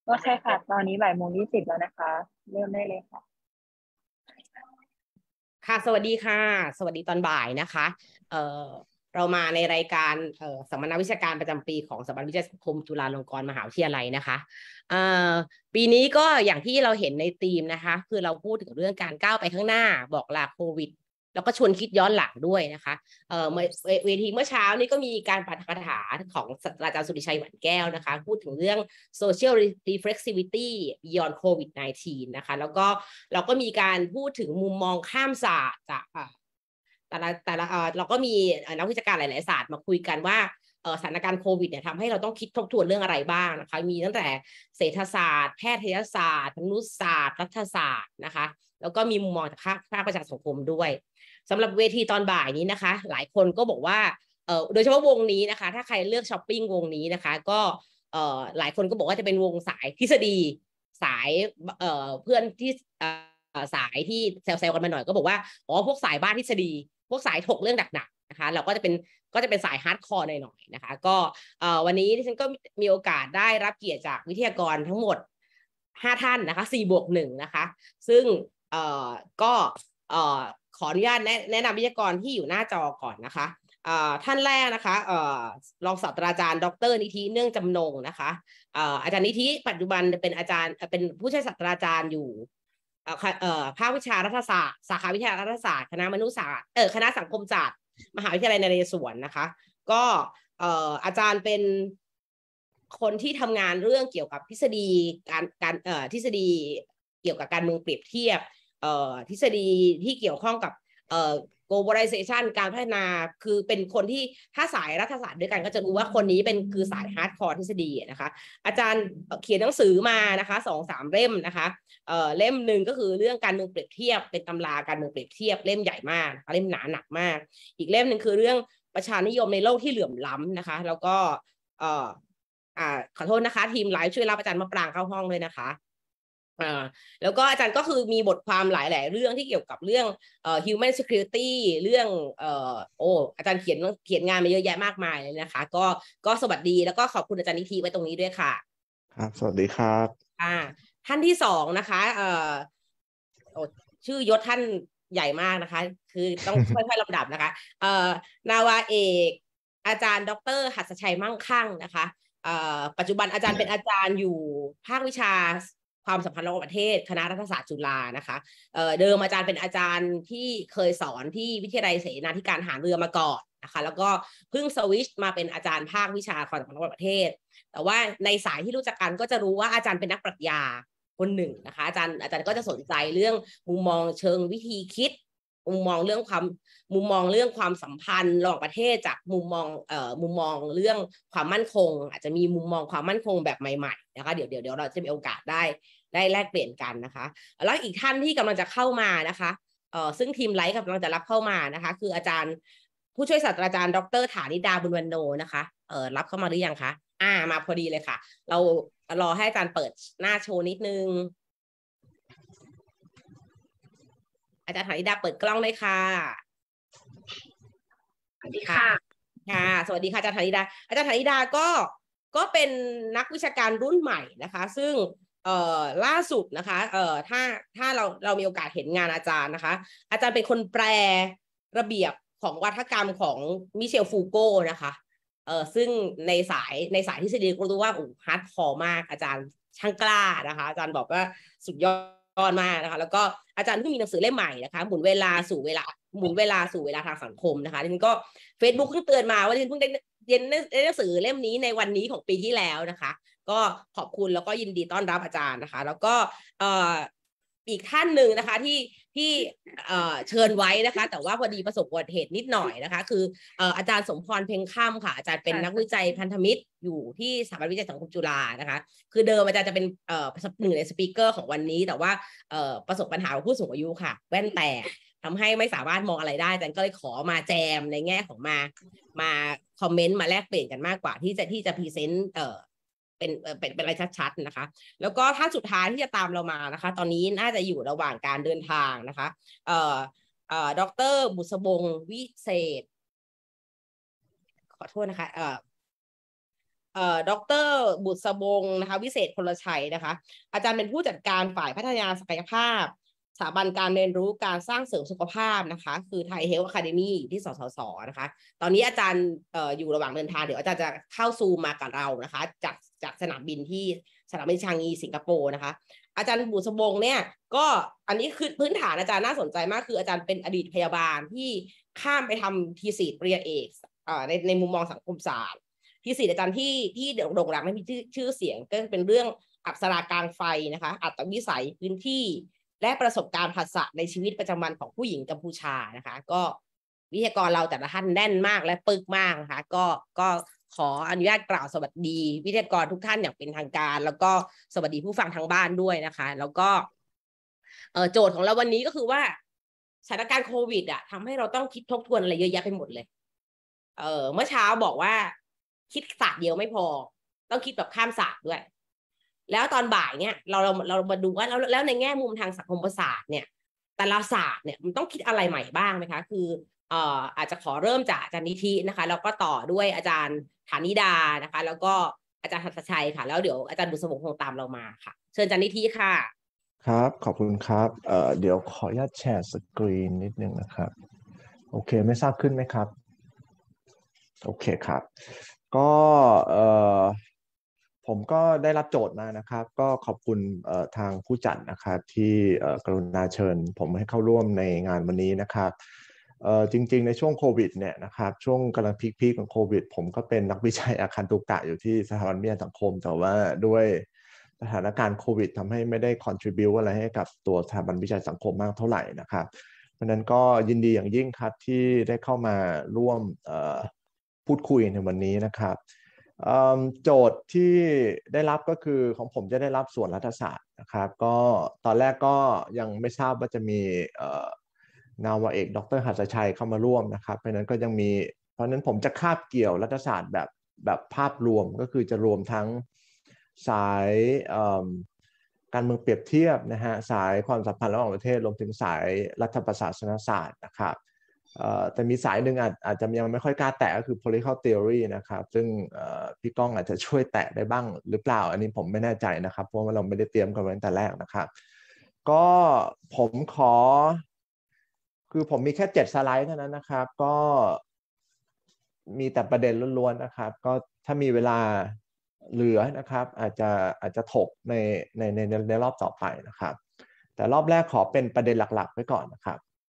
โอเคค่ะตอนนี้บ่ายโมง 20แล้วนะคะเริ่มได้เลยค่ะค่ะสวัสดีค่ะสวัสดีตอนบ่ายนะคะเอ่อเรามาในรายการสัมมนาวิชาการประจำปีของสถาบันวิจัยสังคมจุฬาลงกรณ์มหาวิทยาลัยนะคะเอ่อปีนี้ก็อย่างที่เราเห็นในธีมนะคะคือเราพูดถึงเรื่องการก้าวไปข้างหน้าบอกลาโควิดแล้วก็ชวนคิดย้อนหลังด้วยนะคะเวทีเมื่อเช้านี้ก็มีการปาฐกถาของศาสตราจารย์สุริชัยหวันแก้วนะคะพูดถึงเรื่อง social reflexivity beyond COVID-19 นะคะแล้วก็เราก็มีการพูดถึงมุมมองข้ามศาสตร์จากแต่ละเราก็มีนักวิชาการหลายๆศาสตร์มาคุยกันว่าสถานการณ์โควิดเนี่ยทำให้เราต้องคิดทบทวนเรื่องอะไรบ้างนะคะมีตั้งแต่เศรษฐศาสตร์แพทยศาสตร์มนุษยศาสตร์รัฐศาสตร์นะคะแล้วก็มีมุมมองจากภาคประชาสังคมด้วยสำหรับเวทีตอนบ่ายนี้นะคะหลายคนก็บอกว่าโดยเฉพาะวงนี้นะคะถ้าใครเลือกช้อปปิ้งวงนี้นะคะก็หลายคนก็บอกว่าจะเป็นวงสายทฤษฎีสายเพื่อนที่สายที่แซวๆกันมาหน่อยก็บอกว่าอ๋อพวกสายบ้านทฤษฎีพวกสายถกเรื่องหนักๆนะคะเราก็จะเป็นสายฮาร์ดคอร์หน่อยๆนะคะก็วันนี้ที่ฉันก็มีโอกาสได้รับเกียรติจากวิทยากรทั้งหมด5ท่านนะคะ4+1นะคะซึ่งก็ขออนุญาตแนะนำวิทยากรที่อยู่หน้าจอก่อนนะคะท่านแรกนะคะรองศาสตราจารย์ดร.นิธิเนื่องจำนงนะคะอาจารย์นิธิปัจจุบันเป็นอาจารย์เป็นผู้ช่วยศาสตราจารย์อยู่ภาควิชารัฐศาสตร์สาขาวิทยารัฐศาสตร์คณะมนุษยศาสตร์คณะสังคมศาสตร์มหาวิทยาลัยนเรศวรนะคะก็อาจารย์เป็นคนที่ทำงานเรื่องเกี่ยวกับทฤษฎีการทฤษฎีเกี่ยวกับการเมืองเปรียบเทียบทฤษฎีที่เกี่ยวข้องกับglobalization การพัฒนาคือเป็นคนที่ถ้าสายรัฐศาสตร์ด้วยกันก็จะรู้ว่าคนนี้คือสายฮาร์ดคอร์ทฤษฎีนะคะอาจารย์เขียนหนังสือมานะคะ2-3 เล่มนะคะเล่มหนึ่งก็คือเรื่องการเมืองเปรียบเทียบเป็นตำราการเมืองเปรียบเทียบเล่มใหญ่มากเล่มหนาหนักมากอีกเล่มหนึ่งคือเรื่องประชานิยมในโลกที่เหลื่อมล้ำนะคะแล้วก็ขอโทษนะคะทีมไลฟ์ช่วยรับอาจารย์มะปรางเข้าห้องเลยนะคะแล้วก็อาจารย์ก็คือมีบทความหลายๆเรื่องที่เกี่ยวกับเรื่องhuman security เรื่องอาจารย์เขียนงานมาเยอะแยะมากมายเลยนะคะก็สวัสดีแล้วก็ขอบคุณอาจารย์นิธิไว้ตรงนี้ด้วยค่ะครับสวัสดีครับท่านที่2นะคะชื่อยศท่านใหญ่มากนะคะคือต้องค่อยๆลำดับนะคะนาวาเอกอาจารย์ดร.หัสชัยมั่งคั่งนะคะปัจจุบันอาจารย์เป็นอาจารย์อยู่ภาควิชาความสัมพันธ์ระหว่างประเทศคณะรัฐศาสตร์จุฬานะคะเดิมอาจารย์เป็นอาจารย์ที่เคยสอนที่วิทยาลัยเสนาธิการทหารเรือมาก่อนนะคะแล้วก็เพิ่งสวิชมาเป็นอาจารย์ภาควิชาความสัมพันธ์ระหว่างประเทศแต่ว่าในสายที่รู้จักกันก็จะรู้ว่าอาจารย์เป็นนักปรัชญาคนหนึ่งนะคะอาจารย์ก็จะสนใจเรื่องมุมมองเชิงวิธีคิดมุมมองเรื่องความสัมพันธ์ระหว่างประเทศจากมุมมองเรื่องความมั่นคงอาจจะมีมุมมองความมั่นคงแบบใหม่ๆนะคะเดี๋ยวเราจะมีโอกาสได้แลกเปลี่ยนกันนะคะแล้วอีกท่านที่กำลังจะเข้ามานะคะซึ่งทีมไลฟ์กำลังจะรับเข้ามานะคะคืออาจารย์ผู้ช่วยศาสตราจารย์ดร.ฐานิดาบุญวรรณโนนะคะรับเข้ามาหรือยังคะมาพอดีเลยค่ะเรารอให้อาจารย์เปิดหน้าโชว์นิดนึงอาจารย์ฐานิดาเปิดกล้องเลยค่ะสวัสดีค่ะสวัสดีค่ะอาจารย์ฐานิดาก็เป็นนักวิชาการรุ่นใหม่นะคะซึ่งล่าสุดนะคะถ้าเรามีโอกาสเห็นงานอาจารย์นะคะอาจารย์เป็นคนแปลระเบียบของวาทกรรมของมิเชลฟูโก้นะคะซึ่งในสายทฤษฎีก็รู้ว่าฮาร์ดคอร์มากอาจารย์ช่างกล้านะคะอาจารย์บอกว่าสุดยอดมากนะคะแล้วก็อาจารย์เพิ่งมีหนังสือเล่มใหม่นะคะหมุนเวลาสู่เวลาทางสังคมนะคะที่ฉันก็ Facebook เพิ่งเตือนมาว่าที่ฉันเพิ่งได้เรียนหนังสือเล่มนี้ในวันนี้ของปีที่แล้วนะคะก็ขอบคุณแล้วก็ยินดีต้อนรับอาจารย์นะคะแล้วก็อีกท่านหนึ่งนะคะที่เชิญไว้นะคะแต่ว่าพอดีประสบอุบัติเหตุนิดหน่อยนะคะคืออาจารย์สมพรเพ็งค่ำค่ะอาจารย์เป็นนักวิจัยพันธมิตรอยู่ที่สถาบันวิจัยสังคมจุฬานะคะคือเดิมอาจารย์จะเป็นหนึ่งในสปีกเกอร์ของวันนี้แต่ว่าประสบปัญหาผู้สูงอายุค่ะแว่นแตกทำให้ไม่สามารถมองอะไรได้อาจารย์ก็เลยขอมาแจมในแง่ของมาคอมเมนต์มาแลกเปลี่ยนกันมากกว่าที่จะพรีเซนต์เป็นอะไรชัดๆนะคะแล้วก็ท่านสุดท้ายที่จะตามเรามานะคะตอนนี้น่าจะอยู่ระหว่างการเดินทางนะคะดร.บุษบงวิเศษขอโทษนะคะดร.บุษบงนะคะวิเศษพลชัยนะคะอาจารย์เป็นผู้จัดการฝ่ายพัฒนาศักยภาพสถาบันการเรียนรู้การสร้างเสริมสุขภาพนะคะคือไทยเฮลท์อะคาเดมี่ที่สสสนะคะตอนนี้อาจารย์อยู่ระหว่างเดินทางเดี๋ยวอาจารย์จะเข้าซูมมากับเรานะคะจากสนามบินที่สนามบินชางงีสิงคโปร์นะคะอาจารย์บุษบงเนี่ยก็อันนี้คือพื้นฐานอาจารย์น่าสนใจมากคืออาจารย์เป็นอดีตพยาบาลที่ข้ามไปทำทีสิทธิ์ปริญญาเอกในมุมมองสังคมศาสตร์ทีสิทธิ์อาจารย์ที่โด่งดังและมีชื่อเสียงก็เป็นเรื่องอัปสรากลางไฟนะคะอัตวิสัยพื้นที่และประสบการณ์ภาษาในชีวิตประจำวันของผู้หญิงกัมพูชานะคะก็วิทยากรเราแต่ละท่านแน่นมากและปึกมากนะคะก็ขออนุญาตกล่าวสวัสดีวิทยากรทุกท่านอย่างเป็นทางการแล้วก็สวัสดีผู้ฟังทางบ้านด้วยนะคะแล้วก็โจทย์ของเราวันนี้ก็คือว่าสถานการณ์โควิดทำให้เราต้องคิดทบทวนอะไรเยอะแยะไปหมดเลยเมื่อเช้าบอกว่าคิดศาสตร์เดียวไม่พอต้องคิดแบบข้ามศาสตร์ด้วยแล้วตอนบ่ายเนี่ยเรามาดูว่าแล้วในแง่มุมทางสังคมศาสตร์เนี่ยแต่ละศาสตร์เนี่ยมันต้องคิดอะไรใหม่บ้างไหมคะคืออาจจะขอเริ่มจากอาจารย์นิธินะคะแล้วก็ต่อด้วยอาจารย์ฐานิดานะคะแล้วก็อาจารย์หัตถชัยค่ะแล้วเดี๋ยวอาจารย์บุษบงคงตามเรามาค่ะเชิญอาจารย์นิธิค่ะครับขอบคุณครับเดี๋ยวขออนุญาตแชร์สกรีนนิดนึงนะครับโอเคไม่ทราบขึ้นไหมครับโอเคครับก็ผมก็ได้รับโจทย์มานะครับก็ขอบคุณทางผู้จัดนะครับที่กรุณาเชิญผมให้เข้าร่วมในงานวันนี้นะครับจริงๆในช่วงโควิดเนี่ยนะครับช่วงกำลังพีคของโควิดผมก็เป็นนักวิจัยอาคันตุกะอยู่ที่สถาบันวิทยาสังคมแต่ว่าด้วยสถานการณ์โควิดทำให้ไม่ได้ contribute อะไรให้กับตัวสถาบันวิจัยสังคมมากเท่าไหร่นะครับเพราะนั้นก็ยินดีอย่างยิ่งครับที่ได้เข้ามาร่วมพูดคุยในวันนี้นะครับโจทย์ที่ได้รับก็คือของผมจะได้รับส่วนรัฐศาสตร์นะครับก็ตอนแรกก็ยังไม่ทราบว่าจะมีนาวาเอกดร.หัตถชัยเข้ามาร่วมนะครับเพราะนั้นก็ยังมีเพราะนั้นผมจะคาบเกี่ยวรัฐศาสตร์แบบภาพรวมก็คือจะรวมทั้งสายการเมืองเปรียบเทียบนะฮะสายความสัมพันธ์ระหว่างประเทศรวมถึงสายรัฐประศาสนศาสตร์นะครับแต่มีสายหนึ่งอาจจะยังไม่ค่อยกล้าแตะก็คือ political theory นะครับซึ่งพี่ก้องอาจจะช่วยแตะได้บ้างหรือเปล่าอันนี้ผมไม่แน่ใจนะครับเพราะว่าเราไม่ได้เตรียมกันไว้ตั้งแต่แรกนะครับก็ผมคือผมมีแค่7สไลด์เท่านั้นนะครับก็มีแต่ประเด็นล้วนๆนะครับก็ถ้ามีเวลาเหลือนะครับอาจจะถกในรอบต่อไปนะครับแต่รอบแรกขอเป็นประเด็นหลักๆไว้ก่อนนะครับ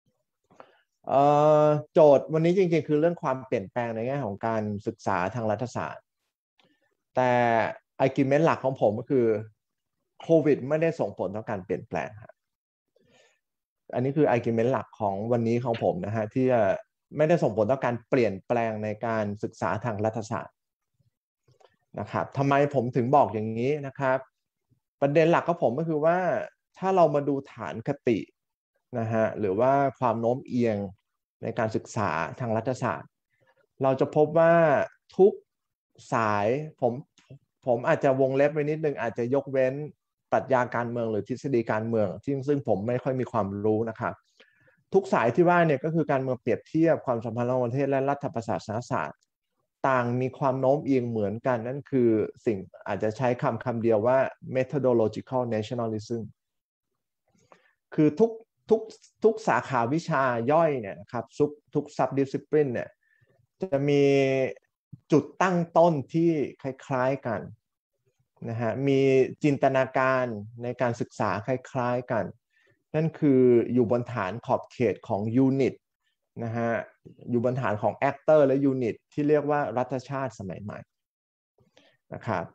โจทย์วันนี้จริงๆคือเรื่องความเปลี่ยนแปลงในแง่ของการศึกษาทางรัฐศาสตร์แต่argument หลักของผมก็คือโควิดไม่ได้ส่งผลต่อการเปลี่ยนแปลงครับอันนี้คือ argument หลักของวันนี้ของผมนะฮะที่ไม่ได้ส่งผลต่อการเปลี่ยนแปลงในการศึกษาทางรัฐศาสตร์นะครับทำไมผมถึงบอกอย่างนี้นะครับประเด็นหลักของผมก็คือว่าถ้าเรามาดูฐานคตินะฮะหรือว่าความโน้มเอียงในการศึกษาทางรัฐศาสตร์เราจะพบว่าทุกสายผมอาจจะวงเล็บไว้นิดนึงอาจจะยกเว้นปรัชญาการเมืองหรือทฤษฎีการเมืองซึ่งผมไม่ค่อยมีความรู้นะครับทุกสายที่ว่าเนี่ยก็คือการเมืองเปรียบเทียบความสัมพันธ์ระหว่างประเทศและรัฐประศาสนศาสตร์ต่างมีความโน้มเอียงเหมือนกันนั่นคือสิ่งอาจจะใช้คำเดียวว่า methodological nationalism คือทุกสาขาวิชาย่อยเนี่ยนะครับทุก subdiscipline เนี่ยจะมีจุดตั้งต้นที่คล้ายๆกันนะฮะมีจินตนาการในการศึกษาคล้ายๆกันนั่นคืออยู่บนฐานขอบเขตของยูนิตนะฮะอยู่บนฐานของแอคเตอร์และยูนิตที่เรียกว่ารัฐชาติสมัยใหม่นะครับ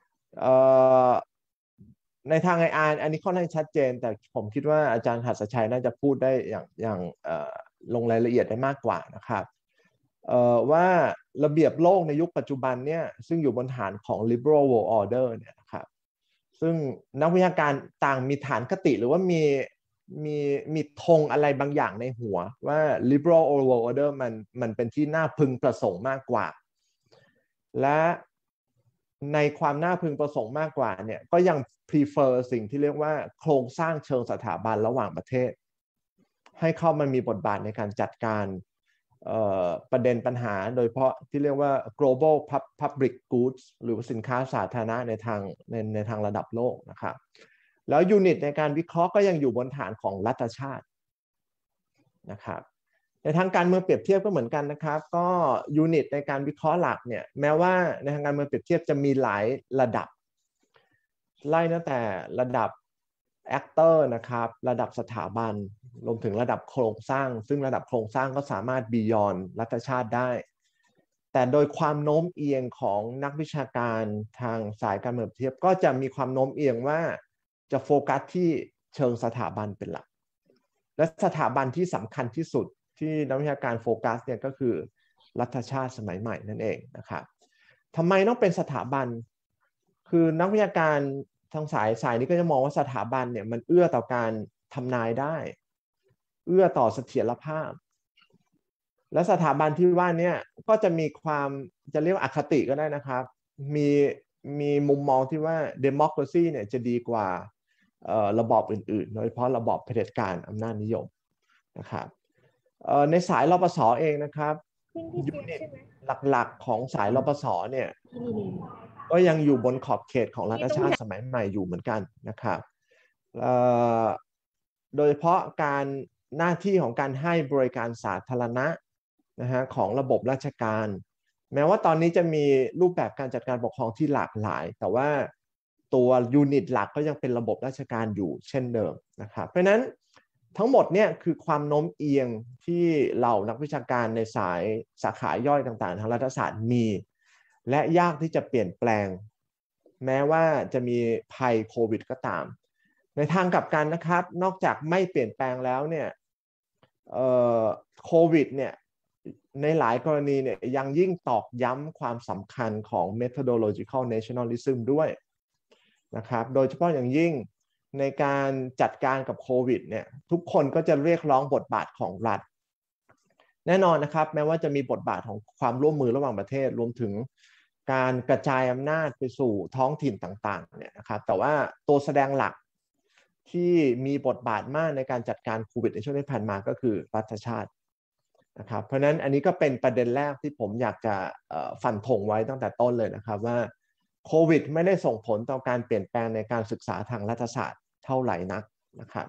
ในทางไออาร์อันนี้ค่อนข้างชัดเจนแต่ผมคิดว่าอาจารย์หัตถชัยน่าจะพูดได้อย่างลงรายละเอียดได้มากกว่านะครับว่าระเบียบโลกในยุคปัจจุบันเนี่ยซึ่งอยู่บนฐานของ liberal world order เนี่ยนะครับซึ่งนักวิชาการต่างมีฐานคติหรือว่ามีธงอะไรบางอย่างในหัวว่า liberal world order มันเป็นที่น่าพึงประสงค์มากกว่าและในความน่าพึงประสงค์มากกว่าเนี่ยก็ยัง prefer สิ่งที่เรียกว่าโครงสร้างเชิงสถาบันระหว่างประเทศให้เข้ามามีบทบาทในการจัดการประเด็นปัญหาโดยเฉพาะที่เรียกว่า global public goods หรือสินค้าสาธารณะในทางระดับโลกนะครับแล้วยูนิตในการวิเคราะห์ก็ยังอยู่บนฐานของรัฐชาตินะครับในทางการเมืองเปรียบเทียบก็เหมือนกันนะครับก็ยูนิตในการวิเคราะห์หลักเนี่ยแม้ว่าในทางการเมืองเปรียบเทียบจะมีหลายระดับไล่ตั้งแต่ระดับactor นะครับระดับสถาบันรวมถึงระดับโครงสร้างซึ่งระดับโครงสร้างก็สามารถ beyond รัฐชาติได้แต่โดยความโน้มเอียงของนักวิชาการทางสายการเมืองเทียบก็จะมีความโน้มเอียงว่าจะโฟกัสที่เชิงสถาบันเป็นหลักและสถาบันที่สำคัญที่สุดที่นักวิชาการโฟกัสเนี่ยก็คือรัฐชาติสมัยใหม่นั่นเองนะครับทำไมต้องเป็นสถาบันคือนักวิชาการทางสายนี้ก็จะมองว่าสถาบันเนี่ยมันเอื้อต่อการทำนายได้เอื้อต่อเสถียรภาพและสถาบันที่ว่านี้ก็จะมีความจะเรียกว่าอคติก็ได้นะครับมีมุมมองที่ว่า democracy เนี่ยจะดีกว่าระบอบอื่นๆโดยเฉพาะระบอบเผด็จการอำนาจนิยมนะครับในสายรปศ.เองนะครับยูนิตหลักๆของสายรปศ.เนี่ยก็ยังอยู่บนขอบเขตของรัฐชาติสมัยใหม่อยู่เหมือนกันนะครับโดยเฉพาะการหน้าที่ของการให้บริการสาธารณะนะฮะของระบบราชการแม้ว่าตอนนี้จะมีรูปแบบการจัดการปกครองที่หลากหลายแต่ว่าตัวยูนิตหลักก็ยังเป็นระบบราชการอยู่เช่นเดิมนะครับเพราะฉะนั้นทั้งหมดเนี่ยคือความโน้มเอียงที่เหล่านักวิชาการในสายสาขาย่อยต่างๆทางรัฐศาสตร์มีและยากที่จะเปลี่ยนแปลงแม้ว่าจะมีภัยโควิดก็ตามในทางกลับกันนะครับนอกจากไม่เปลี่ยนแปลงแล้วเนี่ยโควิดเนี่ยในหลายกรณีเนี่ยยังยิ่งตอกย้ำความสำคัญของ methodological nationalism ด้วยนะครับโดยเฉพาะอย่างยิ่งในการจัดการกับโควิดเนี่ยทุกคนก็จะเรียกร้องบทบาทของรัฐแน่นอนนะครับแม้ว่าจะมีบทบาทของความร่วมมือระหว่างประเทศรวมถึงการกระจายอำนาจไปสู่ท้องถิ่นต่างๆเนี่ยนะครับแต่ว่าตัวแสดงหลักที่มีบทบาทมากในการจัดการโควิดในช่วงที่ผ่านมาก็คือรัฐชาตินะครับเพราะฉะนั้นอันนี้ก็เป็นประเด็นแรกที่ผมอยากจะฟันธงไว้ตั้งแต่ต้นเลยนะครับว่าโควิดไม่ได้ส่งผลต่อการเปลี่ยนแปลงในการศึกษาทางรัฐศาสตร์เท่าไหร่นักนะครับ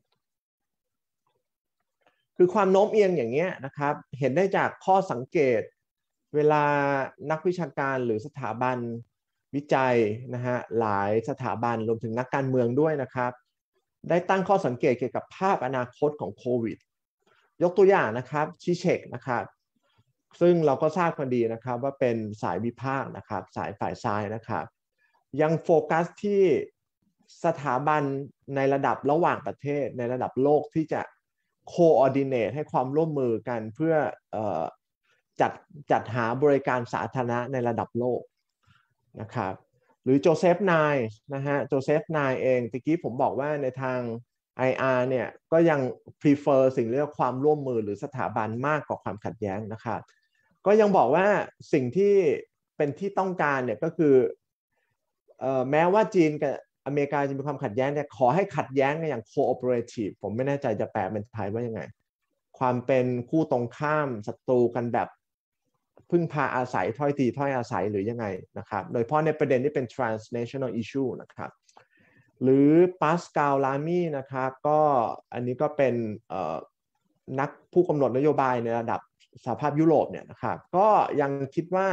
คือความโน้มเอียงอย่างนี้นะครับเห็นได้จากข้อสังเกตเวลานักวิชาการหรือสถาบันวิจัยนะฮะหลายสถาบันรวมถึงนักการเมืองด้วยนะครับได้ตั้งข้อสังเกตเกี่ยวกับภาพอนาคตของโควิดยกตัวอย่างนะครับชิเชกนะครับซึ่งเราก็ทราบกันดีนะครับว่าเป็นสายวิพากษ์นะครับสายฝ่ายซ้ายนะครับยังโฟกัสที่สถาบันในระดับระหว่างประเทศในระดับโลกที่จะcoordinate ให้ความร่วมมือกันเพื่อจัดหาบริการสาธารณะในระดับโลกนะครับหรือโจเซฟไนน์นะฮะโจเซฟไนน์เองตะกี้ผมบอกว่าในทาง IR เนี่ยก็ยัง prefer สิ่งเรียกความร่วมมือหรือสถาบันมากกว่าความขัดแย้งนะครับก็ยังบอกว่าสิ่งที่เป็นที่ต้องการเนี่ยก็คือแม้ว่าจีนกับอเมริกาจะมีความขัดแย้งเนี่ยขอให้ขัดแย้งกันอย่าง cooperative ผมไม่แน่ใจจะแปลเป็นไทยว่ายังไงความเป็นคู่ตรงข้ามศัตรูกันแบบพึ่งพาอาศัยถ้อยทีถ้อยอาศัยหรือยังไงนะครับโดยเฉพาะในประเด็นที่เป็น transnational issue นะครับหรือปาสคาลลามีนะครับก็อันนี้ก็เป็นนักผู้กำหนดนโยบายในระดับสหภาพยุโรปเนี่ยนะครับก็ยังคิดว่า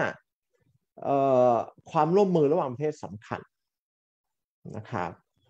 ความร่วมมือระหว่างประเทศสำคัญนะครับ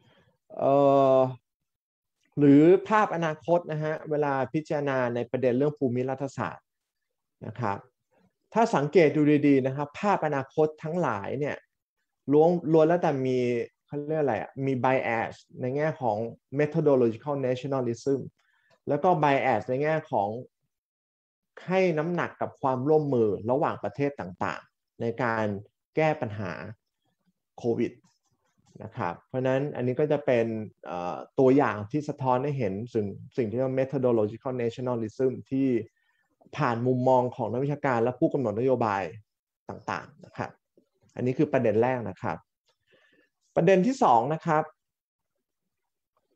หรือภาพอนาคตนะฮะเวลาพิจารณาในประเด็นเรื่องภูมิรัฐศาสตร์นะครับถ้าสังเกตดูดีๆนะครับภาพอนาคตทั้งหลายเนี่ยล้วนแล้วแต่มีเขาเรียกอะไรอ่ะมี bias ในแง่ของ methodological nationalism แล้วก็ bias ในแง่ของให้น้ำหนักกับความร่วมมือระหว่างประเทศต่างๆในการแก้ปัญหาโควิดนะครับเพราะฉะนั้นอันนี้ก็จะเป็นตัวอย่างที่สะท้อนให้เห็นสิ่งที่เรียกว่า methodological nationalism ที่ผ่านมุมมองของนักวิชาการและผู้กำหนดนโยบายต่างๆนะครับอันนี้คือประเด็นแรกนะครับประเด็นที่2นะครับ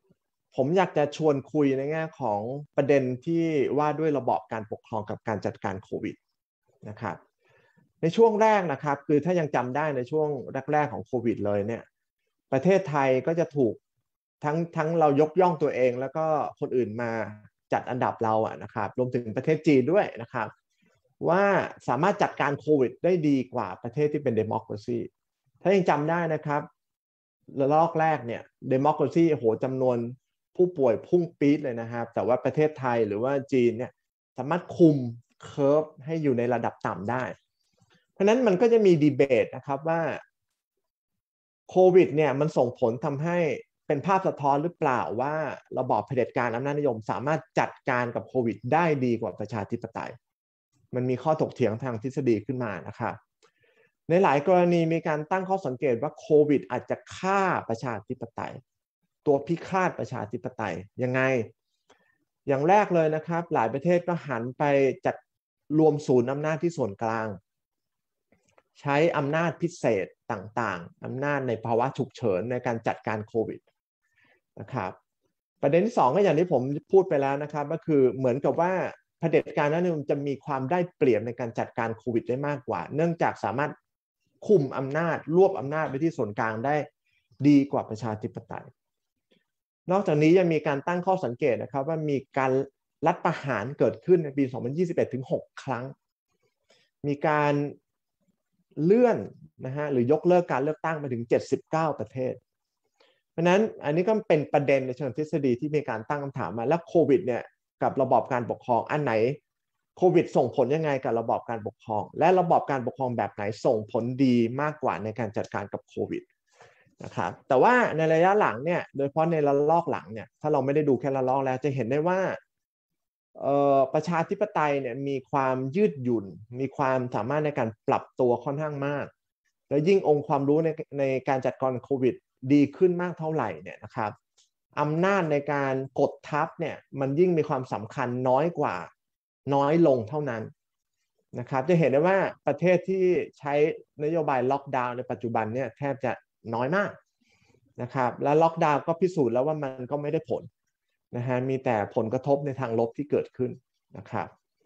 ผมอยากจะชวนคุยในแง่ของประเด็นที่ว่าด้วยระบอบการปกครองกับการจัดการโควิดนะครับในช่วงแรกนะครับคือถ้ายังจำได้ในช่วงแรกๆของโควิดเลยเนี่ยประเทศไทยก็จะถูกทั้งเรายกย่องตัวเองแล้วก็คนอื่นมาจัดอันดับเราอะนะครับรวมถึงประเทศจีนด้วยนะครับว่าสามารถจัดการโควิดได้ดีกว่าประเทศที่เป็นเดโมคราซีถ้ายังจำได้นะครับระลอกแรกเนี่ยเดโมคราซีโอ้โหจำนวนผู้ป่วยพุ่งปี๊ดเลยนะครับแต่ว่าประเทศไทยหรือว่าจีนเนี่ยสามารถคุมเคอร์ฟให้อยู่ในระดับต่ำได้เพราะนั้นมันก็จะมีดีเบตนะครับว่าโควิดเนี่ยมันส่งผลทำให้เป็นภาพสะท้อนหรือเปล่าว่าระบอบเผด็จการอำนาจนิยมสามารถจัดการกับโควิดได้ดีกว่าประชาธิปไตยมันมีข้อถกเถียงทางทฤษฎีขึ้นมานะครับในหลายกรณีมีการตั้งข้อสังเกตว่าโควิดอาจจะฆ่าประชาธิปไตยตัวพิฆาตประชาธิปไตยยังไงอย่างแรกเลยนะครับหลายประเทศก็หันไปจัดรวมศูนย์อำนาจที่ส่วนกลางใช้อำนาจพิเศษต่างๆอำนาจในภาวะฉุกเฉินในการจัดการโควิดนะครับประเด็นที่2ก็อย่างที่ผมพูดไปแล้วนะครับก็คือเหมือนกับว่าเผด็จการนั้นจะมีความได้เปรียบในการจัดการโควิดได้มากกว่าเนื่องจากสามารถคุมอำนาจรวบอำนาจไปที่ส่วนกลางได้ดีกว่าประชาธิปไตยนอกจากนี้ยังมีการตั้งข้อสังเกตนะครับว่ามีการรัฐประหารเกิดขึ้นในปี 2021 ถึง 6 ครั้งมีการเลื่อนนะฮะหรือยกเลิกการเลือกตั้งมาถึง79ประเทศเพราะนั้นอันนี้ก็เป็นประเด็นในเชิงทฤษฎีที่มีการตั้งคำถามมาแล้วโควิดเนี่ยกับระบอบการปกครองอันไหนโควิดส่งผลยังไงกับระบอบการปกครองและระบอบการปกครองแบบไหนส่งผลดีมากกว่าในการจัดการกับโควิดนะครับแต่ว่าในระยะหลังเนี่ยโดยเฉพาะในระลอกหลังเนี่ยถ้าเราไม่ได้ดูแค่ระลอกแล้วจะเห็นได้ว่าประชาธิปไตยเนี่ยมีความยืดหยุ่นมีความสามารถในการปรับตัวค่อนข้างมากแล้วยิ่งองค์ความรู้ในการจัดการโควิดดีขึ้นมากเท่าไหร่เนี่ยนะครับอำนาจในการกดทับเนี่ยมันยิ่งมีความสำคัญน้อยลงเท่านั้นนะครับจะเห็นได้ว่าประเทศที่ใช้นโยบายล็อกดาวน์ในปัจจุบันเนี่ยแทบจะน้อยมากนะครับและล็อกดาวน์ก็พิสูจน์แล้วว่ามันก็ไม่ได้ผลนะฮะมีแต่ผลกระทบในทางลบที่เกิดขึ้นนะครับ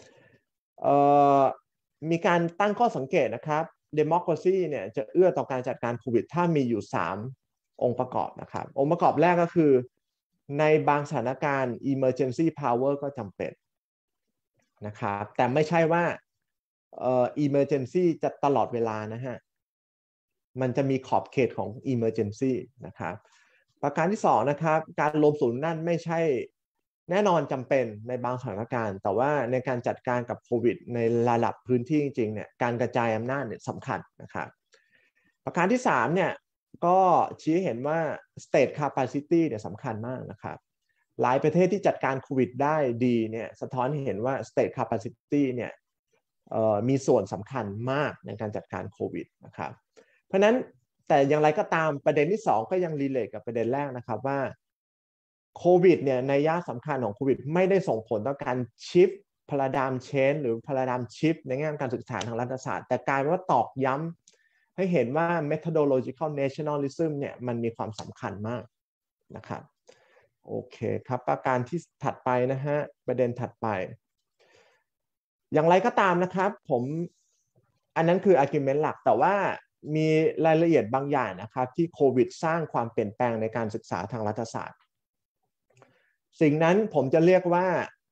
มีการตั้งข้อสังเกตนะครับdemocracy เนี่ยจะเอื้อต่อการจัดการโควิดถ้ามีอยู่3องค์ประกอบนะครับองค์ประกอบแรกก็คือในบางสถานการณ์ emergency power ก็จำเป็นนะครับแต่ไม่ใช่ว่าemergency จะตลอดเวลานะฮะมันจะมีขอบเขตของ emergency นะครับประการที่2นะครับการรวมศูนย์นั่นไม่ใช่แน่นอนจำเป็นในบางสถานการณ์แต่ว่าในการจัดการกับโควิดในระดับพื้นที่จริงๆเนี่ยการกระจายอำนาจเนี่ยสำคัญนะครับประการที่3เนี่ยก็ชี้เห็นว่า state capacity เนี่ยสำคัญมากนะครับหลายประเทศที่จัดการโควิดได้ดีเนี่ยสะท้อนให้เห็นว่า state capacity เนี่ยมีส่วนสำคัญมากในการจัดการโควิดนะครับเพราะนั้นแต่อย่างไรก็ตามประเด็นที่2ก็ยังรีเลทกับประเด็นแรกนะครับว่าโควิดเนี่ยในนัยสำคัญของโควิดไม่ได้ส่งผลต่อการชิฟพาราไดม์เชนหรือพาราไดม์ชิฟในแง่การศึกษาทางรัฐศาสตร์แต่กลายเป็นว่าตอกย้ำให้เห็นว่า methodological nationalism เนี่ยมันมีความสำคัญมากนะครับโอเคครับประการที่ถัดไปนะฮะประเด็นถัดไปอย่างไรก็ตามนะครับผมอันนั้นคือ argument หลักแต่ว่ามีรายละเอียดบางอย่างนะครับที่โควิดสร้างความเปลี่ยนแปลงในการศึกษาทางรัฐศาสตร์สิ่งนั้นผมจะเรียกว่า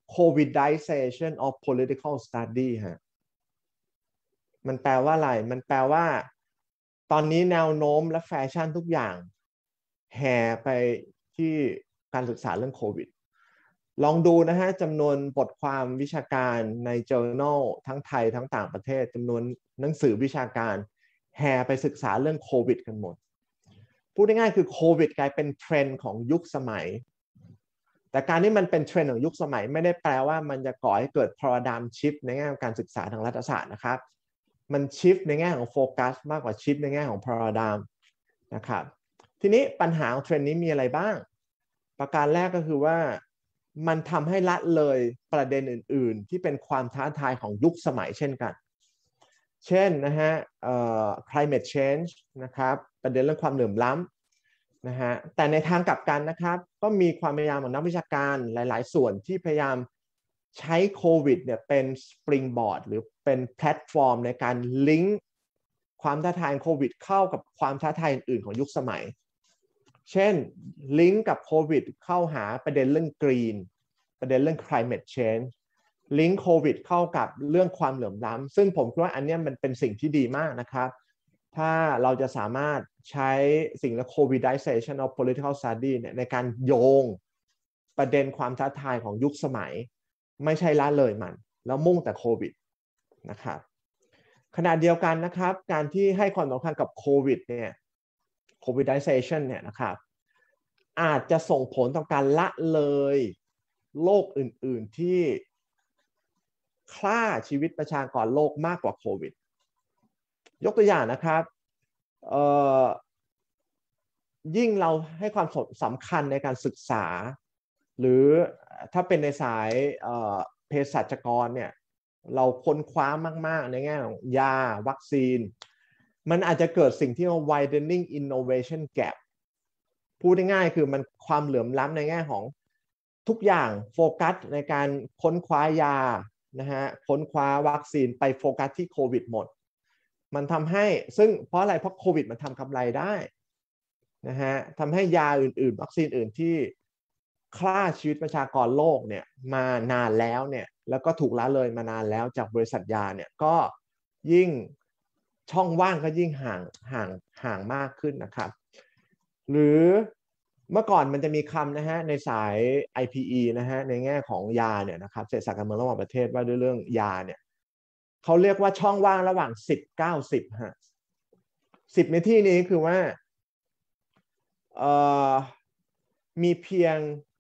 covidization of political study ฮะมันแปลว่าอะไรมันแปลว่าตอนนี้แนวโน้มและแฟชั่นทุกอย่างแห่ไปที่การศึกษาเรื่องโควิดลองดูนะฮะจำนวนบทความวิชาการใน journal ทั้งไทยทั้งต่างประเทศจำนวนหนังสือวิชาการแห่ไปศึกษาเรื่องโควิดกันหมดพูดง่ายๆคือโควิดกลายเป็นเทรนด์ของยุคสมัยแต่การที่มันเป็นเทรนด์ของยุคสมัยไม่ได้แปลว่ามันจะก่อให้เกิด paradigm shift ในแง่ของการศึกษาทางรัฐศาสตร์นะครับมันชิฟในแง่ของโฟกัสมากกว่าชิฟในแง่ของ paradigm นะครับทีนี้ปัญหาของเทรนด์นี้มีอะไรบ้างประการแรกก็คือว่ามันทำให้ละเลยประเด็นอื่นๆที่เป็นความท้าทายของยุคสมัยเช่นกันเช่นนะฮะclimate change นะครับประเด็นเรื่องความเหลื่อมล้นะฮะแต่ในทางกลับกันนะครับก็มีความพยายามของนักวิชาการหลายๆส่วนที่พยายามใช้โควิดเนี่ยเป็นสปริงบอร์ดหรือเป็นแพลตฟอร์มในการลิงก์ความท้าทายโควิดเข้ากับความท้าทายอื่นๆของยุคสมัยเช่นลิงก์กับโควิดเข้าหาประเด็นเรื่องกรีนประเด็นเรื่อง climate change ลิงก์โควิดเข้ากับเรื่องความเหลื่อมล้ำซึ่งผมคิดว่าอันนี้มันเป็นสิ่งที่ดีมากนะครับถ้าเราจะสามารถใช้สิ่งและ covidization of political study เนี่ยในการโยงประเด็นความท้าทายของยุคสมัยไม่ใช่ละเลยมันแล้วมุ่งแต่โควิดนะครับขณะเดียวกันนะครับการที่ให้ความสำคัญกับโควิดเนี่ย covidization เนี่ยนะครับอาจจะส่งผลต่อการละเลยโรคอื่นๆที่ฆ่าชีวิตประชากรโลกมากกว่าโควิดยกตัวอย่างนะครับยิ่งเราให้ความสำคัญในการศึกษาหรือถ้าเป็นในสายเภสัชกรเนี่ยเราค้นคว้ามากๆในแง่ของยาวัคซีนมันอาจจะเกิดสิ่งที่เรียกว่า widening innovation gap พูดง่ายๆคือมันความเหลื่อมล้ำในแง่ของทุกอย่างโฟกัสในการค้นคว้ายานะฮะค้นคว้าวัคซีนไปโฟกัสที่โควิดหมดมันทำให้ซึ่งเพราะอะไรเพราะโควิดมันทำกำไรได้นะฮะทำให้ยาอื่นๆวัคซีนอื่นที่ฆ่าชีวิตประชากรโลกเนี่ยมานานแล้วเนี่ยแล้วก็ถูกละเลยมานานแล้วจากบริษัทยาเนี่ยก็ยิ่งช่องว่างก็ยิ่งห่างมากขึ้นนะครับหรือเมื่อก่อนมันจะมีคำนะฮะในสาย IPE นะฮะในแง่ของยาเนี่ยนะครับเศรษฐศาสตร์การเมืองระหว่างประเทศว่าด้วยเรื่องยาเนี่ยเขาเรียกว่าช่องว่างระหว่าง10-90ฮะ10ในที่นี้คือว่ามีเพียง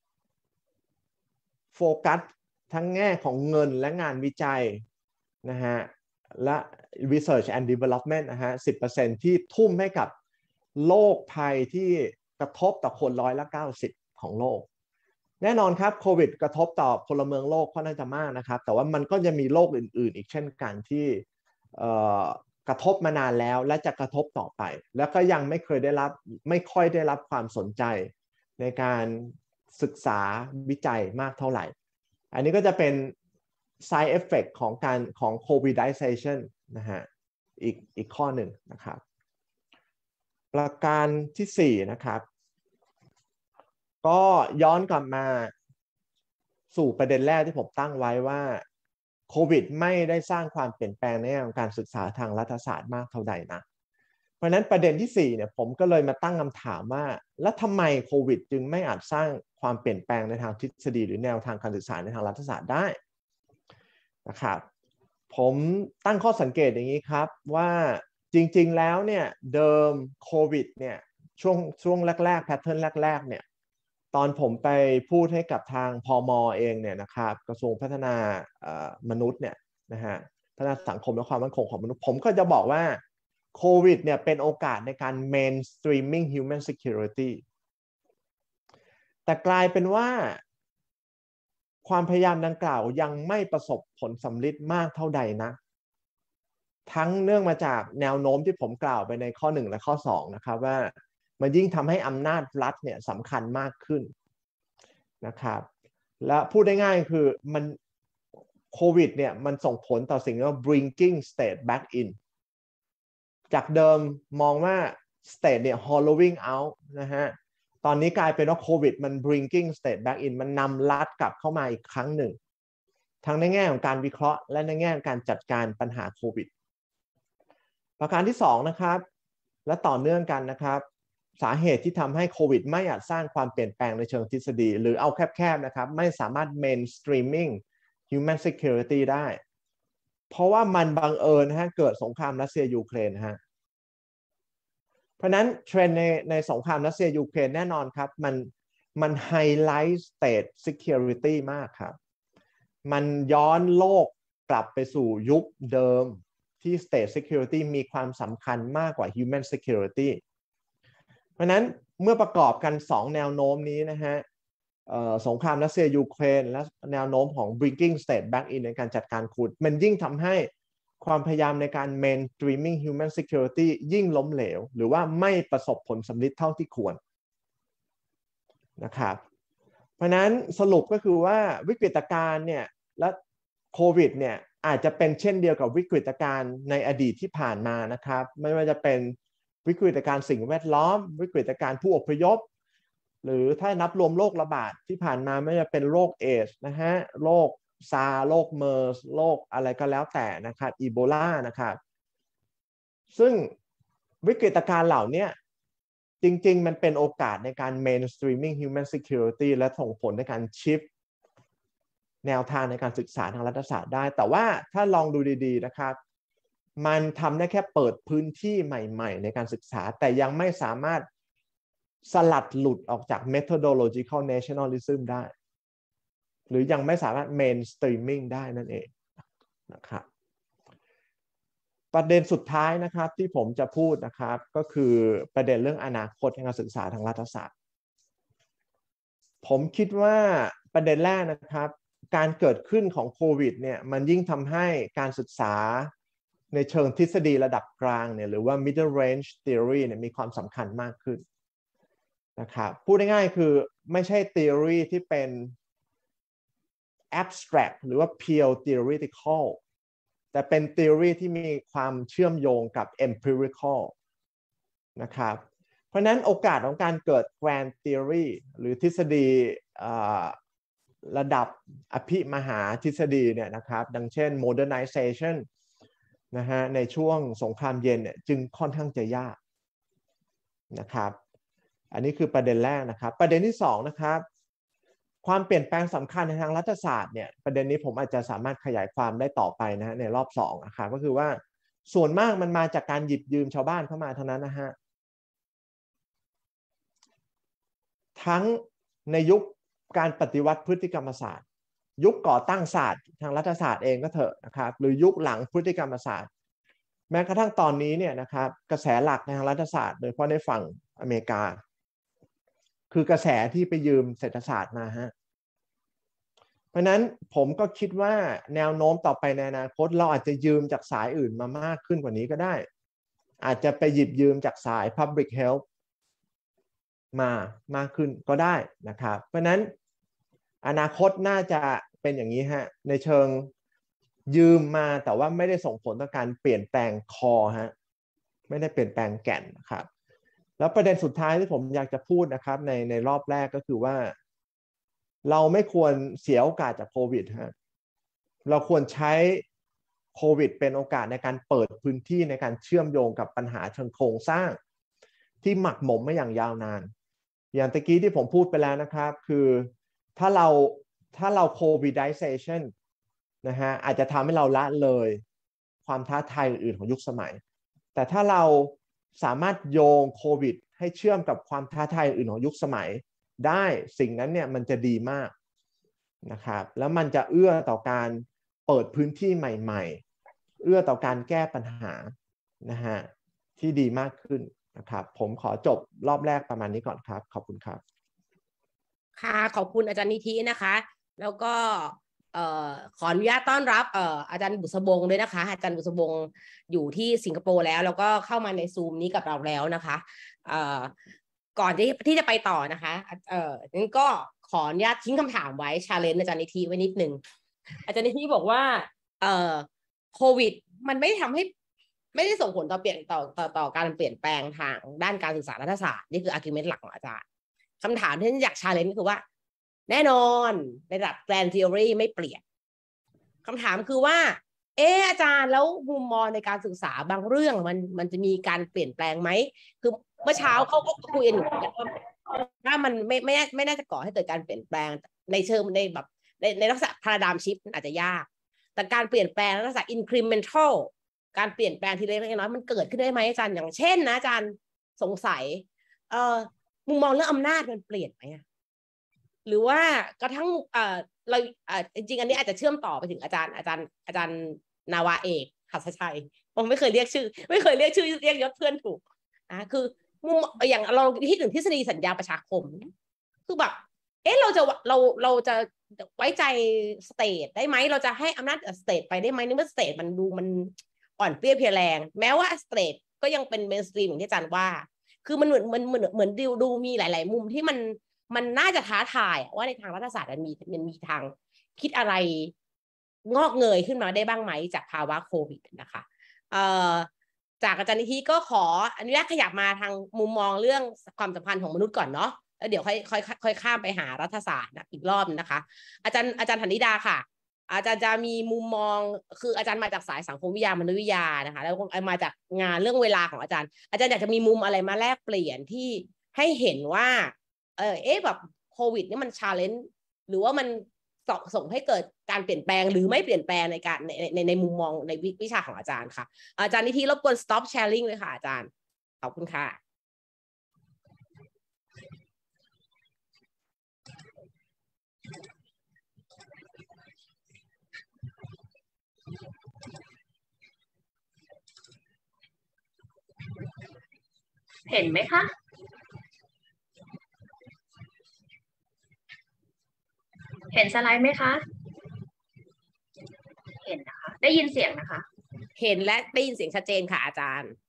โฟกัสทั้งแง่ของเงินและงานวิจัยนะฮะและ research and development นะฮะ 10% ที่ทุ่มให้กับโรคภัยที่กระทบต่อคน90%ของโลกแน่นอนครับโควิดกระทบต่อพลเมืองโลกค่อนข้างจะมากนะครับแต่ว่ามันก็จะมีโรคอื่นๆอีกเช่นกันที่กระทบมานานแล้วและจะกระทบต่อไปแล้วก็ยังไม่ค่อยได้รับความสนใจในการศึกษาวิจัยมากเท่าไหร่อันนี้ก็จะเป็น side effect ของ covidization นะฮะอีกข้อหนึ่งนะครับประการที่4นะครับก็ย้อนกลับมาสู่ประเด็นแรกที่ผมตั้งไว้ว่าโควิดไม่ได้สร้างความเปลี่ยนแปลงในเรื่องของการศึกษาทางรัฐศาสตร์มากเท่าใดนะเพราะฉะนั้นประเด็นที่4เนี่ยผมก็เลยมาตั้งคำถามว่าแล้วทำไมโควิดจึงไม่อาจสร้างความเปลี่ยนแปลงในทางทฤษฎีหรือแนวทางการศึกษาในทางรัฐศาสตร์ได้นะครับผมตั้งข้อสังเกตอย่างนี้ครับว่าจริงๆแล้วเนี่ยเดิมโควิดเนี่ยช่วงแรกๆแพทเทิร์นแรกๆเนี่ยตอนผมไปพูดให้กับทางพม.เองเนี่ยนะครับกระทรวงพัฒนามนุษย์เนี่ยนะฮะพัฒนาสังคมและความมั่นคงของมนุษย์ผมก็จะบอกว่าโควิดเนี่ยเป็นโอกาสในการ mainstreaming human security แต่กลายเป็นว่าความพยายามดังกล่าวยังไม่ประสบผลสำเร็จมากเท่าใดนะทั้งเนื่องมาจากแนวโน้มที่ผมกล่าวไปในข้อ1และข้อ2นะครับว่ามันยิ่งทำให้อำนาจรัฐเนี่ยสำคัญมากขึ้นนะครับและพูดได้ง่ายคือมันโควิดเนี่ยมันส่งผลต่อสิ่งที่เรียกว่า bringing state back in จากเดิมมองว่า state เนี่ย hollowing out นะฮะตอนนี้กลายเป็นว่าโควิดมัน bringing state back in มันนำรัฐกลับเข้ามาอีกครั้งหนึ่งทั้งในแง่ของการวิเคราะห์และในแง่ของการจัดการปัญหาโควิดประการที่2นะครับและต่อเนื่องกันนะครับสาเหตุที่ทำให้โควิดไม่อาจสร้างความเปลี่ยนแปลงในเชิงทฤษฎีหรือเอาแคบๆนะครับไม่สามารถ mainstreaming human security ได้เพราะว่ามันบังเอิญฮะเกิดสงครามรัสเซียยูเครนฮะเพราะนั้นเทรนด์ในสงครามรัสเซียยูเครนแน่นอนครับมันไฮไลท์ state security มากครับมันย้อนโลกกลับไปสู่ยุคเดิมที่ state security มีความสำคัญมากกว่า human security เพราะนั้นเมื่อประกอบกัน2แนวโน้มนี้นะฮะสงครามรัสเซียยูเครนและแนวโน้มของ bringing state back in ในการจัดการโควิดมันยิ่งทำให้ความพยายามในการ mainstreaming human security ยิ่งล้มเหลวหรือว่าไม่ประสบผลสำเร็จเท่าที่ควรนะครับเพราะนั้นสรุปก็คือว่าวิกฤตการณ์เนี่ยและโควิดเนี่ยอาจจะเป็นเช่นเดียวกับวิกฤตการณ์ในอดีตที่ผ่านมานะครับไม่ว่าจะเป็นวิกฤตการณ์สิ่งแวดล้อมวิกฤตการณ์ผู้อพยพหรือถ้านับรวมโรคระบาดที่ผ่านมาไม่ว่าจะเป็นโรคเอดส์นะฮะโรคซาร์โรคเมอร์สโรคอะไรก็แล้วแต่นะครับอีโบลานะครับซึ่งวิกฤตการณ์เหล่านี้จริงๆมันเป็นโอกาสในการ mainstreaming human security และส่งผลในการชิฟแนวทางในการศึกษาทางรัฐศาสตร์ได้แต่ว่าถ้าลองดูดีๆนะครับมันทำได้แค่เปิดพื้นที่ใหม่ๆในการศึกษาแต่ยังไม่สามารถสลัดหลุดออกจาก methodological nationalism ได้หรือยังไม่สามารถ mainstreaming ได้นั่นเองนะครับประเด็นสุดท้ายนะครับที่ผมจะพูดนะครับก็คือประเด็นเรื่องอนาคตการศึกษาทางรัฐศาสตร์ผมคิดว่าประเด็นแรกนะครับการเกิดขึ้นของโควิดเนี่ยมันยิ่งทำให้การศึกษาในเชิงทฤษฎีระดับกลางเนี่ยหรือว่า middle range theory เนี่ยมีความสำคัญมากขึ้นนะครับพูดง่ายๆคือไม่ใช่ theory ที่เป็น abstract หรือว่า pure theoretical แต่เป็น theory ที่มีความเชื่อมโยงกับ empirical นะครับเพราะนั้นโอกาสของการเกิด grand theory หรือทฤษฎีระดับอภิมหาทฤษฎีเนี่ยนะครับดังเช่น modernization นะฮะในช่วงสงครามเย็นเนี่ยจึงค่อนข้างจะยากนะครับอันนี้คือประเด็นแรกนะครับประเด็นที่สองนะครับความเปลี่ยนแปลงสำคัญในทางรัฐศาสตร์เนี่ยประเด็นนี้ผมอาจจะสามารถขยายความได้ต่อไปนะฮะในรอบสองนะครับก็คือว่าส่วนมากมันมาจากการหยิบยืมชาวบ้านเข้ามาเท่านั้นนะฮะทั้งในยุคการปฏิวัติพฤติกรรมศาสตร์ยุคก่อตั้งศาสตร์ทางรัฐศาสตร์เองก็เถอะนะครับหรือยุคหลังพฤติกรรมศาสตร์แม้กระทั่งตอนนี้เนี่ยนะครับกระแสหลักในทางรัฐศาสตร์โดยเฉพาะในฝั่งอเมริกาคือกระแสที่ไปยืมเศรษฐศาสตร์มาฮะเพราะนั้นผมก็คิดว่าแนวโน้มต่อไปในอนาคตเราอาจจะยืมจากสายอื่นมามากขึ้นกว่านี้ก็ได้อาจจะไปหยิบยืมจากสาย Public Health มากขึ้นก็ได้นะครับเพราะนั้นอนาคตน่าจะเป็นอย่างนี้ฮะในเชิงยืมมาแต่ว่าไม่ได้ส่งผลต่อการเปลี่ยนแปลงคอฮะไม่ได้เปลี่ยนแปลงแก่นนะครับแล้วประเด็นสุดท้ายที่ผมอยากจะพูดนะครับในรอบแรกก็คือว่าเราไม่ควรเสียโอกาสจากโควิดฮะเราควรใช้โควิดเป็นโอกาสในการเปิดพื้นที่ในการเชื่อมโยงกับปัญหาเชิงโครงสร้างที่หมักหมมมาอย่างยาวนานอย่างตะกี้ที่ผมพูดไปแล้วนะครับคือถ้าเราโควิดไดเซชันนะฮะอาจจะทำให้เราละเลยความท้าทายอื่นๆของยุคสมัยแต่ถ้าเราสามารถโยงโควิดให้เชื่อมกับความท้าทายอื่นของยุคสมัยได้สิ่งนั้นเนี่ยมันจะดีมากนะครับแล้วมันจะเอื้อต่อการเปิดพื้นที่ใหม่ๆเอื้อต่อการแก้ปัญหานะฮะที่ดีมากขึ้นนะครับผมขอจบรอบแรกประมาณนี้ก่อนครับขอบคุณครับค่ะขอบคุณอาจารย์นิธินะคะแล้วก็ขออนุญาตต้อนรับอาจารย์บุษบงด้วยนะคะอาจารย์บุษบงอยู่ที่สิงคโปร์แล้วก็เข้ามาในซูมนี้กับเราแล้วนะคะก่อนที่จะไปต่อนะคะงั้นก็ขออนุญาตทิ้งคำถามไว้ชาเลนจ์อาจารย์นิธิไว้นิดนึงอาจารย์นิธิบอกว่าโควิดมันไม่ได้ส่งผลต่อการเปลี่ยนแปลงทางด้านการศึกษารัฐศาสตร์นี่คือ argument หลักของอาจารย์คำถามที่อยากชาเลนจ์ก็คือว่าแน่นอนในระดับ grand theory ไม่เปลี่ยนคำถามคือว่าอาจารย์แล้วมุมมองในการศึกษาบางเรื่องมันจะมีการเปลี่ยนแปลงไหมคือเมื่อเช้าเขาก็คุยกันอยู่ว่าถ้ามันไม่น่าจะก่อให้เกิดการเปลี่ยนแปลงในเชิงในแบบในลักษณะ paradigm shift อาจจะยากแต่การเปลี่ยนแปลงลักษณะ incremental การเปลี่ยนแปลงทีเล็กน้อยมันเกิดขึ้นได้ไหมอาจารย์อย่างเช่นนะอาจารย์สงสัยมุมมองเรื่องอำนาจมันเปลี่ยนไหมหรือว่ากระทั่งเราจริงๆอันนี้อาจจะเชื่อมต่อไปถึงอาจารย์นาวาเอกหัสชัยผมไม่เคยเรียกชื่อเรียกยศเพื่อนถูกคือมุมอย่างเราที่ถึงทฤษฎีสัญญาประชาคมคือแบบเราจะไว้ใจสเตทได้ไหมเราจะให้อำนาจสเตทไปได้ไหมนี่เมื่อสเตทมันดูมันอ่อนเปรี้ยเพลียแรงแม้ว่าสเตทก็ยังเป็นเมนสตรีมอย่างที่อาจารย์ว่าคือมันเหมือนดูมีหลายๆมุมที่มันน่าจะท้าทายว่าในทางรัฐศาสตร์มันมีทางคิดอะไรงอกเงยขึ้นมาได้บ้างไหมจากภาวะโควิดนะคะจากอาจารย์นิธิก็ขออนุญาตขยับมาทางมุมมองเรื่องความสัมพันธ์ของมนุษย์ก่อนเนาะแล้วเดี๋ยวค่อยข้ามไปหารัฐศาสตร์อีกรอบนะคะอาจารย์ธนิดาค่ะอาจารย์จะมีมุมมองคืออาจารย์มาจากสายสังคมวิทยามนุษยวิทยานะคะแล้วมาจากงานเรื่องเวลาของอาจารย์อยากจะมีมุมอะไรมาแลกเปลี่ยนที่ให้เห็นว่าแบบโควิดนี่มัน challenge หรือว่ามันส่งให้เกิดการเปลี่ยนแปลงหรือไม่เปลี่ยนแปลงในการในมุมมองในวิชาของอาจารย์ค่ะอาจารย์นิธิรบกวน stop sharing เลยค่ะอาจารย์ขอบคุณค่ะเห็นไหมคะเห็นสไลด์ไหมคะเห็นนะคะได้ยินเสียงนะคะเห็นและได้ยินเสียงชัดเจนค่ะอาจารย์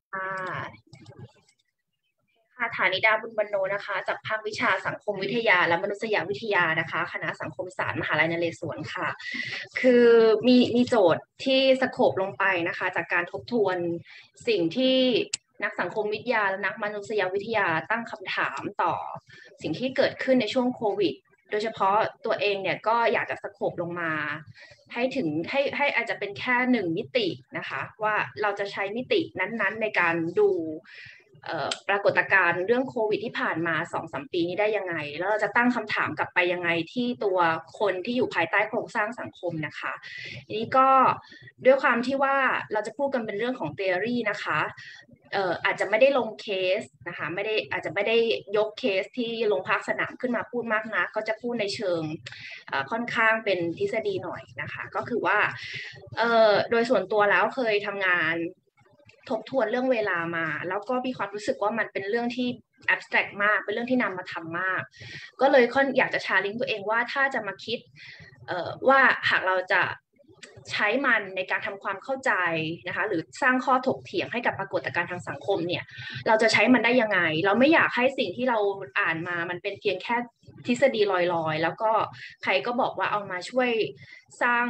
ค่ะฐานิดาบุญบรรโนนะคะจากภาควิชาสังคมวิทยาและมนุษยวิทยานะคะคณะสังคมศาสตร์มหาลัยนเรศวรค่ะคือมีโจทย์ที่สโคปลงไปนะคะจากการทบทวนสิ่งที่นักสังคมวิทยาและนักมนุษยวิทยาตั้งคำถามต่อสิ่งที่เกิดขึ้นในช่วงโควิดโดยเฉพาะตัวเองเนี่ยก็อยากจะสโคปลงมาให้อาจจะเป็นแค่หนึ่งมิตินะคะว่าเราจะใช้มิตินั้นๆในการดูปรากฏการณ์เรื่องโควิดที่ผ่านมา 2-3 ปีนี้ได้ยังไงแล้วเราจะตั้งคำถามกลับไปยังไงที่ตัวคนที่อยู่ภายใต้โครงสร้างสังคมนะคะทีนี้ก็ด้วยความที่ว่าเราจะพูดกันเป็นเรื่องของ theory นะคะอาจจะไม่ได้ลงเคสนะคะอาจจะไม่ได้ยกเคสที่ลงภาคสนามขึ้นมาพูดมากนะก็จะพูดในเชิงค่อนข้างเป็นทฤษฎีหน่อยนะคะก็คือว่าโดยส่วนตัวแล้วเคยทำงานทบทวนเรื่องเวลามาแล้วก็มีความรู้สึกว่ามันเป็นเรื่องที่ abstract มากเป็นเรื่องที่นำมาทำมากก็เลยอยากจะchallengeตัวเองว่าถ้าจะมาคิดว่าหากเราจะใช้มันในการทำความเข้าใจนะคะหรือสร้างข้อถกเถียงให้กับปรากฏการณ์ทางสังคมเนี่ยเราจะใช้มันได้ยังไงเราไม่อยากให้สิ่งที่เราอ่านมามันเป็นเพียงแค่ทฤษฎีลอยๆแล้วก็ใครก็บอกว่าเอามาช่วยสร้าง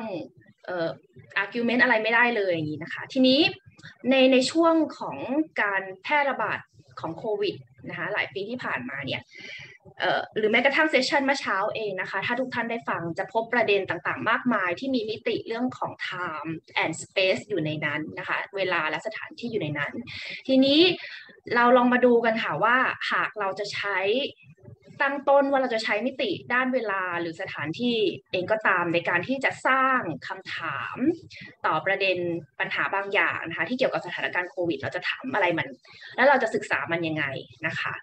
argument อะไรไม่ได้เลยอย่างนี้นะคะทีนี้ในช่วงของการแพร่ระบาดของโควิดนะคะหลายปีที่ผ่านมาเนี่ยหรือแม้กระทั่งเซสชันเมื่อเช้าเองนะคะถ้าทุกท่านได้ฟังจะพบประเด็นต่างๆมากมายที่มีมิติเรื่องของ time and space อยู่ในนั้นนะคะเวลาและสถานที่อยู่ในนั้นทีนี้เราลองมาดูกันค่ะว่าหากเราจะใช้ตั้งต้นว่าเราจะใช้มิติด้านเวลาหรือสถานที่เองก็ตามในการที่จะสร้างคำถามต่อประเด็นปัญหาบางอย่างนะคะที่เกี่ยวกับสถานการณ์โควิดเราจะถามอะไรมันแล้วเราจะศึกษามันยังไงนะคะ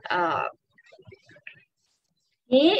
นี้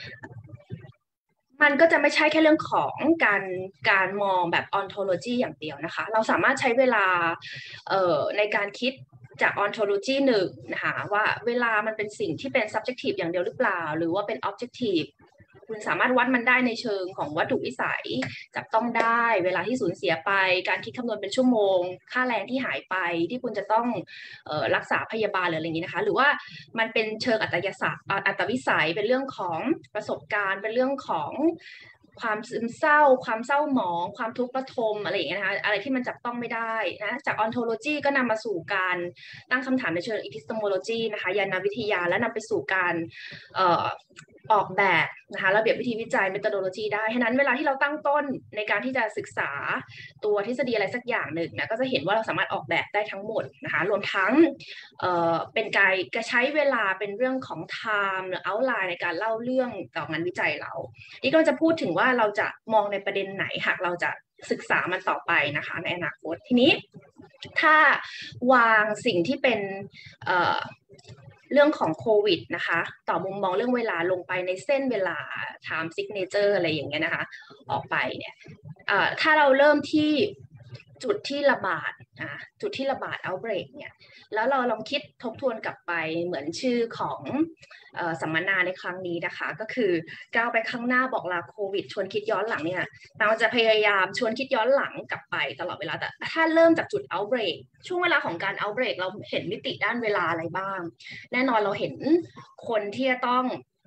มันก็จะไม่ใช่แค่เรื่องของการมองแบบ ontology อย่างเดียวนะคะเราสามารถใช้เวลาในการคิดจาก ontology หนึ่งนะคะว่าเวลามันเป็นสิ่งที่เป็น subjective อย่างเดียวหรือเปล่าหรือว่าเป็น objective คุณสามารถวัดมันได้ในเชิงของวัตถุวิสัยจับต้องได้เวลาที่สูญเสียไปการคิดคำนวณเป็นชั่วโมงค่าแรงที่หายไปที่คุณจะต้องรักษาพยาบาลหรืออะไรอย่างนี้นะคะหรือว่ามันเป็นเชิงอัตวิสัยเป็นเรื่องของประสบการณ์เป็นเรื่องของความซึมเศร้าความเศร้าหมองความทุกข์ระทมอะไรอย่างเงี้ยนะคะอะไรที่มันจับต้องไม่ได้นะจาก ontology ก็นำมาสู่การตั้งคำถามในเชิง epistemology นะคะยานวิทยาและนำไปสู่การออกแบบนะคะระเบียบวิธีวิจัย methodology ได้ฉะนั้นเวลาที่เราตั้งต้นในการที่จะศึกษาตัวทฤษฎีอะไรสักอย่างหนึ่งนะก็จะเห็นว่าเราสามารถออกแบบได้ทั้งหมดนะคะรวมทั้งเป็นการใช้เวลาเป็นเรื่องของ time หรือ outline ในการเล่าเรื่องต่องานวิจัยเรานี่ก็จะพูดถึงว่าเราจะมองในประเด็นไหนหากเราจะศึกษามันต่อไปนะคะในอนาคตทีนี้ถ้าวางสิ่งที่เป็นเรื่องของโควิดนะคะต่อมุมมองเรื่องเวลาลงไปในเส้นเวลา time signature อะไรอย่างเงี้ยนะคะออกไปเนี่ยถ้าเราเริ่มที่จุดที่ระบาดจุดที่ระบาด outbreak เนี่ยแล้วเราลองคิดทบทวนกลับไปเหมือนชื่อของสัมมนาในครั้งนี้นะคะก็คือก้าวไปข้างหน้าบอกลาโควิดชวนคิดย้อนหลังเนี่ยเราจะพยายามชวนคิดย้อนหลังกลับไปตลอดเวลาแต่ถ้าเริ่มจากจุด outbreak ช่วงเวลาของการ outbreak เราเห็นมิติด้านเวลาอะไรบ้างแน่นอนเราเห็นคนที่จะต้อง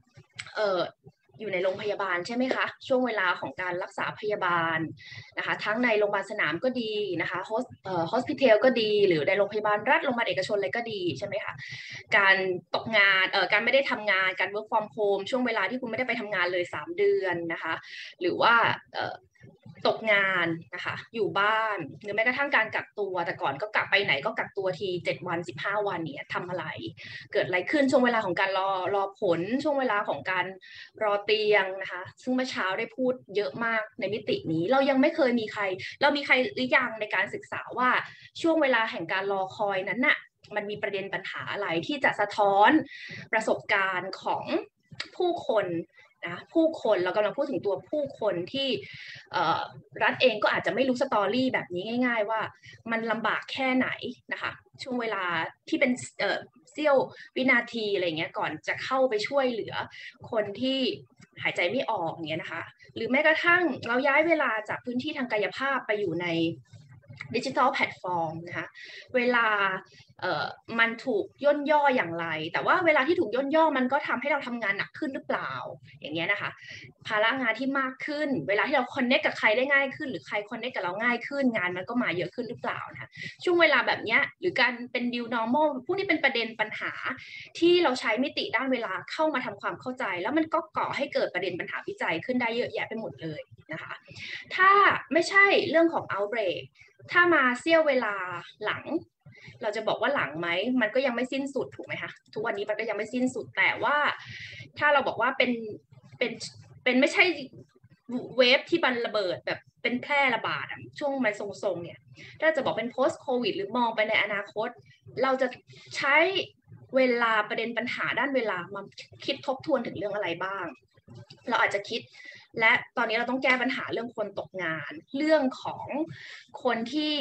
อยู่ในโรงพยาบาลใช่ไหมคะช่วงเวลาของการรักษาพยาบาลนะคะทั้งในโรงพยาบาลสนามก็ดีนะคะฮอสพิทอลก็ดีหรือในโรงพยาบาลรัฐโรงพยาบาลเอกชนอะไรก็ดีใช่ไหมคะการตกงานการไม่ได้ทำงานการ work from home ช่วงเวลาที่คุณไม่ได้ไปทำงานเลย3 เดือนนะคะหรือว่าตกงานนะคะอยู่บ้านหรือแม้กระทั่งการกักตัวแต่ก่อนก็กักไปไหนก็กักตัวที7 วัน15 วันเนี่ยทำอะไรเกิดอะไรขึ้นช่วงเวลาของการรอผลช่วงเวลาของการรอเตียงนะคะซึ่งเมื่อเช้าได้พูดเยอะมากในมิตินี้เรายังไม่เคยมีใครเรามีใครหรือยังในการศึกษาว่าช่วงเวลาแห่งการรอคอยนั้นน่ะมันมีประเด็นปัญหาอะไรที่จะสะท้อนประสบการณ์ของผู้คนนะผู้คนเรากำลังพูดถึงตัวผู้คนที่รัฐเองก็อาจจะไม่รู้สตอรี่แบบนี้ง่ายๆว่ามันลำบากแค่ไหนนะคะช่วงเวลาที่เป็นเสี้ยววินาทีอะไรเงี้ยก่อนจะเข้าไปช่วยเหลือคนที่หายใจไม่ออกเงี้ยนะคะหรือแม้กระทั่งเราย้ายเวลาจากพื้นที่ทางกายภาพไปอยู่ในดิจิทัลแพลตฟอร์มนะคะเวลามันถูกย่นย่ออย่างไรแต่ว่าเวลาที่ถูกย่นย่อมันก็ทำให้เราทำงานหนักขึ้นหรือเปล่าอย่างเงี้ยนะคะภาระงานที่มากขึ้นเวลาที่เราคอนเนคกับใครได้ง่ายขึ้นหรือใครคอนเนคกับเราง่ายขึ้นงานมันก็มาเยอะขึ้นหรือเปล่านะคะช่วงเวลาแบบนี้หรือการเป็น new normal พวกนี้เป็นประเด็นปัญหาที่เราใช้มิติด้านเวลาเข้ามาทำความเข้าใจแล้วมันก็ก่อให้เกิดประเด็นปัญหาวิจัยขึ้นได้เยอะแยะไปหมดเลยนะคะถ้าไม่ใช่เรื่องของ outbreak ถ้ามาเสี้ยวเวลาหลังเราจะบอกว่าหลังไหมมันก็ยังไม่สิ้นสุดถูกไหมคะทุกวันนี้มันก็ยังไม่สิ้นสุดแต่ว่าถ้าเราบอกว่าเป็นไม่ใช่เวฟที่มันระเบิดแบบเป็นแพร่ระบาดช่วงมันทรงๆเนี่ยถ้าจะบอกเป็น post covid หรือมองไปในอนาคตเราจะใช้เวลาประเด็นปัญหาด้านเวลามาคิดทบทวนถึงเรื่องอะไรบ้างเราอาจจะคิดและตอนนี้เราต้องแก้ปัญหาเรื่องคนตกงานเรื่องของคนที่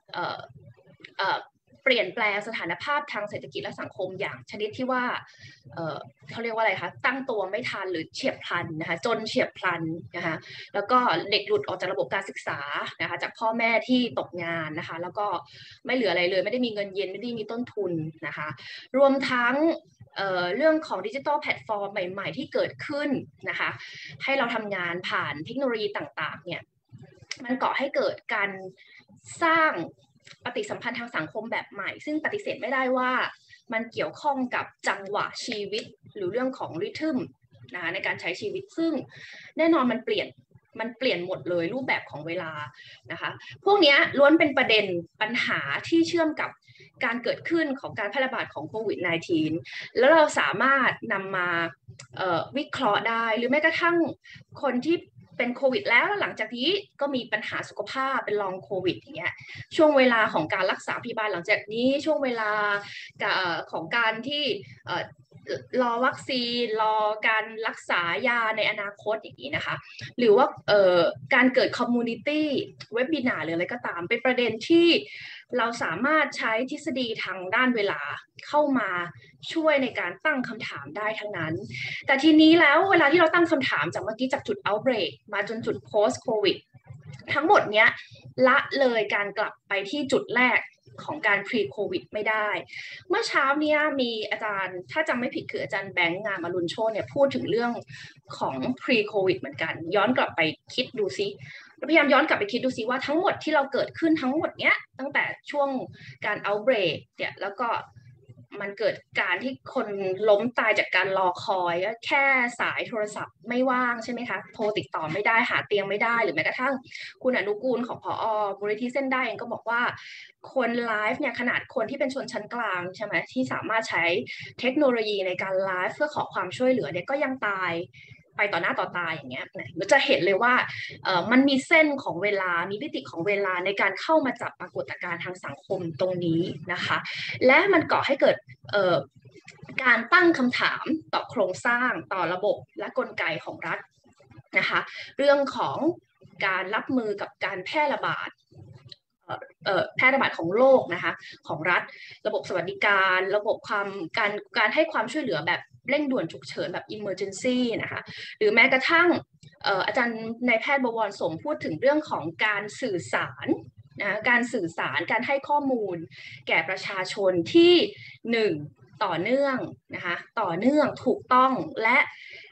เปลี่ยนแปลงสถานภาพทางเศรษฐกิจและสังคมอย่างชนิดที่ว่าเขาเรียกว่าอะไรคะตั้งตัวไม่ทันหรือเฉียบพลันนะคะจนเฉียบพลันนะคะแล้วก็เด็กหลุดออกจากระบบการศึกษานะคะจากพ่อแม่ที่ตกงานนะคะแล้วก็ไม่เหลืออะไรเลยไม่ได้มีเงินเย็นไม่ได้มีต้นทุนนะคะรวมทั้งเรื่องของดิจิทัลแพลตฟอร์มใหม่ๆที่เกิดขึ้นนะคะให้เราทำงานผ่านเทคโนโลยีต่างๆเนี่ยมันก่อให้เกิดการสร้างปฏิสัมพันธ์ทางสังคมแบบใหม่ซึ่งปฏิเสธไม่ได้ว่ามันเกี่ยวข้องกับจังหวะชีวิตหรือเรื่องของริทึมนะคะในการใช้ชีวิตซึ่งแน่นอนมันเปลี่ยนหมดเลยรูปแบบของเวลานะคะพวกนี้ล้วนเป็นประเด็นปัญหาที่เชื่อมกับการเกิดขึ้นของการแพร่ระบาดของโควิด -19 แล้วเราสามารถนำมาวิเคราะห์ได้หรือแม้กระทั่งคนที่เป็นโควิดแล้วหลังจากนี้ก็มีปัญหาสุขภาพเป็นลองโควิดอย่างเงี้ยช่วงเวลาของการรักษาพยาบาลหลังจากนี้ช่วงเวลาของการที่รอวัคซีนรอการรักษายาในอนาคตอย่างนี้นะคะหรือว่าการเกิดคอมมูนิตี้เว็บบินาร์หรืออะไรก็ตามเป็นประเด็นที่เราสามารถใช้ทฤษฎีทางด้านเวลาเข้ามาช่วยในการตั้งคำถามได้ทั้งนั้นแต่ทีนี้แล้วเวลาที่เราตั้งคำถามจากเมื่อกี้จากจุด outbreak มาจนจุด post covid ทั้งหมดเนี้ยละเลยการกลับไปที่จุดแรกของการ pre covid ไม่ได้เมื่อเช้านี้มีอาจารย์ถ้าจำไม่ผิดคืออาจารย์แบงค์งามอรุณโชติเนี่ยพูดถึงเรื่องของ pre covid เหมือนกันย้อนกลับไปคิดดูซิพยายามย้อนกลับไปคิดดูซิว่าทั้งหมดที่เราเกิดขึ้นทั้งหมดเนี้ยตั้งแต่ช่วงการ outbreak เนี่ยแล้วก็มันเกิดการที่คนล้มตายจากการรอคอยแค่สายโทรศัพท์ไม่ว่างใช่ไหมคะโทรติดต่อไม่ได้หาเตียงไม่ได้หรือแม้กระทั่งคุณอนุกูลของผอ.มูลนิธิเส้นได้เองก็บอกว่าคนไลฟ์เนี่ยขนาดคนที่เป็นชนชั้นกลางใช่ไหมที่สามารถใช้เทคโนโลยีในการไลฟ์เพื่อขอความช่วยเหลือเนี่ยก็ยังตายไปต่อหน้าต่อตาอย่างเงี้ยเราจะเห็นเลยว่ามันมีเส้นของเวลามีมิติของเวลาในการเข้ามาจับปรากฏการณ์ทางสังคมตรงนี้นะคะและมันก่อให้เกิดการตั้งคำถามต่อโครงสร้างต่อระบบและกลไกของรัฐนะคะเรื่องของการรับมือกับการแพร่ระบาดของโลกนะคะของรัฐระบบสวัสดิการระบบการให้ความช่วยเหลือแบบเร่งด่วนฉุกเฉินแบบ emergency นะคะหรือแม้กระทั่งอาจารย์นายแพทย์บวรสมพูดถึงเรื่องของการสื่อสารนะการสื่อสารการให้ข้อมูลแก่ประชาชนที่1ต่อเนื่องนะคะต่อเนื่องถูกต้องและ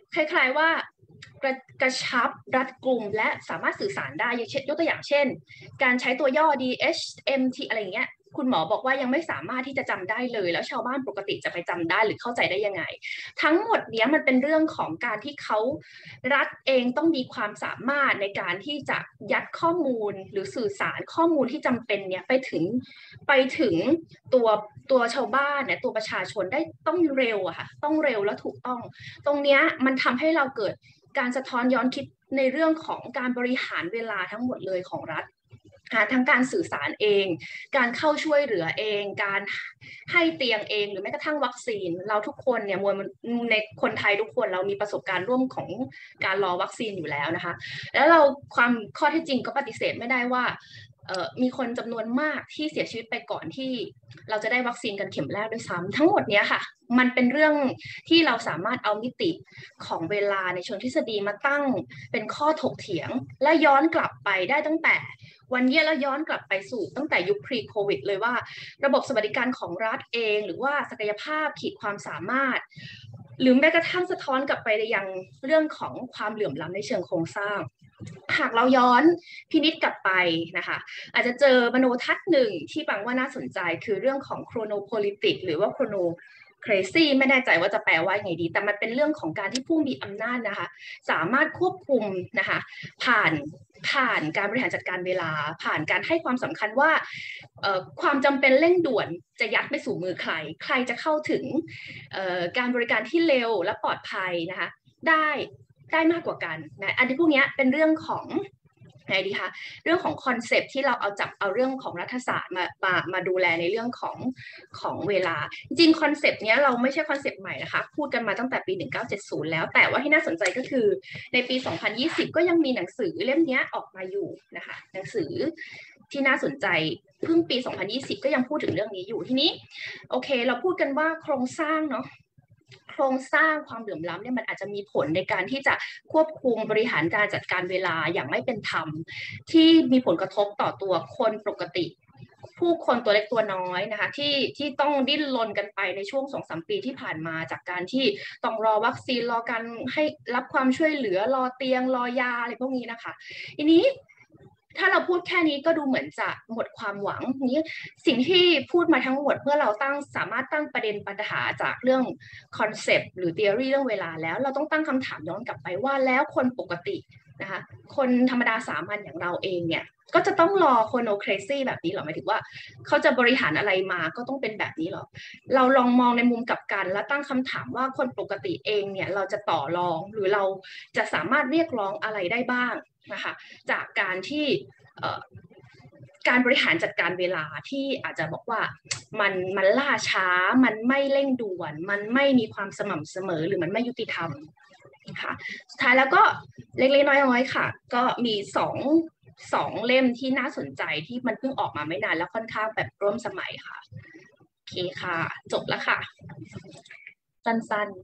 คล้ายๆว่ากระชับรัดกุมและสามารถสื่อสารได้ยกตัวอย่างเช่นการใช้ตัวย่อ DHMT อะไรอย่างเงี้ยคุณหมอบอกว่ายังไม่สามารถที่จะจำได้เลยแล้วชาวบ้านปกติจะไปจำได้หรือเข้าใจได้ยังไงทั้งหมดเนี้ยมันเป็นเรื่องของการที่เขารัฐเองต้องมีความสามารถในการที่จะยัดข้อมูลหรือสื่อสารข้อมูลที่จำเป็นเนี้ยไปถึงตัวชาวบ้านเนี่ยตัวประชาชนได้ต้องเร็วอะค่ะต้องเร็วและถูกต้องตรงเนี้ยมันทำให้เราเกิดการสะท้อนย้อนคิดในเรื่องของการบริหารเวลาทั้งหมดเลยของรัฐทั้งการสื่อสารเองการเข้าช่วยเหลือเองการให้เตียงเองหรือแม้กระทั่งวัคซีนเราทุกคนเนี่ยในคนไทยทุกคนเรามีประสบการณ์ร่วมของการรอวัคซีนอยู่แล้วนะคะแล้วเราความข้อเท็จจริงก็ปฏิเสธไม่ได้ว่ามีคนจำนวนมากที่เสียชีวิตไปก่อนที่เราจะได้วัคซีนกันเข็มแรกด้วยซ้ำทั้งหมดนี้ค่ะมันเป็นเรื่องที่เราสามารถเอามิติของเวลาในเชิงทฤษฎีมาตั้งเป็นข้อถกเถียงและย้อนกลับไปได้ตั้งแต่วันนี้แล้วย้อนกลับไปสู่ตั้งแต่ยุค pre covid เลยว่าระบบสวัสดิการของรัฐเองหรือว่าศักยภาพขีดความสามารถหรือแม้กระทั่งสะท้อนกลับไปยังเรื่องของความเหลื่อมล้ำในเชิงโครงสร้างหากเราย้อนพินิจกลับไปนะคะอาจจะเจอมโนทัศน์หนึ่งที่บางว่าน่าสนใจคือเรื่องของ chronopolitics หรือว่า chronocracy ไม่แน่ใจว่าจะแปลว่าไงดีแต่มันเป็นเรื่องของการที่ผู้มีอำนาจนะคะสามารถควบคุมนะคะผ่านการบริหารจัดการเวลาผ่านการให้ความสำคัญว่าความจำเป็นเร่งด่วนจะยัดไปสู่มือใครจะเข้าถึงการบริการที่เร็วและปลอดภัยนะคะได้มากกว่ากันนะอันที่พวกนี้เป็นเรื่องของไงดีคะเรื่องของคอนเซปต์ที่เราเอาเรื่องของรัฐศาสตร์มาดูแลในเรื่องของเวลาจริงคอนเซปต์นี้เราไม่ใช่คอนเซปต์ใหม่นะคะพูดกันมาตั้งแต่ปี1970แล้วแต่ว่าที่น่าสนใจก็คือในปี2020ก็ยังมีหนังสือเล่มนี้ออกมาอยู่นะคะหนังสือที่น่าสนใจเพิ่งปี2020ก็ยังพูดถึงเรื่องนี้อยู่ทีนี้โอเคเราพูดกันว่าโครงสร้างเนาะโครงสร้างความเหลื่อมล้ำเนี่ยมันอาจจะมีผลในการที่จะควบคุมบริหารการจัดการเวลาอย่างไม่เป็นธรรมที่มีผลกระทบต่อตัวคนปกติผู้คนตัวเล็กตัวน้อยนะคะที่ต้องดิ้นรนกันไปในช่วง 2-3 ปีที่ผ่านมาจากการที่ต้องรอวัคซีนรอการให้รับความช่วยเหลือรอเตียงรอยาอะไรพวกนี้นะคะทีนี้ถ้าเราพูดแค่นี้ก็ดูเหมือนจะหมดความหวังนี้สิ่งที่พูดมาทั้งหมดเมื่อเราสามารถตั้งประเด็นปัญหาจากเรื่องคอนเซปต์หรือ theory เรื่องเวลาแล้วเราต้องตั้งคำถามย้อนกลับไปว่าแล้วคนปกตินะคะคนธรรมดาสามัญอย่างเราเองเนี่ยก็จะต้องรอโคโนเครซี่แบบนี้หรอหมายถึงว่าเขาจะบริหารอะไรมาก็ต้องเป็นแบบนี้หรอเราลองมองในมุมกลับกันแล้วตั้งคำถามว่าคนปกติเองเนี่ยเราจะต่อรองหรือเราจะสามารถเรียกร้องอะไรได้บ้างนะคะจากการที่การบริหารจัดการเวลาที่อาจจะบอกว่ามันล่าช้ามันไม่เร่งด่วนมันไม่มีความสม่ำเสมอหรือมันไม่ยุติธรรมค่ะสุดท้ายแล้วก็เล็กๆน้อยๆค่ะก็มีสองเล่มที่น่าสนใจที่มันเพิ่งออกมาไม่นานแล้วค่อนข้างแบบร่วมสมัยค่ะโอเคค่ะจบแล้วค่ะสั้น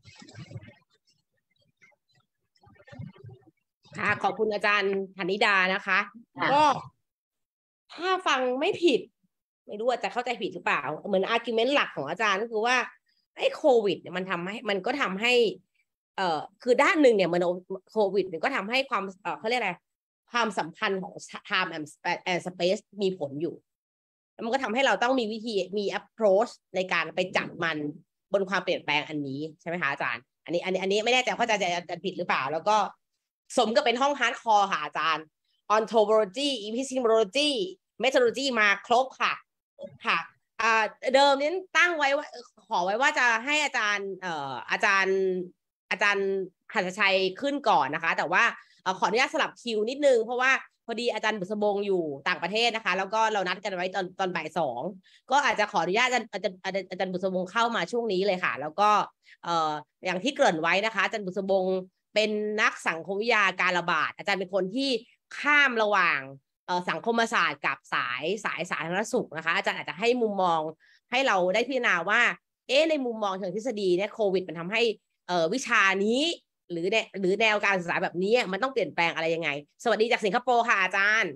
ค่ะขอบคุณอาจารย์ธนิดานะคะก็ถ้าฟังไม่ผิดไม่รู้ว่าจะเข้าใจผิดหรือเปล่าเหมือนอาร์กิวเมนต์หลักของอาจารย์ก็คือว่าไอ้โควิดเนี่ยมันก็ทำให้คือด้านหนึ่งเนี่ยโควิดเนี่ยก็ทำให้ความเขาเรียกอะไรความสัมพันธ์ของ time and space มีผลอยู่แล้วมันก็ทำให้เราต้องมีวิธีมี approach ในการไปจับมันบนความเปลี่ยนแปลงอันนี้ใช่ไหมคะอาจารย์อันนี้ไม่แน่ใจเข้าใจจะผิดหรือเปล่าแล้วก็สมกับเป็นห้องฮาร์ดคอร์ค่ะอาจารย์ ontology epistemology methodology มาครบค่ะเดิมนี้ตั้งไว้ว่าขอไว้ว่าจะให้อาจารย์อาจารย์หัสชัยขึ้นก่อนนะคะแต่ว่าขออนุญาตสลับคิวนิดนึงเพราะว่าพอดีอาจารย์บุษบงอยู่ต่างประเทศนะคะแล้วก็เรานัดกันไว้ตอนบ่าย 2ก็อาจจะขออนุญาตอาจารย์บุษบงเข้ามาช่วงนี้เลยค่ะแล้วก็อย่างที่เกริ่นไว้นะคะอาจารย์บุษบงเป็นนักสังคมวิทยาการระบาดอาจารย์เป็นคนที่ข้ามระหว่างสังคมศาสตร์กับสายสาธารณสุขนะคะอาจารย์อาจจะให้มุมมองให้เราได้พิจารณาว่าในมุมมองเชิงทฤษฎีเนี่ยโควิดมันทำให้วิชานี้หรือแนวการศึกษาแบบนี้มันต้องเปลี่ยนแปลงอะไรยังไงสวัสดีจากสิงคโปร์ค่ะอาจารย์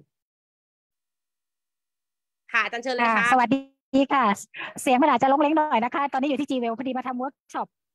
ค่ะอาจารย์เชิญเลยค่ะสวัสดีค่ะเสียงมันอาจจะลงเล้งหน่อยนะคะตอนนี้อยู่ที่จีเวลพอดีมาทำเวิร์กช็อป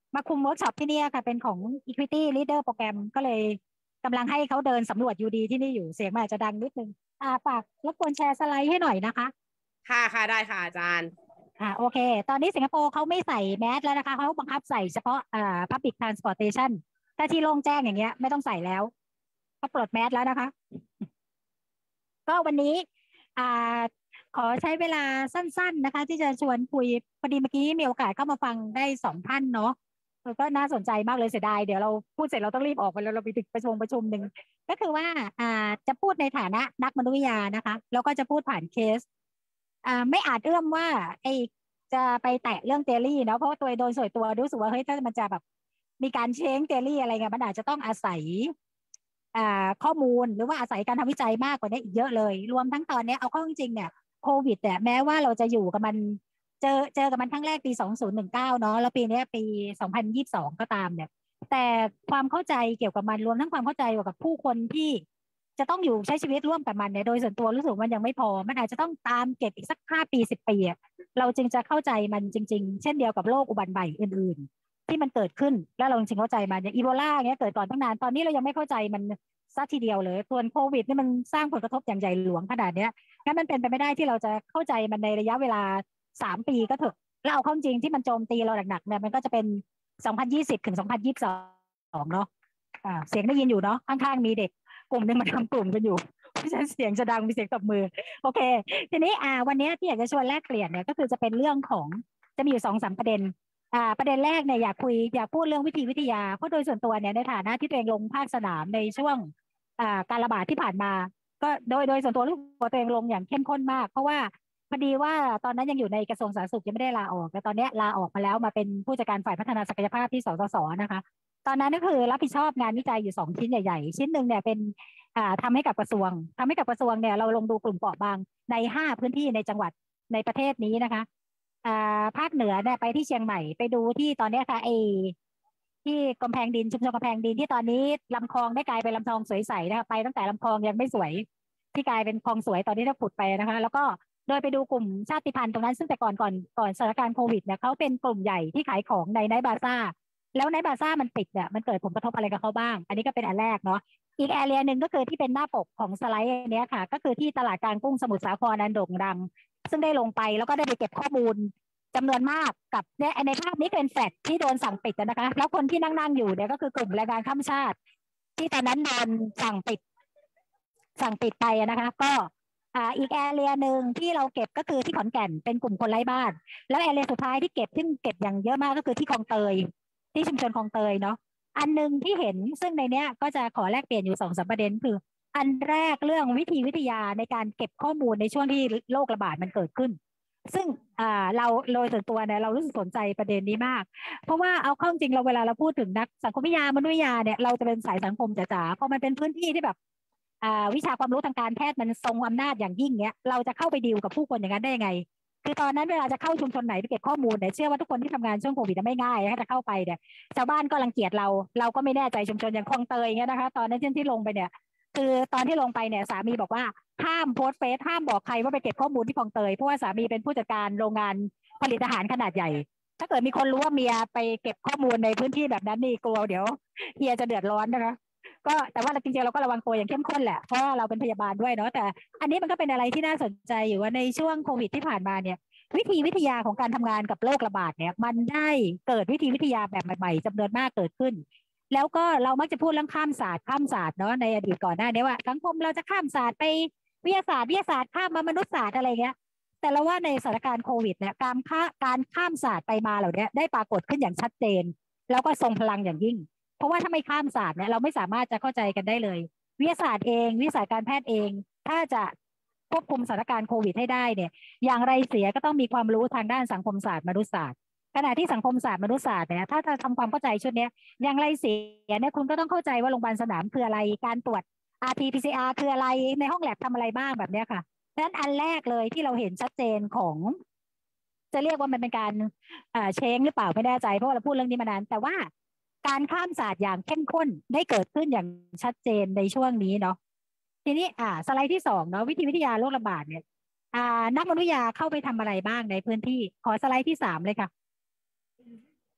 มาคุมเวิร์กช็อปที่นี่ค่ะเป็นของ Equity Leader โปรแกรมก็เลยกำลังให้เขาเดินสำรวจอยู่ดีที่นี่อยู่เสียงมันอาจจะดังนิดนึงฝากรบกวนแชร์สไลด์ให้หน่อยนะคะค่ะได้ค่ะอาจารย์โอเคตอนนี้สิงคโปร์เขาไม่ใส่แมสแล้วนะคะเขาบังคับใส่เฉพาะpublic transportation ถ้าที่โล่งแจ้งอย่างเงี้ยไม่ต้องใส่แล้วเขาปลดแมสแล้วนะคะก็วันนี้ขอใช้เวลาสั้นๆนะคะที่จะชวนคุยพอดีเมื่อกี้มีโอกาสเข้ามาฟังได้2 ท่านเนาะก็น่าสนใจมากเลยเสียดายเดี๋ยวเราพูดเสร็จเราต้องรีบออกไปแล้วเราไปติดประชุมหนึ่งก็คือว่าจะพูดในฐานะนักมนุษยวิทยานะคะแล้วก็จะพูดผ่านเคสไม่อาจเอื้อมว่าจะไปแตะเรื่องเทอรี่เนาะเพราะว่าตัวโดยส่วนตัวรู้สึกว่าเฮ้ยถ้ามันจะแบบมีการเช้งเทอรี่อะไรเงี้ยมันอาจจะต้องอาศัยข้อมูลหรือว่าอาศัยการทำวิจัยมากกว่านี้อีกเยอะเลยรวมทั้งตอนนี้เอาเข้าจริงๆเนี่ยโควิดเนี่ยแม้ว่าเราจะอยู่กับมันเจอกับมันครั้งแรกปี2019เนาะแล้วปีนี้ปี2022ก็ตามเนี่ยแต่ความเข้าใจเกี่ยวกับมันรวมทั้งความเข้าใจเกี่ยวกับผู้คนที่จะต้องอยู่ใช้ชีวิตร่วมกับมันเนี่ยโดยส่วนตัวรู้สึกมันยังไม่พอมันอาจจะต้องตามเก็บอีกสัก5 ปี10 ปีเราจึงจะเข้าใจมันจริงๆเช่นเดียวกับโรคอุบัติใหม่อื่นๆที่มันเกิดขึ้นแล้วเราจริงเข้าใจมันอย่างอีโบลาเงี้ยเกิดก่อนตั้งนานตอนนี้เรายังไม่เข้าใจมันซะทีเดียวเลยส่วนโควิดนี่มันสร้างผลกระทบอย่างใหญ่หลวงขนาดนี้งั้นมันเป็นไปไม่ได้ที่เราจะเข้าใจมันในระยะเวลา3 ปีก็เถอะแล้วเอาเข้าจริงที่มันโจมตีเราหนักๆเนี่ยมันก็จะเป็น2020ถึง2022เนาะเสียงได้ยินอยู่เนาะข้างๆมีเด็กกลุ่มนึงมาทำกลุ่มกันอยู่เพราะฉะนั้นเสียงจะดังมีเสียงตบมือโอเคทีนี้วันนี้ที่อยากจะชวนแลกเปลี่ยนเนี่ยก็คือจะเป็นเรื่องของจะมีอยู่2-3 ประเด็นประเด็นแรกเนี่ยอยากพูดเรื่องวิธีวิทยาเพราะโดยส่วนตัวเนี่ยในฐานะที่ตัวเองลงภาคสนามในช่วงการระบาดที่ผ่านมาก็โดยส่วนตัวรู้สึกว่าตัวเองลงอย่างเข้มข้นมากเพราะว่าพอดีว่าตอนนั้นยังอยู่ในกระทรวงสาธารณสุขยังไม่ได้ลาออกแต่ตอนนี้ลาออกมาแล้วมาเป็นผู้จัดการฝ่ายพัฒนาศักยภาพที่สสสนะคะตอนนั้นก็คือรับผิดชอบงานวิจัยอยู่2 ชิ้นใหญ่ๆชิ้นหนึ่งเนี่ยเป็นทำให้กับกระทรวงเนี่ยเราลงดูกลุ่มเปราะบางใน5 พื้นที่ในจังหวัดในประเทศนี้นะคะภาคเหนือเนี่ยไปที่เชียงใหม่ไปดูที่ตอนนี้ค่ะที่กำแพงดินชุมชนกำแพงดินที่ตอนนี้ลำคลองได้กลายเป็นลำคลองสวยใสนะคะไปตั้งแต่ลำคลองยังไม่สวยที่กลายเป็นคลองสวยตอนนี้ถ้าผุดไปนะคะแล้วก็โดยไปดูกลุ่มชาติพันธุ์ตรงนั้นซึ่งแต่ก่อนสถานการณ์โควิดเนี่ยเขาเป็นกลุ่มใหญ่ที่ขายของในไนท์บาซ่าแล้วไนท์บาซ่ามันปิดเนี่ยมันเกิดผลกระทบอะไรกับเขาบ้างอันนี้ก็เป็นอันแรกเนาะอีกแอเรียหนึ่งก็คือที่เป็นหน้าปกของสไลด์เนี้ยค่ะก็คือที่ตลาดกลางกุ้งสมุทรสาครอันโด่งดังซึ่งได้ลงไปแล้วก็ได้ไปเก็บข้อมูลจำนวนมากกับเนี่ยในภาพนี้เป็นแฟลตที่โดนสั่งปิดนะคะแล้วคนที่นั่งอยู่เนี่ยก็คือกลุ่มแรงงานข้ามชาติที่ตอนนั้นโดนสั่งปิดไปนะคะก็อีกแอเรียหนึ่งที่เราเก็บก็คือที่ขอนแก่นเป็นกลุ่มคนไร้บ้านแล้วแอเรียสุดท้ายที่เก็บซึ่งเก็บอย่างเยอะมากก็คือที่คลองเตยที่ชุมชนคลองเตยเนาะอันนึงที่เห็นซึ่งในเนี้ยก็จะขอแลกเปลี่ยนอยู่2-3 ประเด็นคืออันแรกเรื่องวิธีวิทยาในการเก็บข้อมูลในช่วงที่โรคระบาดมันเกิดขึ้นซึ่งเราโดยส่วนตัวเนี่ยเรารู้สึกสนใจประเด็นนี้มากเพราะว่าเอาเข้าจริงเราเวลาเราพูดถึงนักสังคมวิทยามนุษยวิทยาเนี่ยเราจะเป็นสายสังคมจ๋าๆเพราะมันเป็นพื้นที่ที่แบบวิชาความรู้ทางการแพทย์มันทรงอำนาจอย่างยิ่งเนี้ยเราจะเข้าไปดีลกับผู้คนอย่างนั้นได้ยังไงคือตอนนั้นเวลาจะเข้าชุมชนไหนไปเก็บข้อมูลเนี่ยเชื่อว่าทุกคนที่ทำงานช่วงโควิดไม่ง่ายถ้าจะเข้าไปเนี่ยชาวบ้านก็รังเกียจเราก็ไม่แน่ใจชุมชนอย่างคลองเตยเงี้ยนะคะตอนนั้นที่ลงไปเนี่ยคือตอนที่ลงไปเนี่ยสามีบอกว่าห้ามโพสต์เฟซห้ามบอกใครว่าไปเก็บข้อมูลที่คลองเตยเพราะว่าสามีเป็นผู้จัดการโรงงานผลิตอาหารขนาดใหญ่ถ้าเกิดมีคนรู้ว่าเมียไปเก็บข้อมูลในพื้นที่แบบนั้นนี่กลัวเดี๋ยวเฮียจะเดือดร้อนนะคะก็แต่ว่าจริงๆเราก็ระวังตัวอย่างเข้มข้นแหละเพราะเราเป็นพยาบาลด้วยเนาะแต่อันนี้มันก็เป็นอะไรที่น่าสนใจอยู่ว่าในช่วงโควิดที่ผ่านมาเนี่ยวิธีวิทยาของการทำงานกับโรคระบาดเนี่ยมันได้เกิดวิธีวิทยาแบบใหม่ๆจำนวนมากเกิดขึ้นแล้วก็เรามักจะพูดเรื่องข้ามศาสตร์เนาะในอดีตก่อนหน้านี้ว่าสังคมเราจะข้ามศาสตร์ไปวิทยาศาสตร์ข้ามมามนุษยศาสตร์อะไรเงี้ยแต่เราว่าในสถานการณ์โควิดเนี่ยการข้ามศาสตร์ไปมาเหล่านี้ได้ปรากฏขึ้นอย่างชัดเจนแล้วก็ทรงพลังอย่างยิ่งเพราะว่าถ้าไม่ข้ามศาสตร์เนี่ยเราไม่สามารถจะเข้าใจกันได้เลยวิทยาศาสตร์เองวิทยาศาสตร์การแพทย์เองถ้าจะควบคุมสถานการณ์โควิดให้ได้เนี่ยอย่างไรเสียก็ต้องมีความรู้ทางด้านสังคมศาสตร์มนุษยศาสตร์ขณะที่สังคมศาสตร์มนุษยศาสตร์เนี่ยถ้าจะทำความเข้าใจชุดนี้อย่างไรเสียเนี่ยคุณก็ต้องเข้าใจว่าโรงพยาบาลสนามคืออะไรการตรวจ RT-PCR คืออะไรในห้องแลบทำอะไรบ้างแบบนี้ค่ะดังนั้นอันแรกเลยที่เราเห็นชัดเจนของจะเรียกว่ามันเป็นการเช้งหรือเปล่าไม่แน่ใจเพราะเราพูดเรื่องนี้มานานแต่ว่าการข้ามศาสตร์อย่างเข้มข้นได้เกิดขึ้นอย่างชัดเจนในช่วงนี้เนาะทีนี้สไลด์ที่2เนาะวิธีวิทยาโรคระบาดเนี่ยนักมนุษยวิทยาเข้าไปทำอะไรบ้างในพื้นที่ขอสไลด์ที่3เลยค่ะ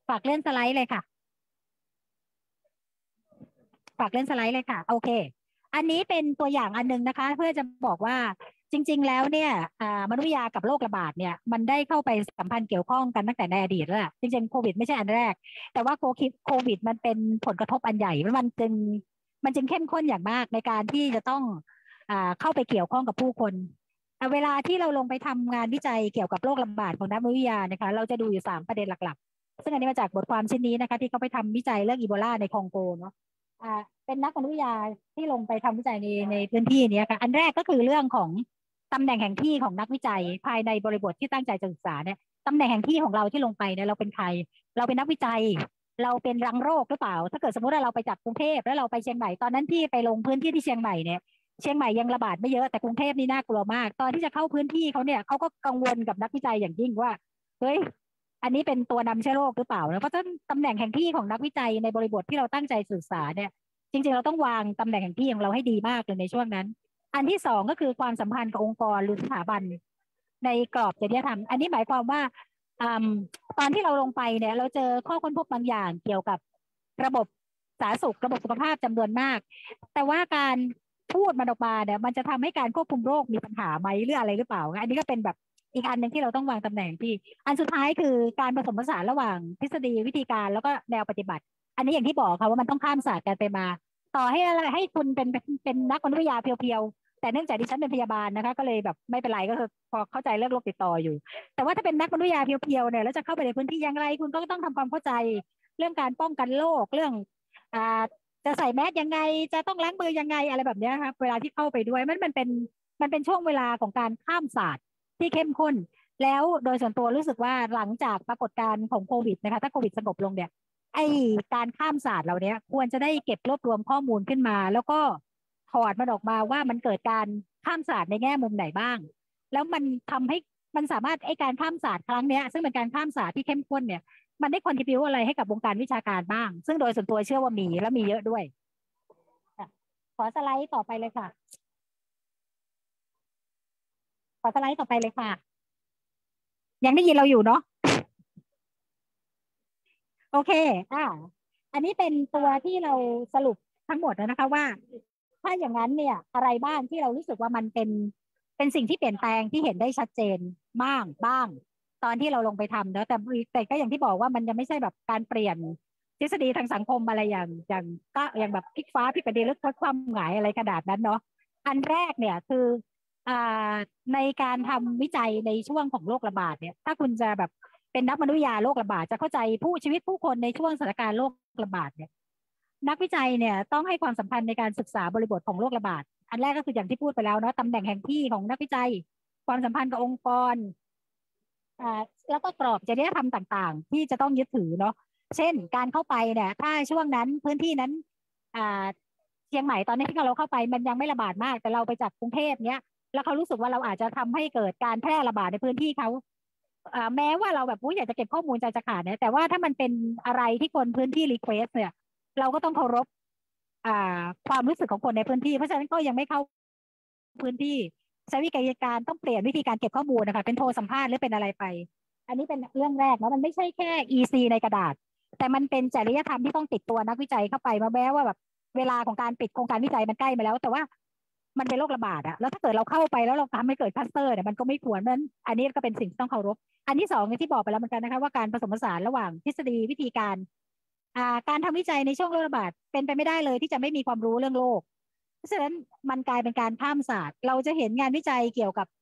ฝากเล่นสไลด์เลยค่ะฝากเล่นสไลด์เลยค่ะโอเคอันนี้เป็นตัวอย่างอันนึงนะคะเพื่อจะบอกว่าจริงๆแล้วเนี่ยมนุษยวิทยากับโรคระบาดเนี่ยมันได้เข้าไปสัมพันธ์เกี่ยวข้องกันตั้งแต่ในอดีตแล้วจริงๆโควิดไม่ใช่อันแรกแต่ว่าโควิดมันเป็นผลกระทบอันใหญ่มันจึงเข้มข้นอย่างมากในการที่จะต้องเข้าไปเกี่ยวข้องกับผู้คนเวลาที่เราลงไปทำงานวิจัยเกี่ยวกับโรคระบาดของนักวิทยานะคะเราจะดูอยู่3ประเด็นหลักๆซึ่งอันนี้มาจากบทความชิ้นนี้นะคะที่เขาไปทำวิจัยเรื่องอีโบลาในคองโกเนาะเป็นนักวิทยาที่ลงไปทำวิจัยในพื้นที่นี้ค่ะอันแรกก็คือเรื่องของตำแหน่งแห่งที่ของนักวิจัยภายในบริบทที่ตั้งใจจะศึกษาเนี่ยตำแหน่งแห่งที่ของเราที่ลงไปเนี่ยเราเป็นใครเราเป็นนักวิจัยเราเป็นรังโรคหรือเปล่าถ้าเกิดสมมติว่าเราไปจากกรุงเทพแล้วเราไปเชียงใหม่ตอนนั้นที่ไปลงพื้นที่ที่เชียงใหม่เนี่ยเชียงใหม่ยังระบาดไม่เยอะแต่กรุงเทพนี่น่ากลัวมากตอนที่จะเข้าพื้นที่เขาเนี่ยเขาก็กังวลกับนักวิจัยอย่างยิ่งว่าเฮ้ยอันนี้เป็นตัวนำเชื้อโรคหรือเปล่าเพราะฉะนั้นตำแหน่งแห่งที่ของนักวิจัยในบริบทที่เราตั้งใจศึกษาเนี่ยจริงๆเราต้องวางตำแหน่งแห่งที่ของเราให้ดีมากเลยในช่วงนั้นอันที่2ก็คือความสัมพันธ์กับองค์กรหรือสถาบันในกรอบจริยธรรมอันนี้หมายความว่าตอนที่เราลงไปเนี่ยเราเจอข้อค้นพบบางอย่างเกี่ยวกับระบบสาธารณสุขระบบสุขภาพจำนวนมากแต่ว่าการพูดมันออกมาเนี่ยมันจะทำให้การควบคุมโรคมีปัญหาไหมหรืออะไรหรือเปล่าอันนี้ก็เป็นแบบอีกอันหนึ่งที่เราต้องวางตำแหน่งที่อันสุดท้ายคือการผสมผสานระหว่างทฤษฎีวิธีการแล้วก็แนวปฏิบัติอันนี้อย่างที่บอกค่ะว่ามันต้องข้ามศาสตร์กันไปมาต่อให้คุณเป็นนักวิทยาเพียวๆแต่เนื่องจากดิฉันเป็นพยาบาลนะคะก็เลยแบบไม่เป็นไรก็คือพอเข้าใจเรื่องโรคติดต่ออยู่แต่ว่าถ้าเป็นนักวิทยาเพียวๆเนี่ยแล้วจะเข้าไปในพื้นที่อย่างไรคุณก็ต้องทำความเข้าใจเรื่องการป้องกันโรคเรื่องจะใส่แมสยังไงจะต้องล้างมือยังไงอะไรแบบนี้ครับเวลาที่เข้าไปด้วยมันเป็นช่วงเวลาของการข้ามศาสตร์ที่เข้มข้นแล้วโดยส่วนตัวรู้สึกว่าหลังจากปรากฏการณ์ของโควิดนะคะถ้าโควิดสงบลงเนี่ยไอ้การข้ามศาสตร์เหล่านี้ควรจะได้เก็บรวบรวมข้อมูลขึ้นมาแล้วก็ถอดมันออกมาว่ามันเกิดการข้ามศาสตร์ในแง่มุมไหนบ้างแล้วมันทำให้มันสามารถไอ้การข้ามศาสตร์ครั้งนี้ซึ่งเป็นการข้ามศาสตร์ที่เข้มข้นเนี่ยมันได้คอนทริบิวอะไรให้กับวงการวิชาการบ้างซึ่งโดยส่วนตัวเชื่อว่ามีและมีเยอะด้วยขอสไลด์ต่อไปเลยค่ะขอสไลด์ต่อไปเลยค่ะยังได้ยินเราอยู่เนาะโอเคอันนี้เป็นตัวที่เราสรุปทั้งหมดนะคะว่าถ้าอย่างนั้นเนี่ยอะไรบ้างที่เรารู้สึกว่ามันเป็นสิ่งที่เปลี่ยนแปลงที่เห็นได้ชัดเจนบ้างตอนที่เราลงไปทำนะแต่ก็อย่างที่บอกว่ามันยังไม่ใช่แบบการเปลี่ยนทฤษฎีทางสังคมอะไรอย่างแบบพลิกฟ้าพลิกแผ่นดินหรือพลิกความหงายอะไรขนาดนั้นเนาะอันแรกเนี่ยคือในการทำวิจัยในช่วงของโรคระบาดเนี่ยถ้าคุณจะแบบเป็นนักมนุษยวิทยาโรคระบาดจะเข้าใจชีวิตผู้คนในช่วงสถานการณ์โรคระบาดเนี่ยนักวิจัยเนี่ยต้องให้ความสำคัญในการศึกษาบริบทของโรคระบาดอันแรกก็คืออย่างที่พูดไปแล้วเนาะตำแหน่งแห่งที่ของนักวิจัยความสัมพันธ์กับองค์กรแล้วก็กรอบจริยธรรมต่างๆที่จะต้องยึดถือเนาะเช่นการเข้าไปเนี่ยถ้าช่วงนั้นพื้นที่นั้นเชียงใหม่ตอนนี้ที่เราเข้าไปมันยังไม่ระบาดมากแต่เราไปจากกรุงเทพเนี้ยแล้วเขารู้สึกว่าเราอาจจะทำให้เกิดการแพร่ระบาดในพื้นที่เขาแม้ว่าเราแบบอยากจะเก็บข้อมูลใจจะขาดเนี่ยแต่ว่าถ้ามันเป็นอะไรที่คนพื้นที่รีเควสเนี่ยเราก็ต้องเคารพความรู้สึกของคนในพื้นที่เพราะฉะนั้นก็ยังไม่เข้าพื้นที่ใช้วิธีการต้องเปลี่ยนวิธีการเก็บข้อมูลนะคะเป็นโทรสัมภาษณ์หรือเป็นอะไรไปอันนี้เป็นเรื่องแรกนะมันไม่ใช่แค่ EC ในกระดาษแต่มันเป็นจริยธรรมที่ต้องติดตัวนักวิจัยเข้าไปมาแม้ว่าแบบเวลาของการปิดโครงการวิจัยมันใกล้มาแล้วแต่ว่ามันเป็นโรคระบาดอะแล้วถ้าเกิดเราเข้าไปแล้วเราทำให้เกิดคลัสเตอร์เนี่ยมันก็ไม่ควรนั้นอันนี้ก็เป็นสิ่งที่ต้องเคารพอันที่2ที่บอกไปแล้วเหมือนกันนะคะว่าการผสมผสานระหว่างทฤษฎีวิธีการการทำวิจัยในช่วงโรคระบาดเป็นไปไม่ได้เลยที่จะไม่มีความรู้เรื่องโรคเพราะฉะนั้นมันกลายเป็นการข้ามศาสตร์เราจะเห็นงานวิจัยเกี่ยวกับ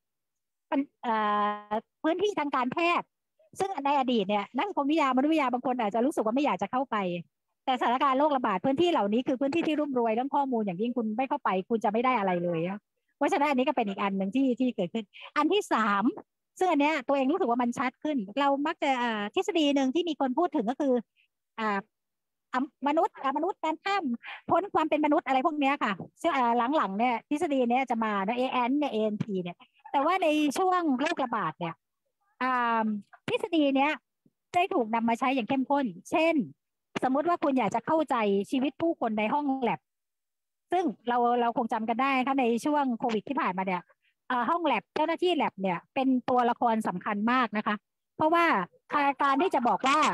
พื้นที่ทางการแพทย์ซึ่งในอดีตเนี่ยนักสังคมวิทยามนุษยวิทยาบางคนอาจจะรู้สึกว่าไม่อยากจะเข้าไปแต่สถานการณ์โรคระบาดพื้นที่เหล่านี้คือพื้นที่ที่รุ่มรวยเรื่องข้อมูลอย่างยิ่งคุณไม่เข้าไปคุณจะไม่ได้อะไรเลยเพราะฉะนั้นอันนี้ก็เป็นอีกอันหนึ่งที่เกิดขึ้นอันที่3ซึ่งอันเนี้ยตัวเองรู้สึกว่ามันชัดขึ้นเรามักจะทฤษฎีหนึ่งที่มีคนพูดถึงก็คือมนุษย์การข้ามพ้นความเป็นมนุษย์อะไรพวกนี้ค่ะซึ่งหลังๆเนี่ยทฤษฎีเนี้ยจะมานะAN เนี่ย ANP เนี่ยแต่ว่าในช่วงโรคระบาดเนี่ยทฤษฎีเนี้ยได้ถูกนำมาใช้อย่างเข้มข้นเช่นสมมุติว่าคุณอยากจะเข้าใจชีวิตผู้คนในห้องแลบซึ่งเราคงจำกันได้ค่ะในช่วงโควิดที่ผ่านมาเนี่ยห้องแลบเจ้าหน้าที่แลบเนี่ยเป็นตัวละครสำคัญมากนะคะเพราะว่าการที่จะบอกว่า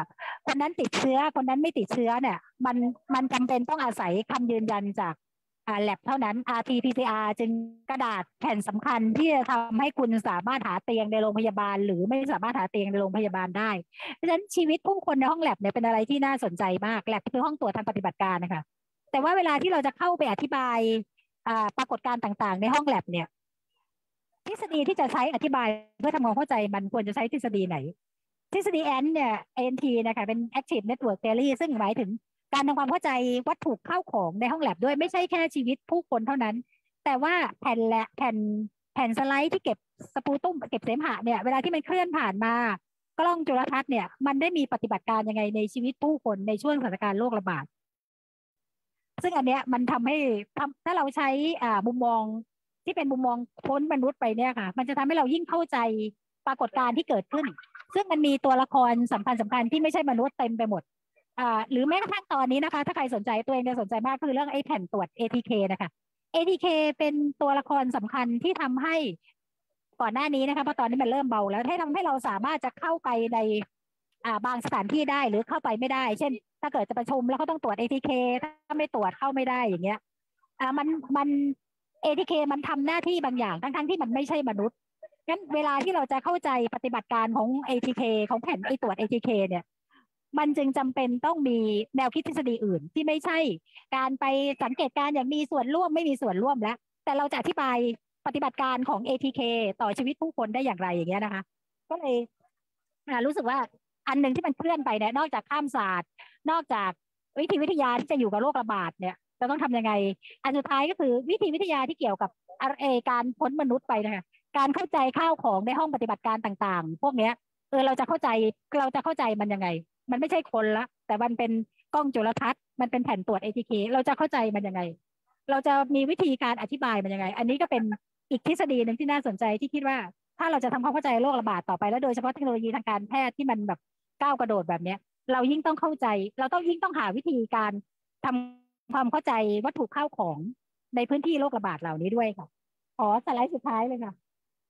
คนนั้นติดเชื้อคนนั้นไม่ติดเชื้อเนี่ยมันจำเป็นต้องอาศัยคำยืนยันจากlab เท่านั้น RT-PCR จึงกระดาษแผ่นสำคัญที่จะทำให้คุณสามารถหาเตียงในโรงพยาบาลหรือไม่สามารถหาเตียงในโรงพยาบาลได้เพราะฉะนั้นชีวิตผู้คนในห้อง lab เนี่ยเป็นอะไรที่น่าสนใจมาก lab คือห้องตรวจทางปฏิบัติการนะคะแต่ว่าเวลาที่เราจะเข้าไปอธิบายปรากฏการณ์ต่างๆในห้อง lab เนี่ยทฤษฎีที่จะใช้อธิบายเพื่อทำความเข้าใจมันควรจะใช้ทฤษฎีไหนทฤษฎี ANT เนี่ย ANT นะคะเป็น Active Network Theory ซึ่งหมายถึงการทำความเข้าใจวัตถุเข้าของในห้องแลบด้วยไม่ใช่แค่ชีวิตผู้คนเท่านั้นแต่ว่าแผ่นสไลด์ที่เก็บสปูตุ้มเก็บเสมหะเนี่ยเวลาที่มันเคลื่อนผ่านมากล้องจุลทรรศน์เนี่ยมันได้มีปฏิบัติการยังไงในชีวิตผู้คนในช่วงสถานการณ์โรคระบาดซึ่งอันเนี้ยมันทำให้ถ้าเราใช้มุมมองที่เป็นมุมมองพ้นมนุษย์ไปเนี่ยค่ะมันจะทำให้เรายิ่งเข้าใจปรากฏการณ์ที่เกิดขึ้นซึ่งมันมีตัวละครสำคัญที่ไม่ใช่มนุษย์เต็มไปหมดหรือแม้กระทั่งตอนนี้นะคะถ้าใครสนใจตัวเองจะสนใจมากคือเรื่องไอ้แผ่นตรวจ ATK นะคะ ATK เป็นตัวละครสำคัญที่ทำให้ก่อนหน้านี้นะคะเพราะตอนนี้มันเริ่มเบาแล้วให้ทำให้เราสามารถจะเข้าไปในบางสถานที่ได้หรือเข้าไปไม่ได้เช่นถ้าเกิดจะประชุมแล้วเขาต้องตรวจ ATK ถ้าไม่ตรวจเข้าไม่ได้อย่างเงี้ยมัน ATK มันทำหน้าที่บางอย่างทั้งที่มันไม่ใช่มนุษย์งั้นเวลาที่เราจะเข้าใจปฏิบัติการของ ATK ของแผ่นไอตรวจ ATK เนี่ยมันจึงจำเป็นต้องมีแนวคิดทฤษฎีอื่นที่ไม่ใช่การไปสังเกตการอย่างมีส่วนร่วมไม่มีส่วนร่วมแล้วแต่เราจะอธิบายปฏิบัติการของ ATK ต่อชีวิตผู้คนได้อย่างไรอย่างเงี้ยนะคะก็เลยรู้สึกว่าอันหนึ่งที่มันเคลื่อนไปเนี่ยนอกจากข้ามศาสตร์นอกจากวิทยาที่จะอยู่กับโรคระบาดเนี่ยจะต้องทำยังไงอันสุดท้ายก็คือวิทยาที่เกี่ยวกับการพ้นมนุษย์ไปนะคะการเข้าใจข้าวของในห้องปฏิบัติการต่างๆพวกเนี้ยเราจะเข้าใจมันยังไงมันไม่ใช่คนละแต่มันเป็นกล้องจุลทรรศน์มันเป็นแผ่นตรวจ ATK เราจะเข้าใจมันยังไงเราจะมีวิธีการอธิบายมันยังไงอันนี้ก็เป็นอีกทฤษฎีหนึ่งที่น่าสนใจที่คิดว่าถ้าเราจะทำความเข้าใจโรคระบาดต่อไปแล้วโดยเฉพาะเทคโนโลยีทางการแพทย์ที่มันแบบก้าวกระโดดแบบนี้เรายิ่งต้องเข้าใจเราต้องยิ่งต้องหาวิธีการทำความเข้าใจวัตถุข้าวของในพื้นที่โรคระบาดเหล่านี้ด้วยค่ะขอสไลด์สุดท้ายเลยค่ะ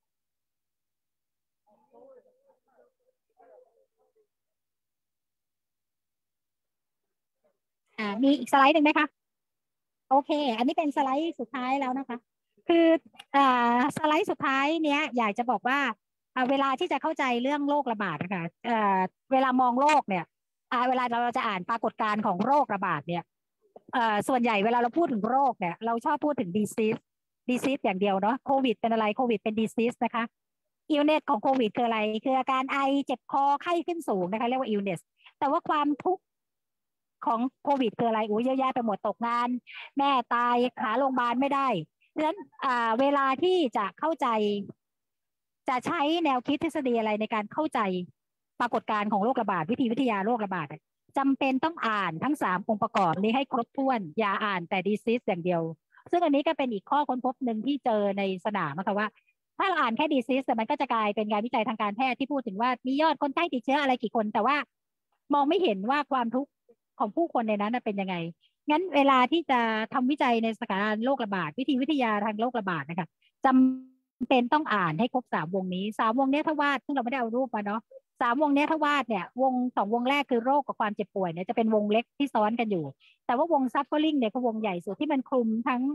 มีอีกสไลด์หนึ่งไหมคะโอเคอันนี้เป็นสไลด์สุดท้ายแล้วนะคะคือสไลด์สุดท้ายเนี้ยอยากจะบอกว่าเวลาที่จะเข้าใจเรื่องโรคระบาดนะคะเวลามองโรคเนี่ยเวลาเราจะอ่านปรากฏการณ์ของโรคระบาดเนี่ยส่วนใหญ่เวลาเราพูดถึงโรคเนี่ยเราชอบพูดถึง disease อย่างเดียวเนาะโควิดเป็นอะไรโควิดเป็น disease นะคะillness ของโควิดคืออะไรคืออาการไอเจ็บคอไข้ขึ้นสูงนะคะเรียกว่า illness แต่ว่าความทุกข์ของโควิดคืออะไรเยอะแยะไปหมดตกงานแม่ตายหาโรงพยาบาลไม่ได้ดังนั้นเวลาที่จะเข้าใจจะใช้แนวคิดทฤษฎีอะไรในการเข้าใจปรากฏการณ์ของโรคระบาดวิทยาโรคระบาดจำเป็นต้องอ่านทั้ง3องค์ประกอบนี้ให้ครบถ้วนอย่าอ่านแต่ disease อย่างเดียวซึ่งอันนี้ก็เป็นอีกข้อค้นพบหนึ่งที่เจอในสนามนะคะว่าถ้าเราอ่านแค่ disease แต่มันก็จะกลายเป็นงานวิจัยทางการแพทย์ที่พูดถึงว่ามียอดคนไข้ติดเชื้ออะไรกี่คนแต่ว่ามองไม่เห็นว่าความทุกข์ของผู้คนในนั้นเป็นยังไงงั้นเวลาที่จะทำวิจัยในสถานการณ์โรคระบาดวิทยาทางโรคระบาดนะคะจำเป็นต้องอ่านให้ครบ3วงนี้3วงนี้ถ้าวาดซึ่งเราไม่ได้เอารูปมาเนาะ3วงนี้ถ้าวาดเนี่ยวง2วงแรกคือโรคกับความเจ็บป่วยเนี่ยจะเป็นวงเล็กที่ซ้อนกันอยู่แต่ว่าวง suffering เนี่ยคือวงใหญ่สุดที่มันคลุมทั้ง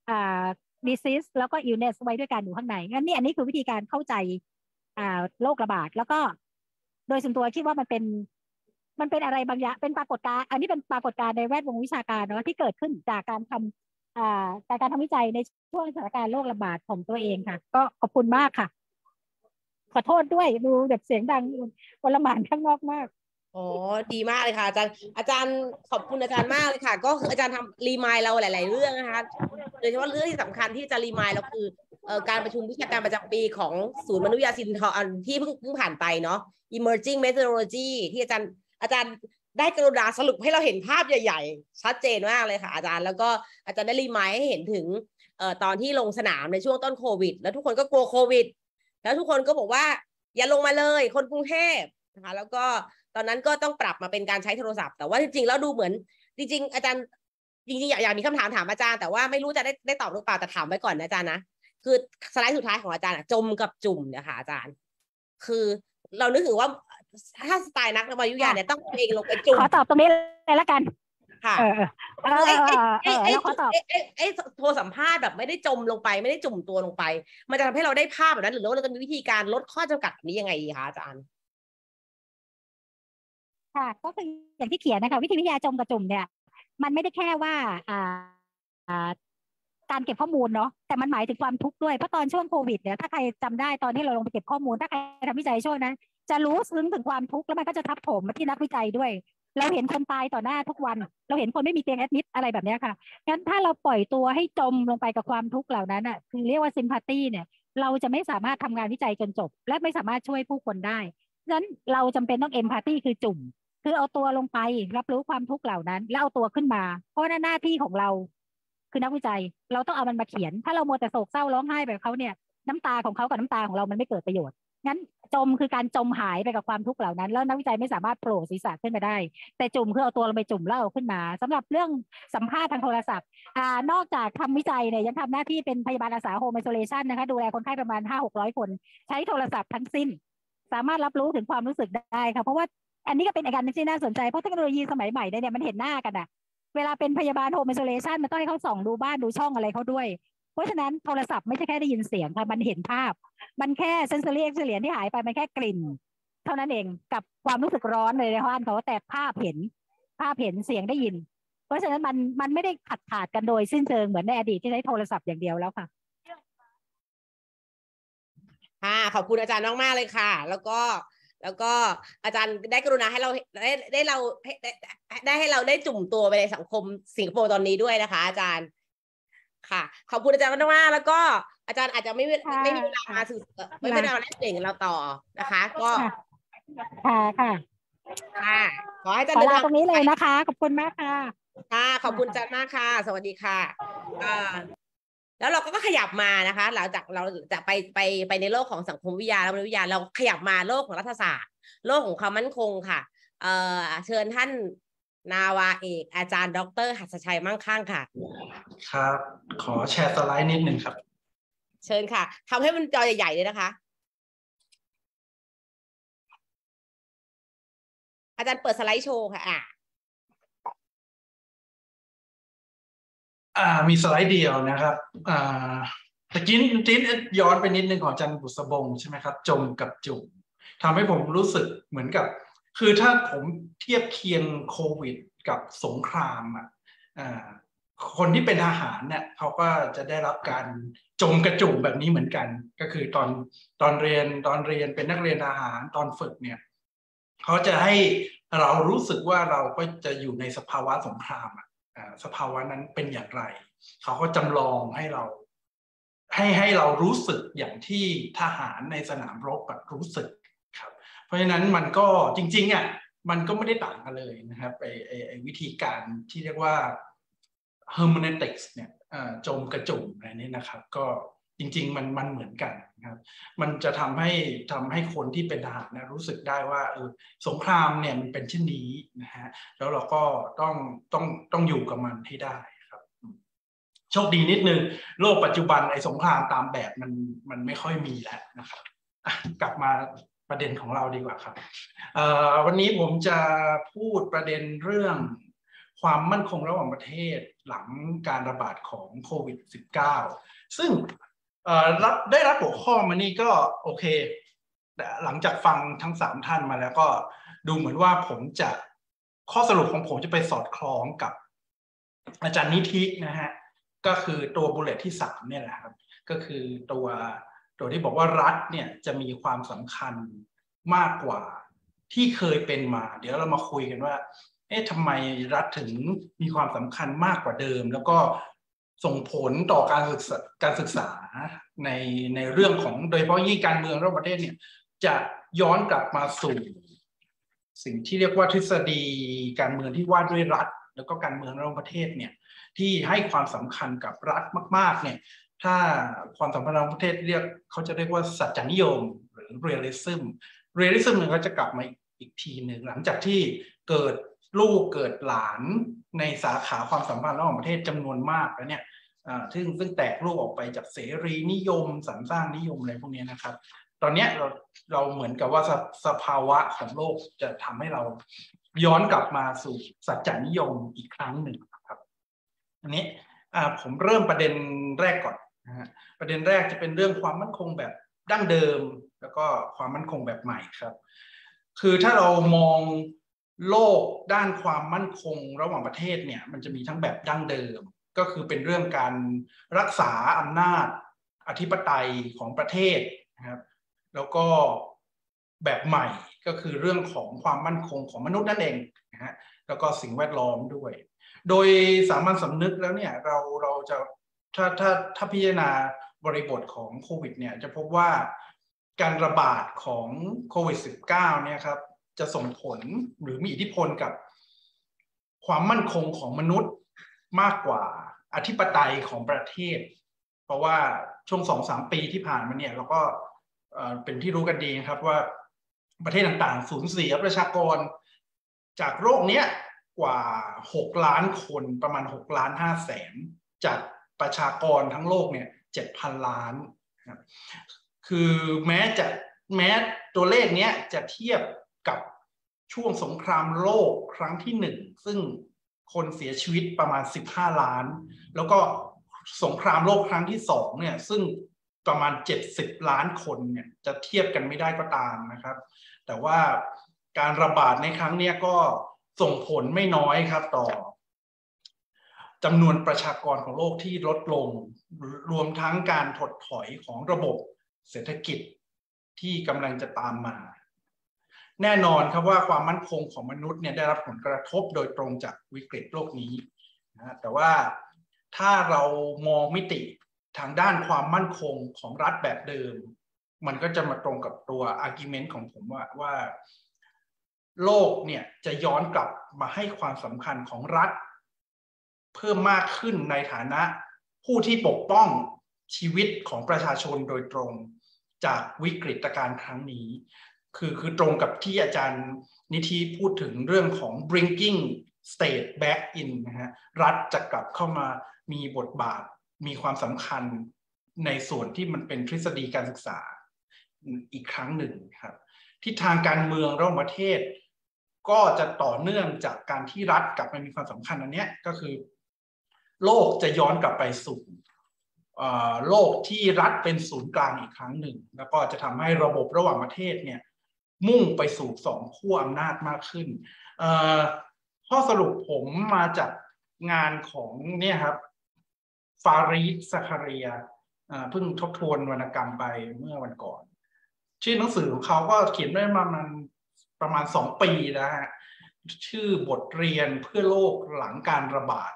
disease แล้วก็ illness ไว้ด้วยกันอยู่ข้างในงั้นนี่อันนี้คือวิธีการเข้าใจโรคระบาดแล้วก็โดยส่วนตัวคิดว่ามันเป็นอะไรบางอย่างเป็นปรากฏการณ์อันนี้เป็นปรากฏการณ์ในแวดวงวิชาการเนาะที่เกิดขึ้นจากการทำวิจัยในช่วงสถานการณ์โรคระบาดของตัวเองค่ะก็ขอบคุณมากค่ะขอโทษด้วยดูแบบเสียงดังคนละหมานข้างนอกมากอ๋อดีมากเลยค่ะอาจารย์ขอบคุณอาจารย์มากเลยค่ะก็คืออาจารย์ทำรีมายเราหลายๆเรื่องนะคะโดยเฉพาะเรื่องที่สำคัญที่จะรีมายเราคือการประชุมวิชาการประจำปีของศูนย์มนุษยศิลป์ที่เพิ่งผ่านไปเนาะ emerging methodology ที่อาจารย์ได้กรุณาสรุปให้เราเห็นภาพใหญ่ๆชัดเจนมากเลยค่ะอาจารย์แล้วก็อาจารย์ได้รีมายให้เห็นถึงตอนที่ลงสนามในช่วงต้นโควิดแล้วทุกคนก็กลัวโควิดแล้วทุกคนก็บอกว่าอย่าลงมาเลยคนกรุงเทพนะคะแล้วก็ตอนนั้นก็ต้องปรับมาเป็นการใช้โทรศัพท์แต่ว่าจริงๆแล้วดูเหมือนจริงๆอาจารย์จริงๆอยากมีคำถามถามอาจารย์แต่ว่าไม่รู้จะได้ตอบหรือเปล่าแต่ถามไว้ก่อนนะอาจารย์นะคือสไลด์สุดท้ายของอาจารย์จมกับจุ่มเนี่ยค่ะอาจารย์คือเรานึกถึงว่าถ้าสไตล์นักวิทยาเนี่ยต้องตัวเองลงไปจุ่มขอตอบตรงนี้เลยละกันค่ะแล้วขอตอบโทรสัมภาษณ์แบบไม่ได้จมลงไปไม่ได้จุ่มตัวลงไปมันจะทำให้เราได้ภาพแบบนั้นหรือเราจะมีวิธีการลดข้อจำกัดนี้ยังไงดีคะอาจารย์ค่ะก็คืออย่างที่เขียนนะคะวิธีวิทยาจมกับจุ่มเนี่ยมันไม่ได้แค่ว่าการเก็บข้อมูลเนาะแต่มันหมายถึงความทุกข์ด้วยเพราะตอนช่วงโควิดเนี่ยถ้าใครจำได้ตอนที่เราลงไปเก็บข้อมูลถ้าใครทำวิจัยช่วงนั้นจะรู้ซึ้งถึงความทุกข์แล้วมันก็จะทับถมมาที่นักวิจัยด้วยเราเห็นคนตายต่อหน้าทุกวันเราเห็นคนไม่มีเตียงแอดมิดอะไรแบบนี้ค่ะงั้นถ้าเราปล่อยตัวให้จมลงไปกับความทุกข์เหล่านั้นอ่ะคือเรียกว่าซิมพัตตี้เนี่ยเราจะไม่สามารถทำงานวิจัยจนจบและไม่สามารถช่วยผู้คนได้ฉะนั้นเราจำเป็นต้องเอมพาธีคือจุ่มคือเอาตัวลงไปรับรู้ความทุกข์เหล่านั้นแล้วเอาตัวขึ้นมาเพราะว่าหน้าที่ของเราคือนักวิจัยเราต้องเอามันมาเขียนถ้าเรามัวแต่โศกเศร้าร้องไห้แบบเขาเนี่ยน้ำตาของเขากับน้ำตาของเรามันไม่เกิดประโยชน์งั้นจมคือการจมหายไปกับความทุกข์เหล่านั้นแล้วนักวิจัยไม่สามารถโผล่ศีรษะขึ้นมาได้แต่จุ่มคือเอาตัวลงไปจุ่มแล้วเอาขึ้นมาสำหรับเรื่องสัมภาษณ์ทางโทรศัพท์นอกจากทำวิจัยเนี่ยยังทำหน้าที่เป็นพยาบาลอาสาโฮมไอโซเลชันนะคะดูแลคนไข้ประมาณ 500-600 คนใช้โทรศัพท์ทั้งสิ้นสามารถรับรู้ถึงความรู้สึกได้ค่ะเพราะว่าอันนี้ก็เป็นอีกการที่น่าสนใจเพราะเทคโนโลยีสมัยใหม่เนี่ยมันเห็นหน้ากันอะเวลาเป็นพยาบาลโฮมไอโซเลชันมันต้องให้เขาส่องดูบ้านดูช่องอะไรเขาด้วยเพราะฉะนั้นโทรศัพท์ไม่ใช่แค่ได้ยินเสียงค่ะมันเห็นภาพมันแค่เซนเซอรี่เอ็กซ์เรียนที่หายไปมันแค่กลิ่นเท่านั้นเองกับความรู้สึกร้อนเลยในห้องเขาแต่ภาพเห็นเสียงได้ยินเพราะฉะนั้นมันไม่ได้ขาดกันโดยสิ้นเชิงเหมือนในอดีตที่ใช้โทรศัพท์อย่างเดียวแล้วค่ะขอบคุณอาจารย์มากๆเลยค่ะแล้วก็อาจารย์ได้กรุณาให้เราได้ให้เราได้จุ่มตัวไปในสังคมสิงคโปร์ตอนนี้ด้วยนะคะอาจารย์ค่ะขอบคุณอาจารย์มากๆแล้วก็อาจารย์อาจจะไม่มีเวลามาสื่อไม่เป็นเราแลกเปลี่ยนกับเราต่อนะคะก็ค่ะขอให้อาจารย์เดินทางตรงนี้เลยนะคะขอบคุณมากค่ะขอบคุณอาจารย์มากค่ะสวัสดีค่ะแล้วเราก็ขยับมานะคะหลังจากเราจะไปในโลกของสังคมวิทยาและมนุษยวิทยาเราขยับมาโลกของรัฐศาสตร์โลกของความมั่นคงค่ะเชิญท่านนาวาเอกอาจารย์ดร.หัสชัยมั่งคั่งค่ะครับขอแชร์สไลด์นิดนึงครับเชิญค่ะทำให้มันจอใหญ่ๆเลยนะคะอาจารย์เปิดสไลด์โชว์ค่ะมีสไลด์เดียวนะครับตะกี้ย้อนไปนิดนึงของอาจารย์บุษบงใช่ไหมครับจมกับจุ่มทำให้ผมรู้สึกเหมือนกับคือถ้าผมเทียบเคียงโควิดกับสงครามคนที่เป็นทหารเนี่ยเขาก็จะได้รับการจมกระจุ่มแบบนี้เหมือนกันก็คือตอนเรียนเป็นนักเรียนทหารตอนฝึกเนี่ยเขาจะให้เรารู้สึกว่าเราก็จะอยู่ในสภาวะสงครามสภาวะนั้นเป็นอย่างไรเขาก็จำลองให้เราให้เรารู้สึกอย่างที่ทหารในสนามรบรู้สึกครับเพราะฉะนั้นมันก็จริงๆมันก็ไม่ได้ต่างกันเลยนะครับไอ้วิธีการที่เรียกว่า hermeneutics เนี่ยจมกระจุ่มอะไรนี้นะครับก็จริงๆมันเหมือนกันนะครับมันจะทำให้คนที่เป็นทหารนะรู้สึกได้ว่าสงครามเนี่ยมันเป็นเช่นนี้นะฮะแล้วเราก็ต้องอยู่กับมันให้ได้ครับโชคดีนิดนึงโลกปัจจุบันไอ้สงครามตามแบบมันไม่ค่อยมีแล้วนะครับกลับมาประเด็นของเราดีกว่าครับวันนี้ผมจะพูดประเด็นเรื่องความมั่นคงระหว่างประเทศหลังการระบาดของโควิด -19 ซึ่งได้รับหัวข้อมานี่ก็โอเคหลังจากฟังทั้ง3ท่านมาแล้วก็ดูเหมือนว่าข้อสรุปของผมจะไปสอดคล้องกับอาจารย์นิธินะฮะก็คือตัวบุลเลตที่3เนี่ยแหละครับก็คือตัวที่บอกว่ารัฐเนี่ยจะมีความสำคัญมากกว่าที่เคยเป็นมาเดี๋ยวเรามาคุยกันว่าทำไมรัฐถึงมีความสำคัญมากกว่าเดิมแล้วก็ส่งผลต่อการศึกษาในเรื่องของโดยเฉพาะยิ่งการเมืองระหว่างประเทศเนี่ยจะย้อนกลับมาสู่สิ่งที่เรียกว่าทฤษฎีการเมืองที่ว่าด้วยรัฐแล้วก็การเมืองระหว่างประเทศเนี่ยที่ให้ความสำคัญกับรัฐมากๆเนี่ยถ้าความสัมพันธ์ระหว่างประเทศเขาจะเรียกว่าสัจจนิยมหรือ realism เนี่ยก็จะกลับมาอีกทีหนึ่งหลังจากที่เกิดลูกเกิดหลานในสาขาความสัมพันธ์ระหว่างประเทศจำนวนมากแล้วเนี่ยซึ่งแตกลูกออกไปจากเสรีนิยมสรรสร้างนิยมอะไรพวกนี้นะครับตอนนี้เราเหมือนกับว่าสภาวะของโลกจะทำให้เราย้อนกลับมาสู่สัจจนิยมอีกครั้งหนึ่งครับอันนี้ผมเริ่มประเด็นแรกก่อนนะฮะประเด็นแรกจะเป็นเรื่องความมั่นคงแบบดั้งเดิมแล้วก็ความมั่นคงแบบใหม่ครับคือถ้าเรามองโลกด้านความมั่นคงระหว่างประเทศเนี่ยมันจะมีทั้งแบบดั้งเดิมก็คือเป็นเรื่องการรักษาอำนาจอธิปไตยของประเทศนะครับแล้วก็แบบใหม่ก็คือเรื่องของความมั่นคงของมนุษย์นั่นเองนะฮะแล้วก็สิ่งแวดล้อมด้วยโดยสามัญสำนึกแล้วเนี่ยเราจะถ้าพิจารณาบริบทของโควิดเนี่ยจะพบว่าการระบาดของโควิด -19 เนี่ยครับจะส่งผลหรือมีอิทธิพลกับความมั่นคงของมนุษย์มากกว่าอธิปไตยของประเทศเพราะว่าช่วง 2-3 ปีที่ผ่านมาเนี่ยเราก็เป็นที่รู้กันดีครับว่าประเทศต่างๆสูญเสียประชากรจากโรคนี้กว่า6 ล้านคนประมาณ6.5 ล้านจากประชากรทั้งโลกเนี่ย 7,000 ล้านครับคือแม้ตัวเลขนี้จะเทียบกับช่วงสงครามโลกครั้งที่1ซึ่งคนเสียชีวิตประมาณ15 ล้านแล้วก็สงครามโลกครั้งที่2เนี่ยซึ่งประมาณ70 ล้านคนเนี่ยจะเทียบกันไม่ได้ก็ตามนะครับแต่ว่าการระบาดในครั้งนี้ก็ส่งผลไม่น้อยครับต่อจำนวนประชากรของโลกที่ลดลงรวมทั้งการถดถอยของระบบเศรษฐกิจที่กำลังจะตามมาแน่นอนครับว่าความมั่นคงของมนุษย์เนี่ยได้รับผลกระทบโดยตรงจากวิกฤตโลกนี้นะแต่ว่าถ้าเรามองมิติทางด้านความมั่นคงของรัฐแบบเดิมมันก็จะมาตรงกับตัว argument ของผมว่าโลกเนี่ยจะย้อนกลับมาให้ความสำคัญของรัฐเพิ่มมากขึ้นในฐานะผู้ที่ปกป้องชีวิตของประชาชนโดยตรงจากวิกฤตการณ์ครั้งนี้คือตรงกับที่อาจารย์นิธิพูดถึงเรื่องของ bringing state back in นะฮะรัฐจะกลับเข้ามามีบทบาทมีความสำคัญในส่วนที่มันเป็นทฤษฎีการศึกษาอีกครั้งหนึ่งครับทิศทางการเมืองระหว่างประเทศก็จะต่อเนื่องจากการที่รัฐกลับมามีความสำคัญอันนี้ก็คือโลกจะย้อนกลับไปสู่โลกที่รัฐเป็นศูนย์กลางอีกครั้งหนึ่งแล้วก็จะทำให้ระบบระหว่างประเทศเนี่ยมุ่งไปสู่2 ขั้วอำนาจมากขึ้นข้อสรุปผมมาจากงานของเนี่ยครับฟารีด ซาคาเรียเพิ่งทบทวนวรรณกรรมไปเมื่อวันก่อนชื่อหนังสือของเขาก็เขียนได้ประมาณ2 ปีแล้วฮะชื่อบทเรียนเพื่อโลกหลังการระบาด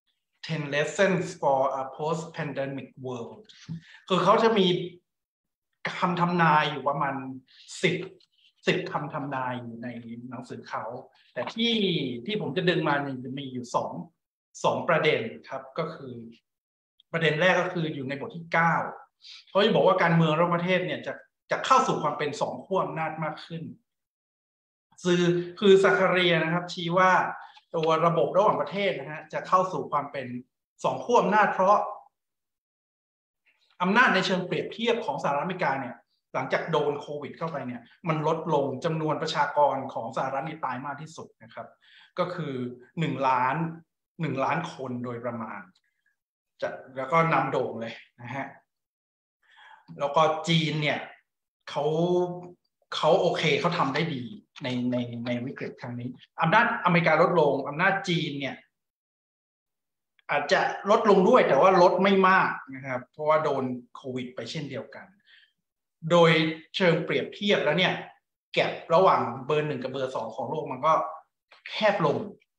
10 lessons for a post-pandemic world คือเขาจะมีคำทำนายอยู่ประมาณ10 คำทำนายอยู่ในหนังสือเขาแต่ที่ผมจะดึงมาเนี่ยจะมีอยู่2 ประเด็นครับก็คือประเด็นแรกก็คืออยู่ในบทที่9เขาจะบอกว่าการเมืองระหว่างประเทศเนี่ยจะเข้าสู่ความเป็น2 ขั้วอำนาจมากขึ้นคือซาคาเรียนะครับชี้ว่าตัวระบบระหว่างประเทศนะฮะจะเข้าสู่ความเป็น2 ขั้วอำนาจเพราะอำนาจในเชิงเปรียบเทียบของสหรัฐอเมริกาเนี่ยหลังจากโดนโควิดเข้าไปเนี่ยมันลดลงจำนวนประชากรของสหรัฐนี่ตายมากที่สุดนะครับก็คือ1 ล้านคนโดยประมาณแล้วก็นำโด่งเลยนะฮะแล้วก็จีนเนี่ยเขาโอเคเขาทำได้ดีในวิกฤตครั้งนี้อำนาจอเมริกาลดลงอำนาจจีนเนี่ยอาจจะลดลงด้วยแต่ว่าลดไม่มากนะครับเพราะว่าโดนโควิดไปเช่นเดียวกันโดยเชิงเปรียบเทียบแล้วเนี่ยแก็ประหว่างเบอร์ 1กับเบอร์ 2ของโลกมันก็แคบลง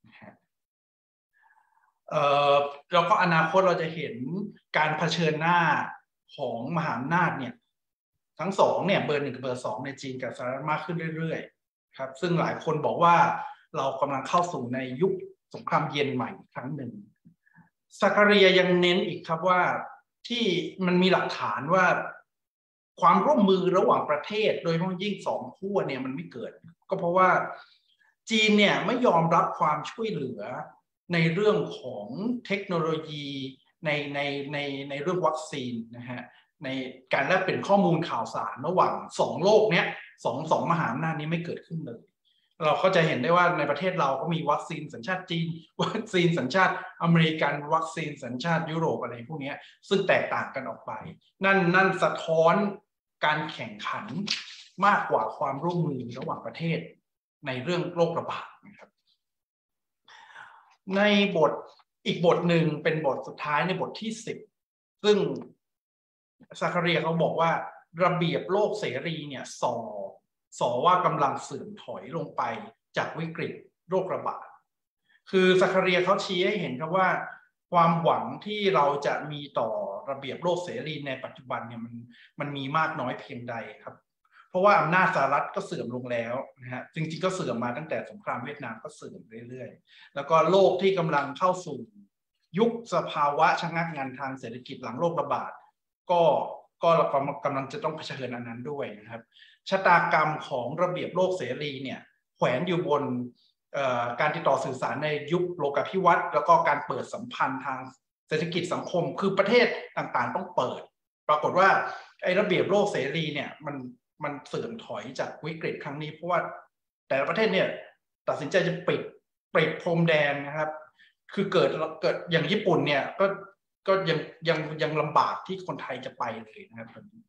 แล้วก็อนาคตเราจะเห็นการเผชิญหน้าของมหาอำนาจเนี่ยทั้ง2เนี่ยเบอร์ 1กับเบอร์ 2ในจีนกับสหรัฐมากขึ้นเรื่อยๆครับซึ่งหลายคนบอกว่าเรากำลังเข้าสู่ในยุคสงครามเย็นใหม่ครั้งหนึ่งซาคาเรียยังเน้นอีกครับว่าที่มันมีหลักฐานว่าความร่วมมือระหว่างประเทศโดยเฉพาะยิ่ง2 ขั้วเนี่ยมันไม่เกิดก็เพราะว่าจีนเนี่ยไม่ยอมรับความช่วยเหลือในเรื่องของเทคโนโลยีในเรื่องวัคซีนนะฮะในการแลกเปลี่ยนข้อมูลข่าวสารระหว่าง2โลกเนี้ยสองมหาอำนาจนี้ไม่เกิดขึ้นเลยเราก็จะเห็นได้ว่าในประเทศเราก็มีวัคซีนสัญชาติจีนวัคซีนสัญชาติอเมริกันวัคซีนสัญชาติยุโรปอะไรพวกนี้ซึ่งแตกต่างกันออกไปนั่นสะท้อนการแข่งขันมากกว่าความร่วมมือระหว่างประเทศในเรื่องโรคระบาดนะครับในอีกบทหนึ่งเป็นบทสุดท้ายในบทที่10ซึ่งซาคาเรียเขาบอกว่าระเบียบโลกเสรีเนี่ยส่อว่ากำลังเสื่อมถอยลงไปจากวิกฤตโรคระบาดคือซาคาเรียเขาชี้ให้เห็นครับว่าความหวังที่เราจะมีต่อระเบียบโลกเสรีในปัจจุบันเนี่ยมันมีมากน้อยเพียงใดครับเพราะว่าอำนาจสหรัฐก็เสื่อมลงแล้วนะฮะจริงๆก็เสื่อมมาตั้งแต่สงครามเวียดนามก็เสื่อมเรื่อยๆแล้วก็โลกที่กำลังเข้าสู่ยุคสภาวะชะงักงันทางเศรษฐกิจหลังโรคระบาดก็กำลังจะต้องเผชิญอันนั้นด้วยนะครับชะตากรรมของระเบียบโลกเสรีเนี่ยแขวนอยู่บนการติดต่อสื่อสารในยุคโลกาภิวัตน์แล้วก็การเปิดสัมพันธ์ทางเศรษฐกิจสังคมคือประเทศต่างๆต้องเปิดปรากฏว่าไอ้ระเบียบโลกเสรีเนี่ยมันเสื่อมถอยจากวิกฤตครั้งนี้เพราะว่าแต่ละประเทศเนี่ยตัดสินใจจะปิดพรมแดนนะครับคือเกิดอย่างญี่ปุ่นเนี่ยก็ยังลำบากที่คนไทยจะไปเลยนะครับ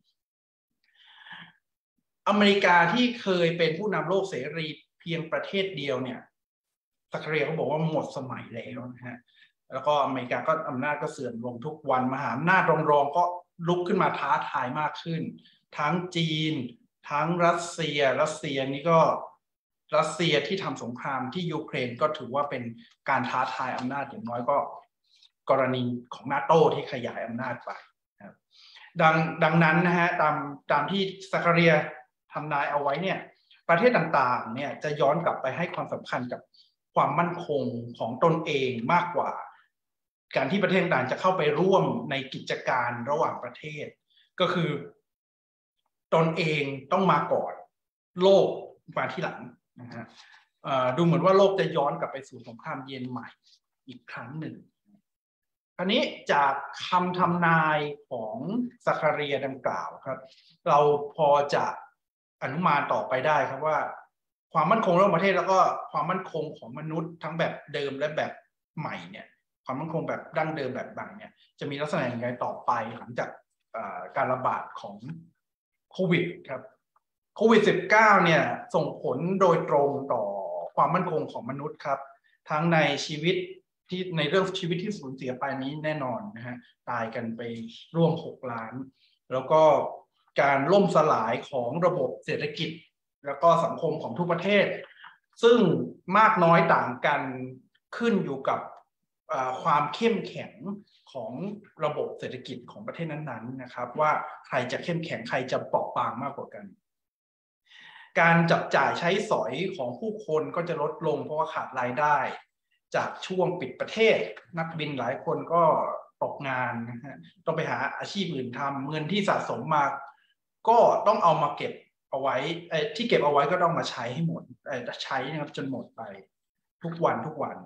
อเมริกาที่เคยเป็นผู้นำโลกเสรีเพียงประเทศเดียวเนี่ยซาคาเรียเขาบอกว่าหมดสมัยแล้วนะฮะแล้วก็อเมริกาก็อำนาจก็เสื่อมลงทุกวันมหาอำนาจรองก็ลุกขึ้นมาท้าทายมากขึ้นทั้งจีนทั้งรัสเซียนี่ก็รัสเซียที่ทำสงครามที่ยูเครนก็ถือว่าเป็นการท้าทายอำนาจอย่างน้อยก็กรณีของนาโต้ที่ขยายอำนาจไปนะครับดังนั้นนะฮะตามที่ซาคาเรียทำนายเอาไว้เนี่ยประเทศต่างๆเนี่ยจะย้อนกลับไปให้ความสำคัญกับความมั่นคงของตนเองมากกว่าการที่ประเทศต่างจะเข้าไปร่วมในกิจการระหว่างประเทศก็คือตนเองต้องมาก่อนโลกมาที่หลังนะฮะดูเหมือนว่าโลกจะย้อนกลับไปสู่สงครามเย็นใหม่อีกครั้งหนึ่งอันนี้จากคำทำนายของซาคาเรียดังกล่าวครับเราพอจะอนุมานต่อไปได้ครับว่าความมั่นคงระหว่างประเทศแล้วก็ความมั่นคงของมนุษย์ทั้งแบบเดิมและแบบใหม่เนี่ยความมั่นคงแบบดั้งเดิมแบบใหม่เนี่ยจะมีลักษณะอย่างไรต่อไปหลังจากการระบาดของโควิดครับโควิด -19 เนี่ยส่งผลโดยตรงต่อความมั่นคงของมนุษย์ครับทั้งในชีวิตที่ในเรื่องชีวิตที่สูญเสียไปนี้แน่นอนนะฮะตายกันไปร่วม6 ล้านแล้วก็การล่มสลายของระบบเศรษฐกิจแล้วก็สังคมของทุกประเทศซึ่งมากน้อยต่างกันขึ้นอยู่กับความเข้มแข็งของระบบเศรษฐกิจของประเทศนั้นๆนะครับว่าใครจะเข้มแข็งใครจะเปราะบางมากกว่ากันการจับจ่ายใช้สอยของผู้คนก็จะลดลงเพราะว่าขาดรายได้จากช่วงปิดประเทศนักบินหลายคนก็ตกงานนะฮะต้องไปหาอาชีพอื่นทำเงินที่สะสมมาก็ต้องเอามาเก็บเอาไว้ที่เก็บเอาไว้ก็ต้องมาใช้ให้หมดใช้นะครับจนหมดไปทุกวัน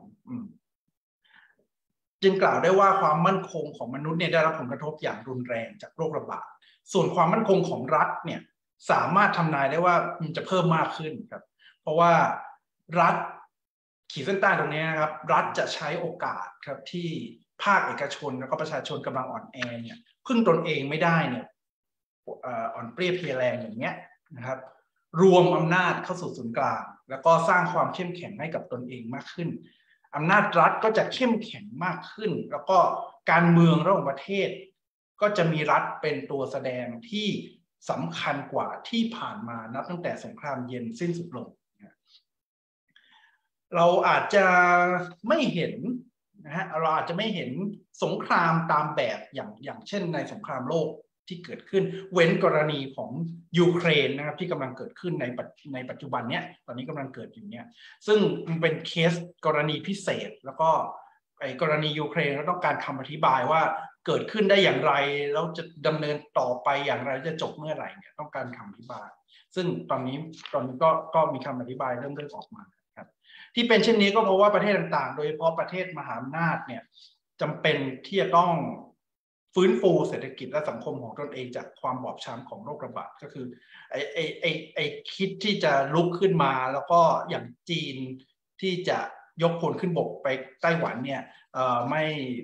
จึงกล่าวได้ว่าความมั่นคงของมนุษย์เนี่ยได้รับผลกระทบอย่างรุนแรงจากโรคระบาดส่วนความมั่นคงของรัฐเนี่ยสามารถทำนายได้ว่ามันจะเพิ่มมากขึ้นครับเพราะว่ารัฐขีดเส้นใต้ตรงนี้นะครับรัฐจะใช้โอกาสครับที่ภาคเอกชนแล้วก็ประชาชนกำลังอ่อนแอเนี่ยพึ่งตนเองไม่ได้เนี่ยอ่อนเปรี้ยเพลียแรงอย่างเงี้ยนะครับรวมอำนาจเข้าสู่ศูนย์กลางแล้วก็สร้างความเข้มแข็งให้กับตนเองมากขึ้นอำนาจรัฐก็จะเข้มแข็งมากขึ้นแล้วก็การเมืองระหว่างประเทศก็จะมีรัฐเป็นตัวแสดงที่สำคัญกว่าที่ผ่านมานับตั้งแต่สงครามเย็นสิ้นสุดลงเราอาจจะไม่เห็นนะฮะเราอาจจะไม่เห็นสงครามตามแบบอย่างเช่นในสงครามโลกที่เกิดขึ้นเว้นกรณีของยูเครนนะครับที่กำลังเกิดขึ้นในปัจจุบันเนี้ยตอนนี้กำลังเกิดอยู่เนี่ยซึ่งมันเป็นเคสกรณีพิเศษแล้วก็กรณียูเครนก็ต้องการคำอธิบายว่าเกิดขึ้นได้อย่างไรแล้วจะดำเนินต่อไปอย่างไรจะจบเมื่อไหร่เนี่ยต้องการคำอธิบายซึ่งตอนนี้ก็มีคำอธิบายเริ่มออกมาครับที่เป็นเช่นนี้ก็เพราะว่าประเทศต่างๆโดยเฉพาะประเทศมหาอำนาจเนี่ยจำเป็นที่จะต้องฟื้นฟูเศรษฐกิจและสังคมของตนเองจากความบอบช้ำของโรคระบาดก็คือไอ้คิดที่จะลุกขึ้นมาแล้วก็อย่างจีนที่จะยกพลขึ้นบกไปไต้หวันเนี่ยไม่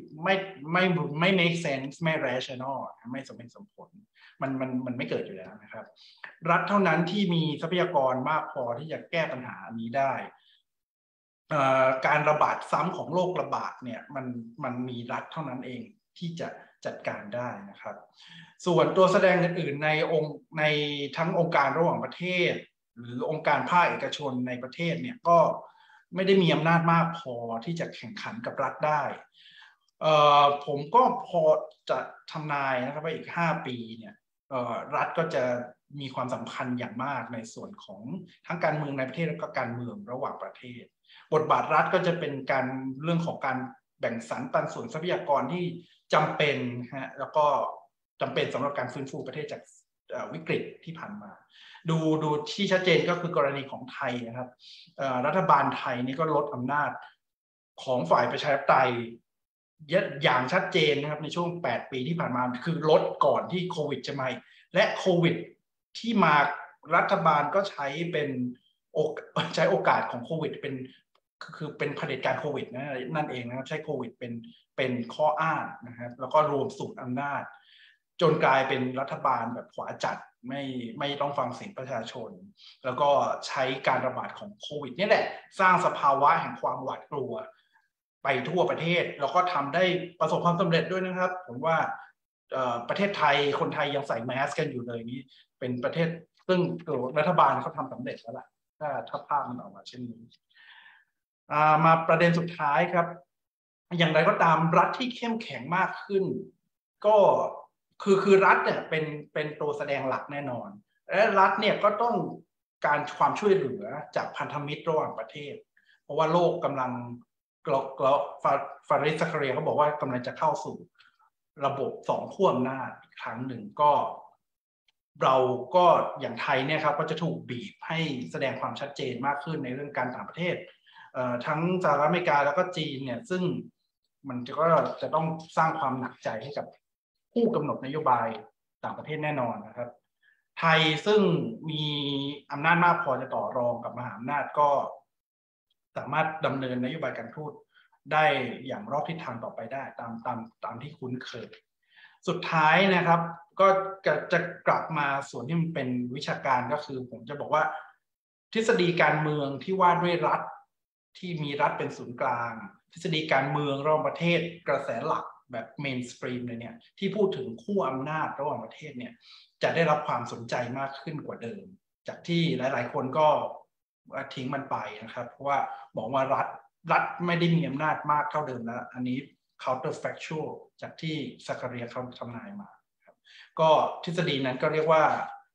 make sense ไม่ rational ไม่สมเหตุสมผลมันไม่เกิดอยู่แล้วนะครับรัฐเท่านั้นที่มีทรัพยากรมากพอที่จะแก้ปัญหานี้ได้การระบาดซ้ำของโรคระบาดเนี่ยมันมีรัฐเท่านั้นเองที่จะจัดการได้นะครับส่วนตัวแสดงอื่นๆในทั้งองค์การระหว่างประเทศหรือองค์การภาคเอกชนในประเทศเนี่ยก็ไม่ได้มีอำนาจมากพอที่จะแข่งขันกับรัฐได้ผมก็พอจะทำนายนะครับว่าอีก5 ปีเนี่ยรัฐก็จะมีความสำคัญอย่างมากในส่วนของทั้งการเมืองในประเทศและก็การเมืองระหว่างประเทศบทบาทรัฐก็จะเป็นเรื่องของการแบ่งสรรปันส่วนทรัพยากรที่จำเป็นฮะแล้วก็จำเป็นสำหรับการฟื้นฟูประเทศจากวิกฤตที่ผ่านมาดูที่ชัดเจนก็คือกรณีของไทยนะครับรัฐบาลไทยนี่ก็ลดอำนาจของฝ่ายประชาธิปไตยอย่างชัดเจนนะครับในช่วง8 ปีที่ผ่านมาคือลดก่อนที่โควิดจะมาและโควิดที่มารัฐบาลก็ใช้โอกาสของโควิดคือเป็นเผด็จการโควิดนั่นเองนะครับใช้โควิดเป็นข้ออ้างนะครับแล้วก็รวมสูตรอำนาจจนกลายเป็นรัฐบาลแบบขวาจัดไม่ต้องฟังเสียงประชาชนแล้วก็ใช้การระบาดของโควิดนี่แหละสร้างสภาวะแห่งความหวาดกลัวไปทั่วประเทศแล้วก็ทำได้ประสบความสำเร็จด้วยนะครับผมว่าประเทศไทยคนไทยยังใส่แมสกันอยู่เลยนี่เป็นประเทศซึ่งรัฐบาลเขาทำสำเร็จแล้วล่ะถ้าภาพมันออกมาเช่นนี้มาประเด็นสุดท้ายครับอย่างไรก็ตามรัฐที่เข้มแข็งมากขึ้นก็คือรัฐเนี่ยเป็นตัวแสดงหลักแน่นอนและรัฐเนี่ยก็ต้องการความช่วยเหลือจากพันธมิตรระหว่างประเทศเพราะว่าโลกกำลังฟาริส ซัคาเรียเขาบอกว่ากำลังจะเข้าสู่ระบบ2 ขั้วอำนาจอีกครั้งหนึ่งก็เราก็อย่างไทยเนี่ยครับก็จะถูกบีบให้แสดงความชัดเจนมากขึ้นในเรื่องการต่างประเทศทั้งสหรัฐอเมริกาแล้วก็จีนเนี่ยซึ่งมันก็จะต้องสร้างความหนักใจให้กับผู้กำหนดนโยบายต่างประเทศแน่นอนนะครับไทยซึ่งมีอำนาจมากพอจะต่อรองกับมหาอำนาจก็สามารถดำเนินนโยบายการทูตได้อย่างรอบทิศทางต่อไปได้ตามที่คุ้นเคยสุดท้ายนะครับก็จะกลับมาส่วนที่มันเป็นวิชาการก็คือผมจะบอกว่าทฤษฎีการเมืองที่ว่าด้วยรัฐที่มีรัฐเป็นศูนย์กลางทฤษฎีการเมืองระหว่างประเทศกระแสหลักแบบเมนสตรีมเลยเนี่ยที่พูดถึงคู่อำนาจระหว่างประเทศเนี่ยจะได้รับความสนใจมากขึ้นกว่าเดิมจากที่หลายๆคนก็ทิ้งมันไปนะครับเพราะว่าบอกว่ารัฐไม่ได้มีอำนาจมากเท่าเดิมแล้วอันนี้ counterfactual จากที่ซัคคาเรียเขาทำนายมาครับก็ทฤษฎีนั้นก็เรียกว่า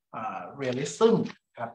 realism ครับ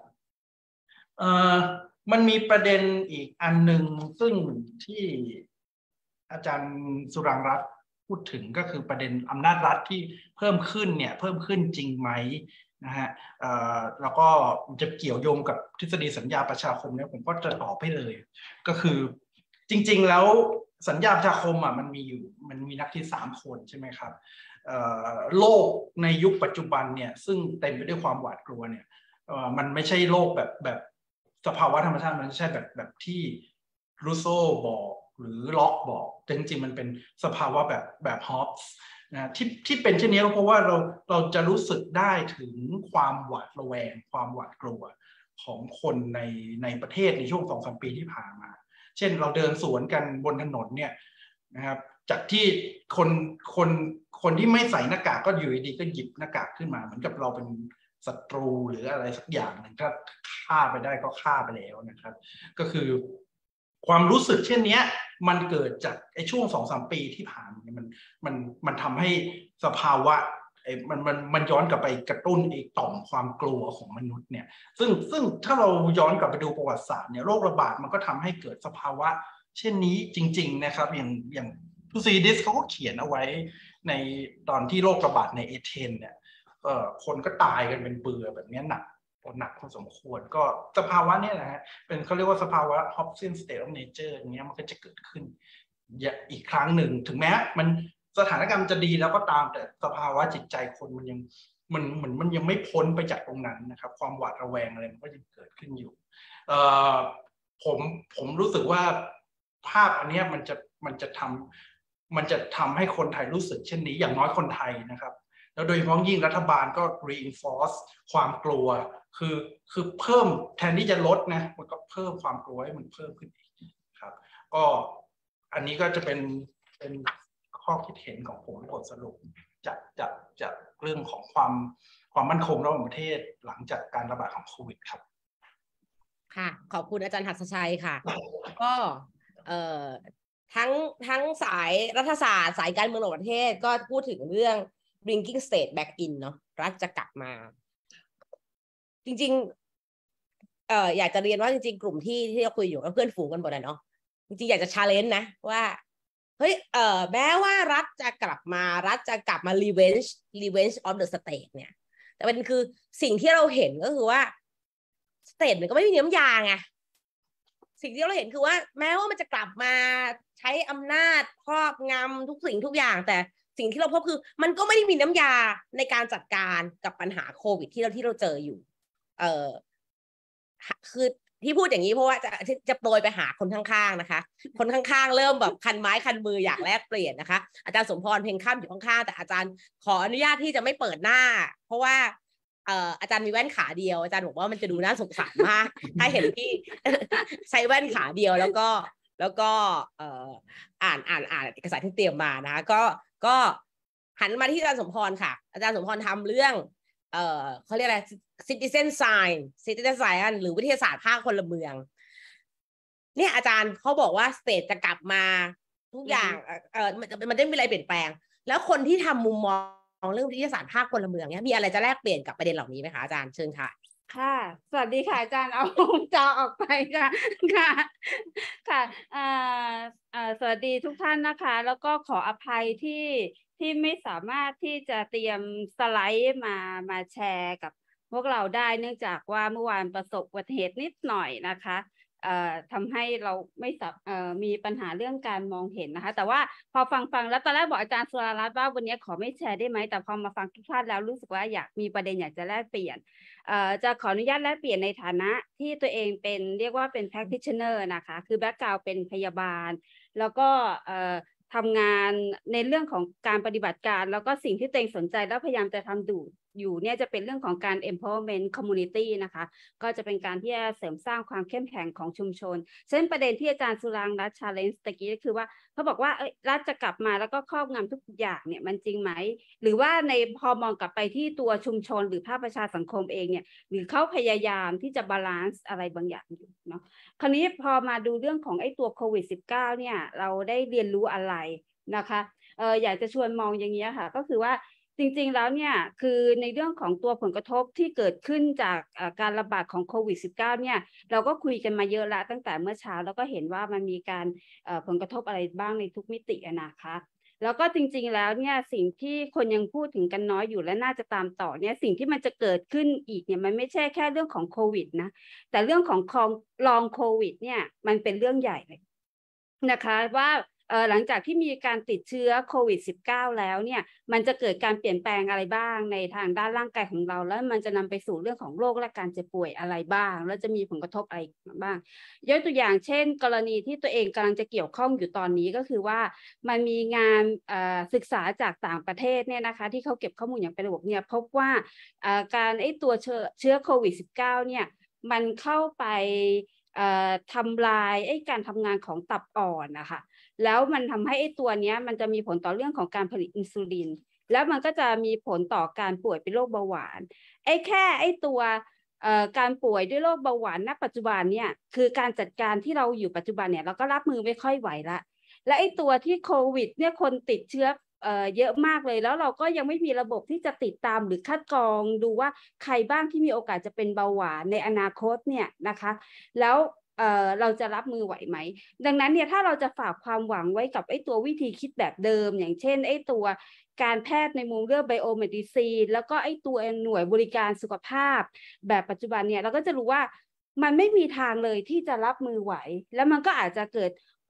มันมีประเด็นอีกอันหนึ่งซึ่งที่อาจารย์สุรังรัตน์พูดถึงก็คือประเด็นอำนาจรัฐที่เพิ่มขึ้นเนี่ยเพิ่มขึ้นจริงไหมนะฮะแล้วก็จะเกี่ยวโยงกับทฤษฎีสัญญาประชาคมเนี่ยผมก็จะตอบให้เลยก็คือจริงๆแล้วสัญญาประชาคมอ่ะมันมีนักคิด3 คนใช่ไหมครับโลกในยุคปัจจุบันเนี่ยซึ่งเต็มไปด้วยความหวาดกลัวเนี่ยมันไม่ใช่โลกแบบสภาวะธรรมชาติมันไม่ใช่แบบที่รูโซบอกหรือล็อกบอกจริงๆมันเป็นสภาวะแบบฮอบส์นะที่เป็นเช่นนี้เพราะว่าเราจะรู้สึกได้ถึงความหวาดระแวงความหวาดกลัวของคนในประเทศในช่วง 2-3 ปีที่ผ่านมาเช่นเราเดินสวนกันบนถนนเนี่ยนะครับจากที่คนที่ไม่ใส่หน้ากากก็อยู่ดีก็หยิบหน้ากากขึ้นมาเหมือนกับเราเป็นศัตรูหรืออะไรสักอย่างหนึ่งถ้าฆ่าไปได้ก็ฆ่าไปแล้วนะครับก็คือความรู้สึกเช่นนี้มันเกิดจากไอ้ช่วง 2-3 ปีที่ผ่านมันทำให้สภาวะมันย้อนกลับไปกระตุ้นไอ้ต่อมความกลัวของมนุษย์เนี่ยซึ่งถ้าเราย้อนกลับไปดูประวัติศาสตร์เนี่ยโรคระบาดมันก็ทำให้เกิดสภาวะเช่นนี้จริงๆนะครับอย่างทูซีดิสเขาก็เขียนเอาไว้ในตอนที่โรคระบาดในเอเธนเนี่ยคนก็ตายกันเป็นเบื่อแบบนี้หนักพอสมควรก็สภาวะนี้นะฮะเป็นเขาเรียกว่าสภาวะ Hobson state of nature อย่างเงี้ยมันก็จะเกิดขึ้นอีกครั้งหนึ่งถึงแม้สถานการณ์จะดีแล้วก็ตามแต่สภาวะจิตใจคนมันยังมันยังไม่พ้นไปจากตรงนั้นนะครับความหวาดระแวงอะไรมันก็ยังเกิดขึ้นอยู่ผมรู้สึกว่าภาพอันนี้มันจะทำให้คนไทยรู้สึกเช่นนี้อย่างน้อยคนไทยนะครับแล้วโดยเฉพาะยิ่งรัฐบาลก็ reinforce ความกลัวคือเพิ่มแทนที่จะลดนะมันก็เพิ่มความกลัวให้มันเพิ่มขึ้นอีกครับก็อันนี้ก็จะเป็นข้อคิดเห็นของผมบทสรุปจากเรื่องของความมั่นคงระหว่างประเทศหลังจากการระบาดของโควิดครับค่ะขอบคุณอาจารย์หัสชัยค่ะก็ทั้งสายรัฐศาสตร์สายการเมืองระหว่างประเทศก็พูดถึงเรื่อง bringing state back in เนาะรัฐจะกลับมาจริงๆอยากจะเรียนว่าจริงๆกลุ่มที่เราคุยอยู่กับเพื่อนฝูงกันหมดเนาะจริงๆอยากจะ challenge นะว่าเฮ้ยแม้ว่ารัฐจะกลับมา revenge of the state เนี่ยแต่เป็นคือสิ่งที่เราเห็นก็คือว่าสเตทมันก็ไม่มีน้ำยาไงสิ่งที่เราเห็นคือว่าแม้ว่ามันจะกลับมาใช้อำนาจครอบงำทุกสิ่งทุกอย่างแต่สิ่งที่เราพบคือมันก็ไม่ได้มีน้ำยาในการจัดการกับปัญหาโควิดที่เราเจออยู่คือที่พูดอย่างนี้เพราะว่าจะโปรยไปหาคนข้างๆนะคะคนข้างๆเริ่มแบบคันไม้คันมืออยากแลกเปลี่ยนนะคะอาจารย์สมพรเพ็งค่ำอยู่ข้างๆแต่อาจารย์ขออนุญาตที่จะไม่เปิดหน้าเพราะว่าอาจารย์มีแว่นขาเดียวอาจารย์บอกว่ามันจะดูน่าสงสารมากถ้าเห็นที่ใช้แว่นขาเดียวแล้วก็อ่านเอกสารที่เตรียมมานะคะก็หันมาที่อาจารย์สมพรค่ะอาจารย์สมพรทำเรื่องเขาเรียกอะไร citizen science หรือวิทยาศาสตร์ภาคพลเมืองเนี่ยอาจารย์เขาบอกว่าสเตทจะกลับมาทุกอย่างมันจะมีอะไรเปลี่ยนแปลงแล้วคนที่ทำมุมมองเรื่องวิทยาศาสตร์ภาคพลเมืองเนี่ยมีอะไรจะแลกเปลี่ยนกับประเด็นเหล่านี้ไหมคะอาจารย์เชิญค่ะค่ะสวัสดีค่ะอาจารย์เอาจอออกไปค่ะค่ะสวัสดีทุกท่านนะคะแล้วก็ขออภัยที่ไม่สามารถที่จะเตรียมสไลด์มาแชร์กับพวกเราได้เนื่องจากว่าเมื่อวานประสบอุบัติเหตุนิดหน่อยนะคะทำให้เราไม่มีปัญหาเรื่องการมองเห็นนะคะแต่ว่าพอฟังแล้วตอนแรกบอกอาจารย์สุรารัตน์ว่าวันนี้ขอไม่แชร์ได้ไหมแต่พอมาฟังทุกท่านแล้วรู้สึกว่าอยากมีประเด็นอยากจะแลกเปลี่ยนจะขออนุญาตแลกเปลี่ยนในฐานะที่ตัวเองเป็นเรียกว่าเป็น practitioner นะคะคือแบ็คกราวด์เป็นพยาบาลแล้วก็ทำงานในเรื่องของการปฏิบัติการแล้วก็สิ่งที่ตัวเองสนใจแล้วพยายามจะทำอยู่เนี่ยจะเป็นเรื่องของการ empowerment community นะคะก็จะเป็นการที่จะเสริมสร้างความเข้มแข็งของชุมชนเช่นประเด็นที่อาจารย์สุรางค์รัตน์ challenge ตะกี้ก็คือว่าเขาบอกว่ารัฐจะกลับมาแล้วก็ครอบงำทุกอย่างเนี่ยมันจริงไหมหรือว่าในพอมองกลับไปที่ตัวชุมชนหรือภาคประชาสังคมเองเนี่ยหรือเขาพยายามที่จะบาลานซ์อะไรบางอย่างอยู่เนาะคราวนี้พอมาดูเรื่องของไอ้ตัวโควิด -19 เนี่ยเราได้เรียนรู้อะไรนะคะอยากจะชวนมองอย่างนี้ค่ะก็คือว่าจริงๆแล้วเนี่ยคือในเรื่องของตัวผลกระทบที่เกิดขึ้นจากการระบาดของโควิด -19 เนี่ยเราก็คุยกันมาเยอะแล้วตั้งแต่เมื่อเช้าแล้วก็เห็นว่ามันมีการผลกระทบอะไรบ้างในทุกมิตินะคะแล้วก็จริงๆแล้วเนี่ยสิ่งที่คนยังพูดถึงกันน้อยอยู่และน่าจะตามต่อเนี่ยสิ่งที่มันจะเกิดขึ้นอีกเนี่ยมันไม่ใช่แค่เรื่องของโควิดนะแต่เรื่องของลองโควิดเนี่ยมันเป็นเรื่องใหญ่เลยนะคะว่าหลังจากที่มีการติดเชื้อโควิด -19 แล้วเนี่ยมันจะเกิดการเปลี่ยนแปลงอะไรบ้างในทางด้านร่างกายของเราแล้วมันจะนำไปสู่เรื่องของโรคและการเจ็บป่วยอะไรบ้างแล้วจะมีผลกระทบอะไรบ้างยกตัวอย่างเช่นกรณีที่ตัวเองกำลังจะเกี่ยวข้องอยู่ตอนนี้ก็คือว่ามันมีงานศึกษาจากต่างประเทศเนี่ยนะคะที่เขาเก็บข้อมูลอย่างเป็นระบบเนี่ยพบว่าการตัวเชื้อโควิด -19 เนี่ยมันเข้าไปทำลายการทำงานของตับอ่อนนะคะแล้วมันทำให้ตัวนี้มันจะมีผลต่อเรื่องของการผลิตอินซูลินแล้วมันก็จะมีผลต่อการป่วยเป็นโรคเบาหวานแค่ตัวการป่วยด้วยโรคเบาหวานณปัจจุบันเนี่ยคือการจัดการที่เราอยู่ปัจจุบันเนี่ยเราก็รับมือไม่ค่อยไหวละและตัวที่โควิดเนี่ยคนติดเชื้อเยอะมากเลยแล้วเราก็ยังไม่มีระบบที่จะติดตามหรือคัดกรองดูว่าใครบ้างที่มีโอกาสจะเป็นเบาหวานในอนาคตเนี่ยนะคะแล้วเราจะรับมือไหวไหมดังนั้นเนี่ยถ้าเราจะฝากความหวังไว้กับตัววิธีคิดแบบเดิมอย่างเช่นตัวการแพทย์ในมุมเรื่องไบโอเมดิซีนแล้วก็ตัวหน่วยบริการสุขภาพแบบปัจจุบันเนี่ยเราก็จะรู้ว่ามันไม่มีทางเลยที่จะรับมือไหวแล้วมันก็อาจจะเกิด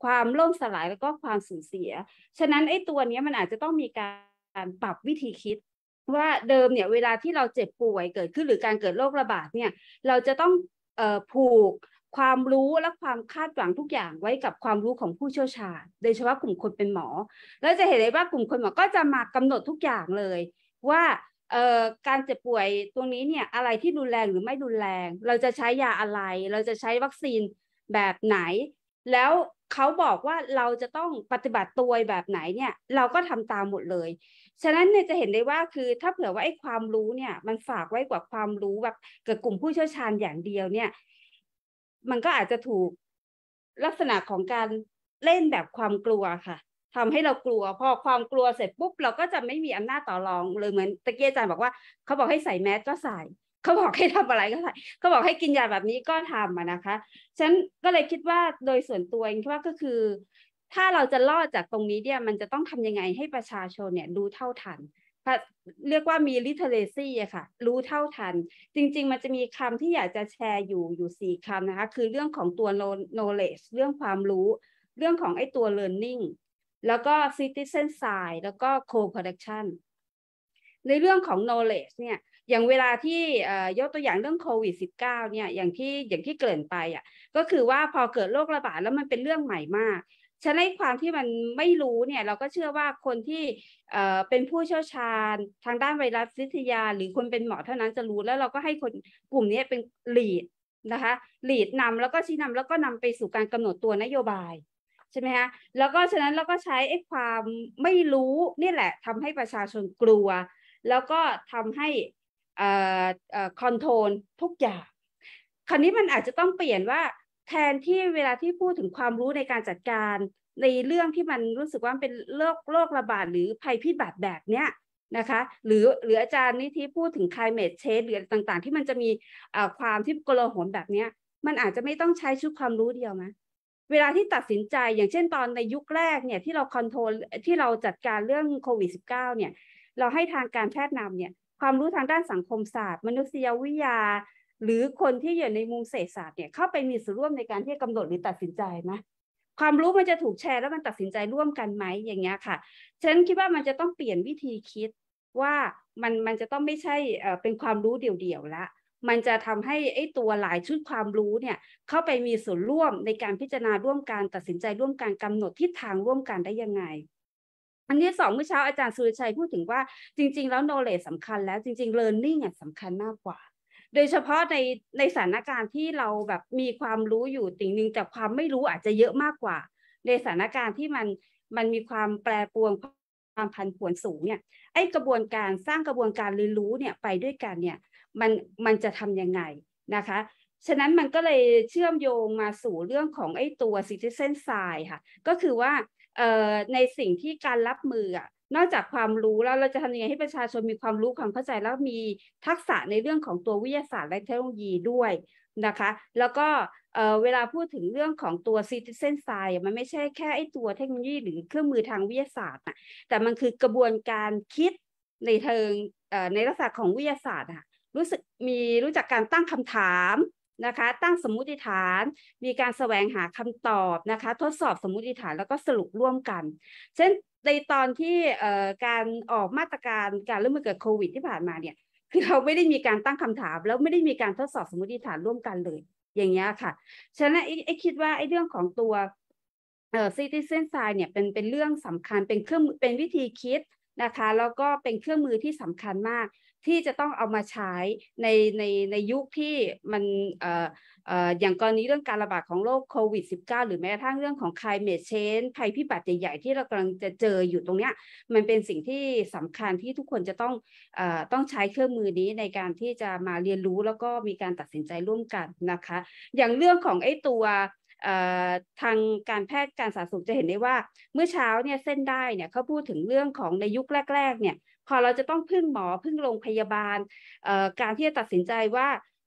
ความล่มสลายแล้วก็ความสูญเสียฉะนั้นไอ้ตัวนี้มันอาจจะต้องมีการปรับวิธีคิดว่าเดิมเนี่ยเวลาที่เราเจ็บป่วยเกิดขึ้นหรือการเกิดโรคระบาดเนี่ยเราจะต้องผูกความรู้และความคาดหวังทุกอย่างไว้กับความรู้ของผู้เชี่ยวชาญโดยเฉพาะกลุ่มคนเป็นหมอแล้วจะเห็นได้ว่ากลุ่มคนหมอก็จะมากำหนดทุกอย่างเลยว่าการเจ็บป่วยตรงนี้เนี่ยอะไรที่รุนแรงหรือไม่รุนแรงเราจะใช้ยาอะไรเราจะใช้วัคซีนแบบไหนแล้วเขาบอกว่าเราจะต้องปฏิบัติตัวแบบไหนเนี่ยเราก็ทำตามหมดเลยฉะนั้นเนี่ยจะเห็นได้ว่าคือถ้าเผื่อว่าไอ้ความรู้เนี่ยมันฝากไว้กว่าความรู้แบบกับกลุ่มผู้เชี่ยวชาญอย่างเดียวเนี่ยมันก็อาจจะถูกลักษณะของการเล่นแบบความกลัวค่ะทำให้เรากลัวพอความกลัวเสร็จปุ๊บเราก็จะไม่มีอำนาจต่อรองเลยเหมือนตะเกียอาจารย์บอกว่าเขาบอกให้ใส่แมสก็ใส่เขาบอกให้ทำอะไรก็ใส่เขาบอกให้กินยาแบบนี้ก็ทำนะคะฉันก็เลยคิดว่าโดยส่วนตัวเองคิดว่าก็คือถ้าเราจะรอดจากตรงนี้เนี่ยมันจะต้องทำยังไงให้ประชาชนเนี่ยรู้เท่าทันเรียกว่ามี literacy อะค่ะรู้เท่าทันจริงๆมันจะมีคำที่อยากจะแชร์อยู่4คำนะคะคือเรื่องของตัว knowledge เรื่องความรู้เรื่องของไอ้ตัว learning แล้วก็ citizen science แล้วก็ co-production ในเรื่องของ knowledge เนี่ยอย่างเวลาที่ยกตัวอย่างเรื่องโควิด -19 เนี่ยอย่างที่เกริ่นไปก็คือว่าพอเกิดโรคระบาดแล้วมันเป็นเรื่องใหม่มากฉะนั้นความที่มันไม่รู้เนี่ยเราก็เชื่อว่าคนที่เป็นผู้เชี่ยวชาญทางด้านไวรัสวิทยาหรือคนเป็นหมอเท่านั้นจะรู้แล้วเราก็ให้คนกลุ่มนี้เป็น lead นะคะ lead นำแล้วก็ชี้นำแล้วก็นำไปสู่การกำหนดตัวนโยบายใช่ไหมคะแล้วก็ฉะนั้นเราก็ใช้ไอ้ความไม่รู้นี่แหละทำให้ประชาชนกลัวแล้วก็ทำให้คอนโทรลทุกอย่างคราวนี้มันอาจจะต้องเปลี่ยนว่าแทนที่เวลาที่พูดถึงความรู้ในการจัดการในเรื่องที่มันรู้สึกว่าเป็นโรคระบาดหรือภัยพิบัติแบบเนี้ยนะคะหรืออาจารย์นิธิพูดถึง climate change หรือต่างๆที่มันจะมีความที่โกลาหลแบบเนี้ยมันอาจจะไม่ต้องใช้ชุดความรู้เดียวนะเวลาที่ตัดสินใจอย่างเช่นตอนในยุคแรกเนี่ยที่เราคอนโทรลที่เราจัดการเรื่องโควิด -19 เนี่ยเราให้ทางการแพทย์นำเนี่ยความรู้ทางด้านสังคมศาสตร์มนุษยวิทยาหรือคนที่อยู่ในมุมเศรษฐศาสตร์เนี่ยเข้าไปมีส่วนร่วมในการที่จะกำหนดหรือตัดสินใจไหมความรู้มันจะถูกแชร์แล้วมันตัดสินใจร่วมกันไหมอย่างเงี้ยค่ะฉะนั้นคิดว่ามันจะต้องเปลี่ยนวิธีคิดว่ามันจะต้องไม่ใช่เป็นความรู้เดี่ยวๆละมันจะทำให้ไอ้ตัวหลายชุดความรู้เนี่ยเข้าไปมีส่วนร่วมในการพิจารณาร่วมกันตัดสินใจร่วมกันกำหนดทิศทางร่วมกันได้ยังไงอันที่2เมื่อเช้าอาจารย์สุรชัยพูดถึงว่าจริงๆแล้ว knowledge สำคัญแล้วจริงๆ learning สำคัญมากกว่าโดยเฉพาะในสถานการณ์ที่เราแบบมีความรู้อยู่ติ่งนึงแต่ความไม่รู้อาจจะเยอะมากกว่าในสถานการณ์ที่มันมีความแปรปรวนความผันผวนสูงเนี่ยไอ้กระบวนการสร้างกระบวนการเรียนรู้เนี่ยไปด้วยกันเนี่ยมันจะทำยังไงนะคะฉะนั้นมันก็เลยเชื่อมโยงมาสู่เรื่องของไอ้ตัว citizen science ค่ะก็คือว่าในสิ่งที่การรับมือนอกจากความรู้แล้วเราจะทำยังไงให้ประชาชนมีความรู้ความเข้าใจแล้วมีทักษะในเรื่องของตัววิทยาศาสตร์และเทคโนโลยีด้วยนะคะแล้วก็เวลาพูดถึงเรื่องของตัว citizen science มันไม่ใช่แค่ไอ้ตัวเทคโนโลยีหรือเครื่องมือทางวิทยาศาสตร์แต่มันคือกระบวนการคิดในเชิงในลักษณะของวิทยาศาสตร์รู้จักการตั้งคำถามนะคะตั้งสมมุติฐานมีการแสวงหาคำตอบนะคะทดสอบสมมุติฐานแล้วก็สรุปร่วมกันเช่นในตอนที่การออกมาตรการการเริ่มเกิดโควิดที่ผ่านมาเนี่ยคือเราไม่ได้มีการตั้งคำถามแล้วไม่ได้มีการทดสอบสมมุติฐานร่วมกันเลยอย่างเงี้ยค่ะฉะนั้นไอ้คิดว่าไอ้เรื่องของตัวcitizen science เนี่ยเป็นเรื่องสำคัญเป็นวิธีคิดนะคะแล้วก็เป็นเครื่องมือที่สำคัญมากที่จะต้องเอามาใช้ในยุคที่มันอย่างกรณีเรื่องการระบาดของโรคโควิด -19 หรือแม้กระทั่งเรื่องของ climate change ภัยพิบัติใหญ่ๆที่เรากำลังจะเจออยู่ตรงเนี้ยมันเป็นสิ่งที่สำคัญที่ทุกคนจะต้องใช้เครื่องมือนี้ในการที่จะมาเรียนรู้แล้วก็มีการตัดสินใจร่วมกันนะคะอย่างเรื่องของไอ้ตัวทางการแพทย์การสาธารณสุขจะเห็นได้ว่าเมื่อเช้าเนี่ยเส้นได้เนี่ยเขาพูดถึงเรื่องของในยุคแรกๆเนี่ยพอเราจะต้องพึ่งหมอพึ่งโรงพยาบาลการที่จะตัดสินใจว่า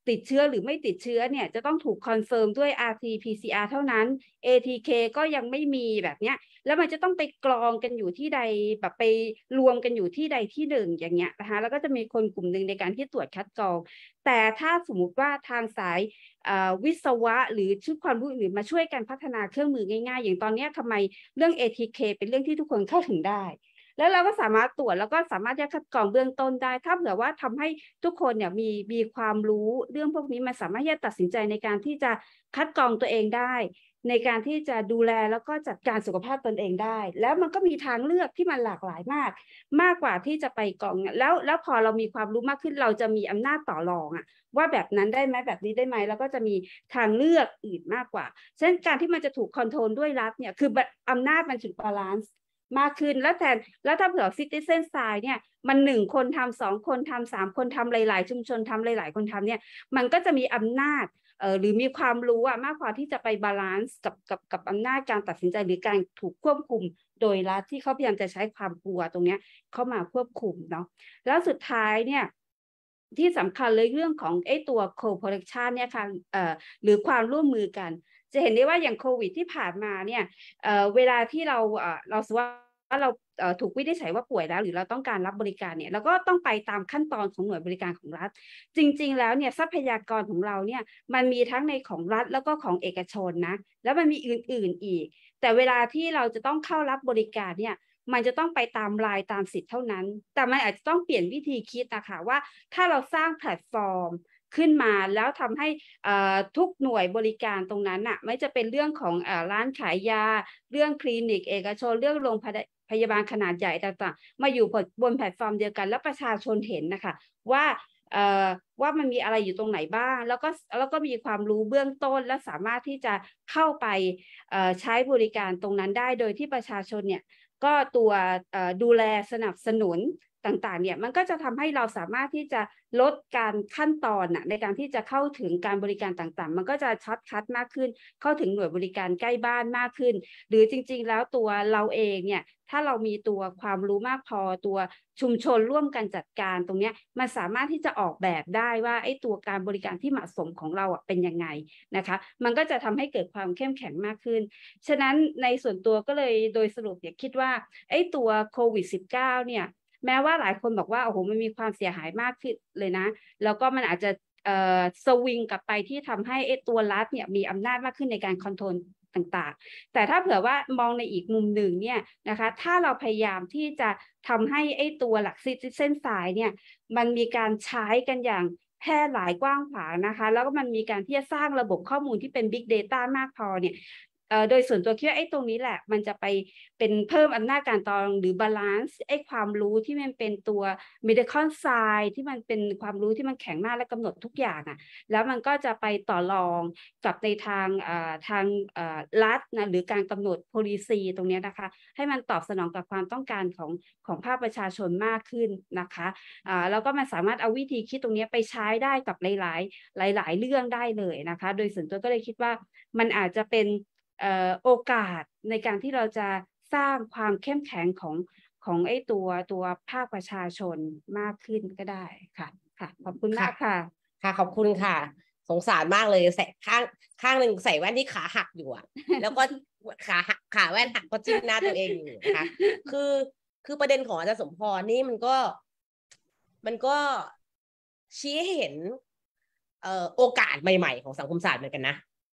ติดเชื้อหรือไม่ติดเชื้อเนี่ยจะต้องถูกคอนเฟิร์มด้วย RT-PCR เท่านั้น ATK ก็ยังไม่มีแบบเนี้ยแล้วมันจะต้องไปกรองกันอยู่ที่ใดแบบไปรวมกันอยู่ที่ใดที่หนึ่งอย่างเงี้ยนะคะแล้วก็จะมีคนกลุ่มหนึ่งในการที่ตรวจคัดกรองแต่ถ้าสมมุติว่าทางสายวิศวะหรือชุดความรู้อื่นมาช่วยกันพัฒนาเครื่องมือง่ายๆอย่างตอนนี้ทำไมเรื่อง ATK เป็นเรื่องที่ทุกคนเข้าถึงได้แล้วเราก็สามารถตรวจแล้วก็สามารถจะคัดกรองเบื้องต้นได้ถ้าเผื่อว่าทำให้ทุกคนเนี่ยมีความรู้เรื่องพวกนี้มันสามารถที่จะตัดสินใจในการที่จะคัดกรองตัวเองได้ในการที่จะดูแลแล้วก็จัดการสุขภาพตนเองได้แล้วมันก็มีทางเลือกที่มันหลากหลายมากกว่าที่จะไปกรองแล้วพอเรามีความรู้มากขึ้นเราจะมีอำนาจต่อรองอะว่าแบบนั้นได้ไหมแบบนี้ได้ไหมแล้วก็จะมีทางเลือกอื่นมากกว่าฉะนั้นการที่มันจะถูกคอนโทรลด้วยรัฐเนี่ยคืออำนาจมันถึงบาลานซ์มากขึ้นแล้วถ้าเผื่อ citizen science เนี่ยมัน1 คนทำ2 คนทำ3 คนทำหลายๆชุมชนทำหลายๆคนทำเนี่ยมันก็จะมีอำนาจหรือมีความรู้มากพอที่จะไปบาลานซ์กับอำนาจการตัดสินใจหรือการถูกควบคุมโดยรัฐที่เขาพยายามจะใช้ความกลัวตรงนี้เข้ามาควบคุมเนาะแล้วสุดท้ายเนี่ยที่สำคัญเลยเรื่องของตัว co-production เนี่ยค่ะหรือความร่วมมือกันจะเห็นได้ว่าอย่างโควิดที่ผ่านมาเนี่ยเวลาที่เราสมมติว่าเราถูกวินิจฉัยว่าป่วยแล้วหรือเราต้องการรับบริการเนี่ยเราก็ต้องไปตามขั้นตอนของหน่วยบริการของรัฐจริงๆแล้วเนี่ยทรัพยากรของเราเนี่ยมันมีทั้งในของรัฐแล้วก็ของเอกชนนะแล้วมันมีอื่นๆอีกแต่เวลาที่เราจะต้องเข้ารับบริการเนี่ยมันจะต้องไปตามรายตามสิทธิ์เท่านั้นแต่มันอาจจะต้องเปลี่ยนวิธีคิดนะคะว่าถ้าเราสร้างแพลตฟอร์มขึ้นมาแล้วทำให้ทุกหน่วยบริการตรงนั้นน่ะไม่จะเป็นเรื่องของร้านขายยาเรื่องคลินิกเอกชนเรื่องโรงพยาบาลขนาดใหญ่ต่างๆมาอยู่บนแพลตฟอร์มเดียวกันแล้วประชาชนเห็นนะคะว่ามันมีอะไรอยู่ตรงไหนบ้างแล้วก็มีความรู้เบื้องต้นและสามารถที่จะเข้าไปใช้บริการตรงนั้นได้โดยที่ประชาชนเนี่ยก็ตัวดูแลสนับสนุนต่างๆเนี่ยมันก็จะทำให้เราสามารถที่จะลดการขั้นตอนในการที่จะเข้าถึงการบริการต่างๆมันก็จะช็อตคัทมากขึ้นเข้าถึงหน่วยบริการใกล้บ้านมากขึ้นหรือจริงๆแล้วตัวเราเองเนี่ยถ้าเรามีตัวความรู้มากพอตัวชุมชนร่วมกันจัดการตรงนี้มันสามารถที่จะออกแบบได้ว่าตัวการบริการที่เหมาะสมของเราเป็นยังไงนะคะมันก็จะทำให้เกิดความเข้มแข็งมากขึ้นฉะนั้นในส่วนตัวก็เลยโดยสรุปเนี่ยคิดว่าตัวโควิด -19 เนี่ยแม้ว่าหลายคนบอกว่าโอ้โหมันมีความเสียหายมากขึ้นเลยนะแล้วก็มันอาจจะสวิงกลับไปที่ทำให้ตัวรัฐเนี่ยมีอำนาจมากขึ้นในการคอนโทรลต่างๆแต่ถ้าเผื่อว่ามองในอีกมุมหนึ่งเนี่ยนะคะถ้าเราพยายามที่จะทำให้ตัวหลัก Citizen Science เนี่ยมันมีการใช้กันอย่างแพร่หลายกว้างขวางนะคะแล้วก็มันมีการที่จะสร้างระบบข้อมูลที่เป็น Big Data มากพอเนี่ยโดยส่วนตัวคิดว่าตรงนี้แหละมันจะไปเป็นเพิ่มอำนาจการต่อรองหรือบาลานซ์ความรู้ที่มันเป็นตัว medical science ที่มันเป็นความรู้ที่มันแข็งมากและกำหนดทุกอย่างแล้วมันก็จะไปต่อรองกับในทางรัฐนะหรือการกำหนด policy ตรงนี้นะคะให้มันตอบสนองกับความต้องการของภาคประชาชนมากขึ้นนะคะแล้วก็มันสามารถเอาวิธีคิดตรงนี้ไปใช้ได้กับหลายเรื่องได้เลยนะคะโดยส่วนตัวก็เลยคิดว่ามันอาจจะเป็นโอกาสในการที่เราจะสร้างความเข้มแข็งของตัวภาคประชาชนมากขึ้นก็ได้ค่ะขอบคุณมากค่ะขอบคุณค่ะสงสารมากเลยใส่ข้างหนึ่งใส่แว่นที่ขาหักอยู่แล้วก็ขาแว่นหักก็จิ้มหน้าตัวเองอยู่นะคะคือประเด็นของอาจารย์สมพรนี่มันก็ชี้ให้เห็นโอกาสใหม่ๆของสังคมศาสตร์เหมือนกันนะ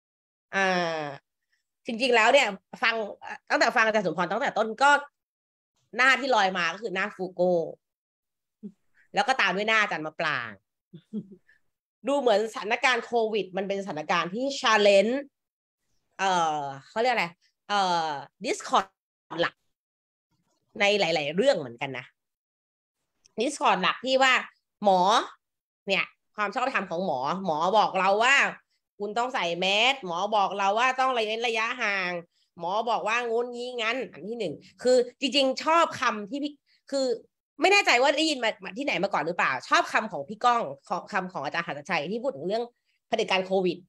จริงๆแล้วเนี่ยตั้งแต่ฟังอาจารย์สมพรตั้งแต่ต้นก็หน้าที่ลอยมาก็คือหน้าฟูโกแล้วก็ตามด้วยหน้าอาจารย์มะปรางดูเหมือนสถานการณ์โควิดมันเป็นสถานการณ์ที่ challenge เขาเรียกอะไรdiscord หลักในหลายๆเรื่องเหมือนกันนะ discord หลักที่ว่าหมอเนี่ยความชอบธรรมของหมอบอกเราว่าคุณต้องใส่แมสหมอบอกเราว่าต้องเว้นระยะห่างหมอบอกว่างุ้นงี้งั้นอันที่หนึ่งคือจริงๆชอบคำที่คือไม่แน่ใจว่าได้ยินมาที่ไหนมาก่อนหรือเปล่าชอบคำของพี่ก้องคำของอาจารย์หัตถชัยที่พูดถึงเรื่องเผด็จการโควิด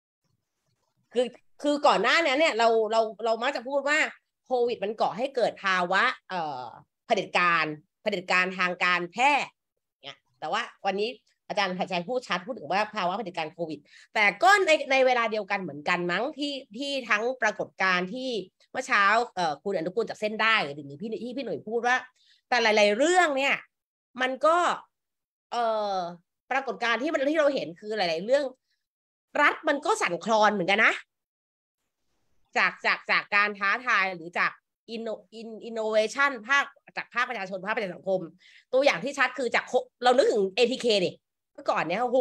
คือก่อนหน้านี้เนี่ยเรามักจะพูดว่าโควิดมันก่อให้เกิดภาวะเผด็จการทางการแพทย์เนี่ยแต่ว่าวันนี้อาจารย์ชัยพูดชัดพูดถึงว่าภาวะปฏิการโควิดแต่ก็ในเวลาเดียวกันเหมือนกันมั้งที่ทั้งปรากฏการณ์ที่เมื่อเช้าคุณอนุกูลจากเส้นได้หรือพี่หนุ่ยพูดว่าแต่หลายๆเรื่องเนี่ยมันก็ปรากฏการณ์ที่เราเห็นคือหลายๆเรื่องรัฐมันก็สั่นคลอนเหมือนกันนะจากการท้าทายหรือจากinnovation จากภาคประชาชนภาคประชาสังคมตัวอย่างที่ชัดคือจากเรานึกถึง ATK ดิเมื่อก่อนเนี่ยโอ้โห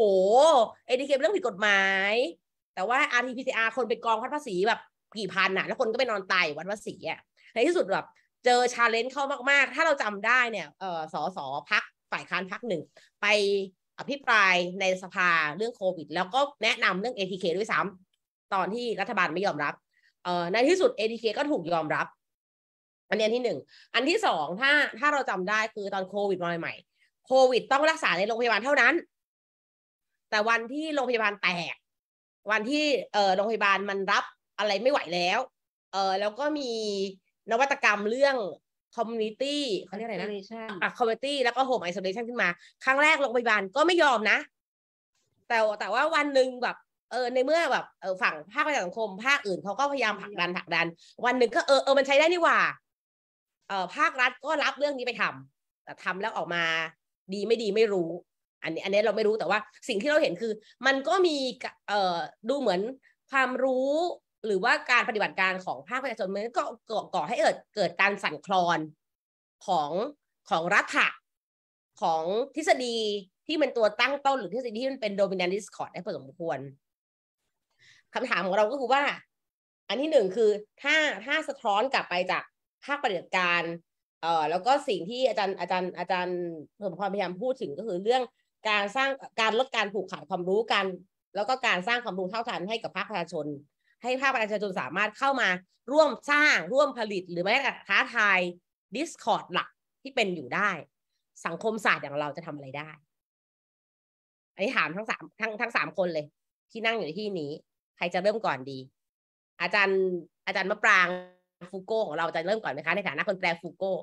ATK เป็นเรื่องผิดกฎหมายแต่ว่า RT-PCR คนไปกองวัดภาษีแบบกี่พันน่ะแล้วคนก็ไปนอนตายวัดภาษีอ่ะในที่สุดแบบเจอ challenge เข้ามากๆถ้าเราจำได้เนี่ยสสพรรคฝ่ายค้านพรรคหนึ่งไปอภิปรายในสภาเรื่องโควิดแล้วก็แนะนำเรื่อง ATK ด้วยซ้ำตอนที่รัฐบาลไม่ยอมรับในที่สุด ATK ก็ถูกยอมรับอันนี้ที่หนึ่งอันที่สองถ้าเราจำได้คือตอนโควิดมาใหม่โควิดต้องรักษาในโรงพยาบาลเท่านั้นแต่วันที่โรงพยาบาลแตกวันที่โรงพยาบาลมันรับอะไรไม่ไหวแล้วแล้วก็มีนวัตกรรมเรื่อง community เขาเรียกอะไรนะcommunity แล้วก็ home isolation ขึ้นมาครั้งแรกโรงพยาบาลก็ไม่ยอมนะแต่ว่าวันหนึ่งแบบในเมื่อแบบฝั่งภาคประชาสังคมภาคอื่นเขาก็พยายามผลักดันวันหนึ่งก็มันใช้ได้นี่หว่าภาครัฐก็รับเรื่องนี้ไปทำแต่ทำแล้วออกมาดีไม่ดีไม่รู้อันนี้เราไม่รู้แต่ว่าสิ่งที่เราเห็นคือมันก็มีดูเหมือนความรู้หรือว่าการปฏิบัติการของภาคประชาชนมันก็ก่อให้เกิดการสั่นคลอนของรัฐะของทฤษฎีที่เป็นตัวตั้งต้นหรือทฤษฎีที่มันเป็น dominant discourse ได้พอสมควรคำถามของเราก็คือว่าอันที่หนึ่งคือถ้าสะท้อนกลับไปจากภาคปฏิบัติการแล้วก็สิ่งที่อาจารย์สมพรพยายามพูดถึงก็คือเรื่องการลดการผูกขาดความรู้กันแล้วก็การสร้างความรู้เท่าทันให้กับภาคประชาชนให้ภาคประชาชนสามารถเข้ามาร่วมสร้างร่วมผลิตหรือแม้แต่ท้าทาย Discord หลักที่เป็นอยู่ได้สังคมศาสตร์อย่างเราจะทำอะไรได้อันนี้ถามทั้งสามคนเลยที่นั่งอยู่ในที่นี้ใครจะเริ่มก่อนดีอาจารย์มะปรางฟูโก้ของเราจะเริ่มก่อนไหมคะในฐานะคนแปลฟูโก้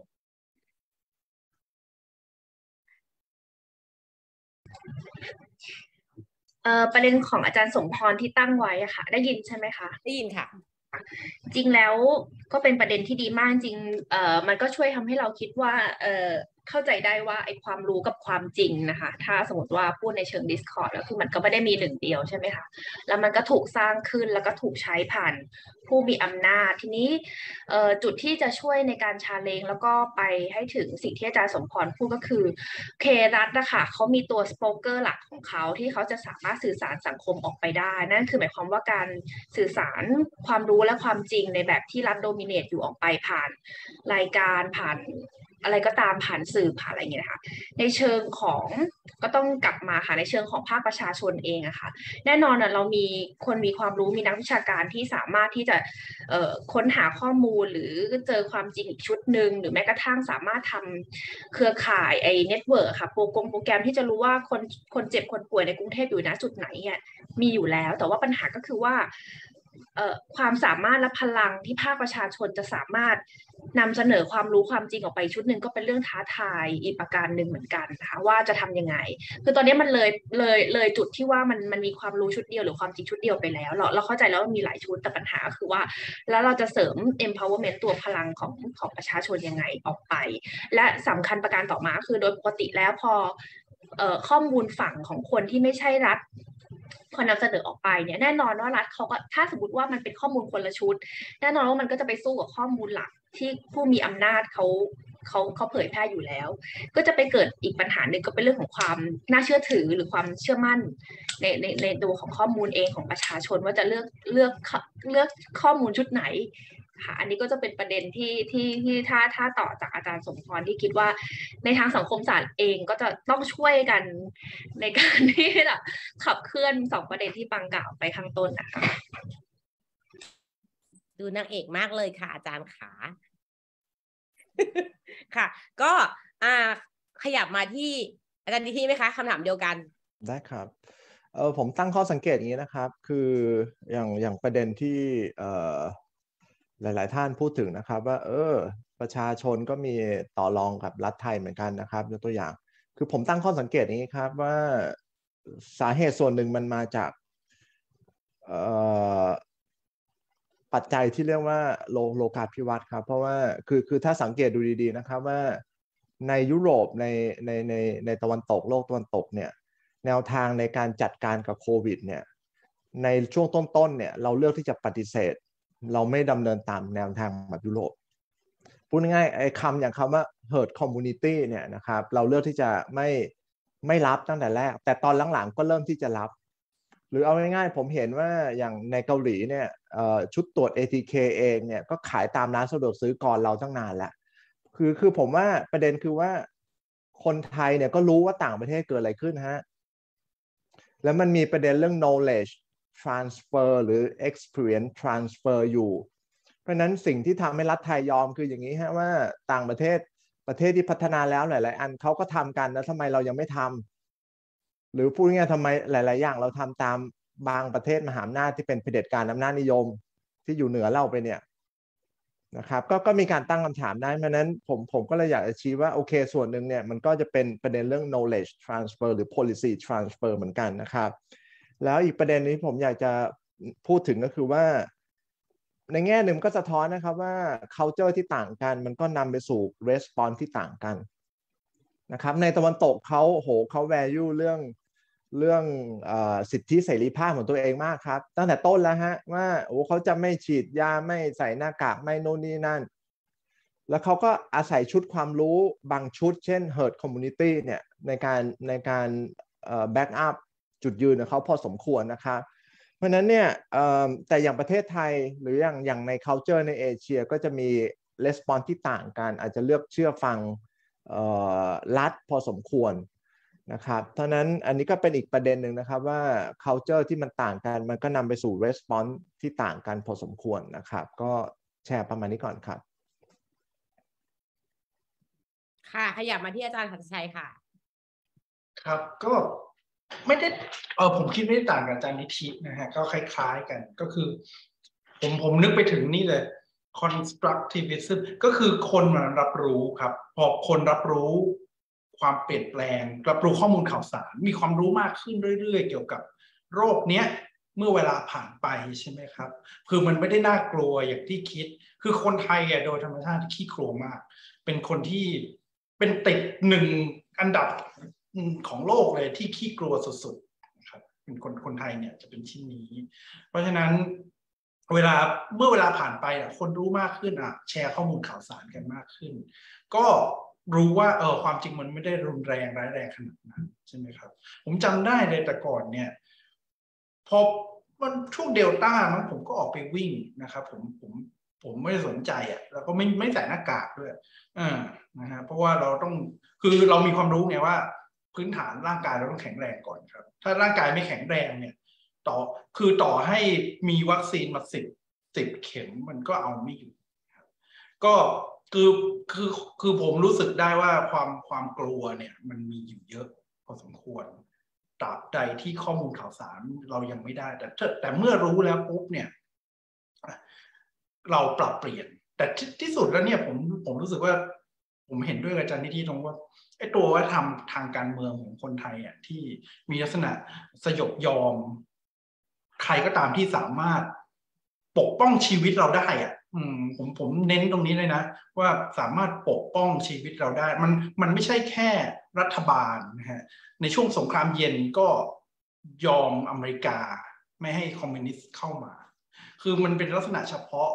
ประเด็นของอาจารย์สมพรที่ตั้งไว้อะค่ะได้ยินใช่ไหมคะได้ยินค่ะจริงแล้วก็เป็นประเด็นที่ดีมากจริงมันก็ช่วยทำให้เราคิดว่าเข้าใจได้ว่าไอ้ความรู้กับความจริงนะคะถ้าสมมติว่าพูดในเชิง Discord แล้วคือมันก็ไม่ได้มีหนึ่งเดียวใช่ไหมคะแล้วมันก็ถูกสร้างขึ้นแล้วก็ถูกใช้ผ่านผู้มีอำนาจทีนี้จุดที่จะช่วยในการชาเลนจ์แล้วก็ไปให้ถึงสิ่งที่อาจารย์สมพรพูดก็คือเครัฐนะคะเขามีตัวสโปเกอร์หลักของเขาที่เขาจะสามารถสื่อสารสังคมออกไปได้นั่นคือหมายความว่าการสื่อสารความรู้และความจริงในแบบที่รัฐโดมิเนตอยู่ออกไปผ่านรายการผ่านอะไรก็ตามผ่านสื่อผ่านอะไรอย่างเงี้ยนะคะในเชิงของก็ต้องกลับมาค่ะในเชิงของภาคประชาชนเองอะค่ะแน่นอนเรามีคนมีความรู้มีนักวิชาการที่สามารถที่จะค้นหาข้อมูลหรือเจอความจริงอีกชุดหนึ่งหรือแม้กระทั่งสามารถทำเครือข่ายเน็ตเวิร์กค่ะโปรแกรมที่จะรู้ว่าคนเจ็บคนป่วยในกรุงเทพอยู่ณจุดไหนเนี่ยมีอยู่แล้วแต่ว่าปัญหาก็คือว่าความสามารถและพลังที่ภาคประชาชนจะสามารถนำเสนอความรู้ความจริงออกไปชุดหนึ่งก็เป็นเรื่องท้าทายอีกประการหนึ่งเหมือนกันนะคะว่าจะทำยังไงคือตอนนี้มันเลยจุดที่ว่ามันมีความรู้ชุดเดียวหรือความจริงชุดเดียวไปแล้วเราเข้าใจแล้วว่ามีหลายชุดแต่ปัญหาคือว่าแล้วเราจะเสริม empowerment ตัวพลังของประชาชนยังไงออกไปและสำคัญประการต่อมาคือโดยปกติแล้วพอข้อมูลฝั่งของคนที่ไม่ใช่รัฐพอนำเสนอออกไปเนี่ยแน่นอนว่ารัฐเขาก็ถ้าสมมติว่ามันเป็นข้อมูลคนละชุดแน่นอนว่ามันก็จะไปสู้กับข้อมูลหลักที่ผู้มีอำนาจเขาเผยแพร่อยู่แล้วก็จะไปเกิดอีกปัญหาหนึ่งก็เป็นเรื่องของความน่าเชื่อถือหรือความเชื่อมั่นในตัวของข้อมูลเองของประชาชนว่าจะเลือกข้อมูลชุดไหนค่ะอันนี้ก็จะเป็นประเด็นที่ถ้าต่อจากอาจารย์สมพรที่คิดว่าในทางสังคมศาสตร์เองก็จะต้องช่วยกันในการที่จะขับเคลื่อนสองประเด็นที่ปังกล่าวไปข้างต้นนะคะดูนางเอกมากเลยค่ะอาจารย์ขาค่ะก็ขยับมาที่อาจารย์ดีที่ไหมคะคำถามเดียวกันได้ครับผมตั้งข้อสังเกตอย่างนี้นะครับคืออย่างประเด็นที่หลายๆท่านพูดถึงนะครับว่าประชาชนก็มีต่อรองกับรัฐไทยเหมือนกันนะครับยกตัวอย่างคือผมตั้งข้อสังเกตอย่างนี้ครับว่าสาเหตุส่วนหนึ่งมันมาจากปัจจัยที่เรียกว่าโลกาภิวัตน์ครับเพราะว่าคือถ้าสังเกตดูดีๆนะครับว่าในยุโรปในตะวันตกโลกตะวันตกเนี่ยแนวทางในการจัดการกับโควิดเนี่ยในช่วงต้นๆเนี่ยเราเลือกที่จะปฏิเสธเราไม่ดำเนินตามแนวทางแบบยุโรปพูดง่ายๆไอ้คำอย่างคำว่า herd community เนี่ยนะครับเราเลือกที่จะไม่รับตั้งแต่แรกแต่ตอนหลังๆก็เริ่มที่จะรับหรือเอาง่ายๆผมเห็นว่าอย่างในเกาหลีเนี่ยชุดตรวจ ATK เองเนี่ยก็ขายตามร้านสะดวกซื้อก่อนเราตั้งนานแล้วคือผมว่าประเด็นคือว่าคนไทยเนี่ยก็รู้ว่าต่างประเทศเกิดอะไรขึ้นฮะแล้วมันมีประเด็นเรื่อง knowledge transfer หรือ experience transfer อยู่เพราะนั้นสิ่งที่ทำให้รัฐไทยยอมคืออย่างนี้ฮะว่าต่างประเทศที่พัฒนาแล้วหลายๆอันเขาก็ทำกันแล้วทำไมเรายังไม่ทำหรือพูดง่ายๆทำไมหลายๆอย่างเราทำตามบางประเทศมหาอำนาจที่เป็นเผด็จการอำนาจนิยมที่อยู่เหนือเราไปเนี่ยนะครับก็มีการตั้งคำถามได้เพราะนั้นผมก็เลยอยากจะชี้ว่าโอเคส่วนหนึ่งเนี่ยมันก็จะเป็นประเด็นเรื่อง knowledge transfer หรือ policy transfer เหมือนกันนะครับแล้วอีกประเด็นนี้ผมอยากจะพูดถึงก็คือว่าในแง่หนึ่งก็สะท้อนนะครับว่า culture ที่ต่างกันมันก็นำไปสู่ response ที่ต่างกันนะครับในตะวันตกเขา value เรื่องสิทธิเสรีภาพของตัวเองมากครับตั้งแต่ต้นแล้วฮะว่าเขาจะไม่ฉีดยาไม่ใส่หน้ากากไม่โน่นนี่นั่นแล้วเขาก็อาศัยชุดความรู้บางชุดเช่น herd community เนี่ยในการback up จุดยืนของเขาพอสมควรนะครับเพราะนั้นเนี่ยแต่อย่างประเทศไทยหรืออย่างใน culture ในเอเชียก็จะมี response ที่ต่างกันอาจจะเลือกเชื่อฟังรัฐพอสมควรนะครับเพราะนั้นอันนี้ก็เป็นอีกประเด็นหนึ่งนะครับว่า culture ที่มันต่างกันมันก็นำไปสู่ response ที่ต่างกันพอสมควรนะครับก็แชร์ประมาณนี้ก่อนครับค่ะขยับมาที่อาจารย์หัตถชัยค่ะครับก็ไม่ได้ผมคิดไม่ได้ต่างกับอาจารย์นิธินะฮะก็คล้ายๆกันก็คือผมนึกไปถึงนี่เลย constructivism ก็คือคนมารับรู้ครับพอคนรับรู้ความเปลี่ยนแปลงรับรู้ข้อมูลข่าวสารมีความรู้มากขึ้นเรื่อยๆเกี่ยวกับโรคเนี้ยเมื่อเวลาผ่านไปใช่ไหมครับคือมันไม่ได้น่ากลัวอย่างที่คิดคือคนไทยโดยธรรมชาติขี้กลัวมากเป็นคนที่เป็นติด1 อันดับของโลกเลยที่ขี้กลัวสุดๆนะครับเป็นคนไทยเนี่ยจะเป็นชิ้นนี้เพราะฉะนั้นเมื่อเวลาผ่านไปคนรู้มากขึ้นแชร์ข้อมูลข่าวสารกันมากขึ้นก็รู้ว่าความจริงมันไม่ได้รุนแรงร้ายแรงขนาดนั้นใช่ไหมครับผมจำได้เลยแต่ก่อนเนี่ยพอมันช่วงเดลต้ามั้งผมก็ออกไปวิ่งนะครับผมไม่สนใจแล้วก็ไม่ใส่หน้ากากด้วยนะฮะเพราะว่าเราต้องคือเรามีความรู้ไงว่าพื้นฐานร่างกายเราต้องแข็งแรงก่อนครับถ้าร่างกายไม่แข็งแรงเนี่ยต่อให้มีวัคซีนมา10 เข็มมันก็เอาไม่อยู่ก็คือผมรู้สึกได้ว่าความกลัวเนี่ยมันมีอยู่เยอะพอสมควรตราบใดที่ข้อมูลข่าวสารเรายังไม่ได้แต่เมื่อรู้แล้วปุ๊บเนี่ยเราปรับเปลี่ยนแต่ที่สุดแล้วเนี่ยผมรู้สึกว่าผมเห็นด้วยกับอาจารย์นิธิตรงว่าไอ้ตัววัฒนธรรมทางการเมืองของคนไทยที่มีลักษณะสยบยอมใครก็ตามที่สามารถปกป้องชีวิตเราได้ผมเน้นตรงนี้เลยนะว่าสามารถปกป้องชีวิตเราได้มันไม่ใช่แค่รัฐบาลนะฮะในช่วงสงครามเย็นก็ยอมอเมริกาไม่ให้คอมมิวนิสต์เข้ามาคือมันเป็นลักษณะเฉพาะ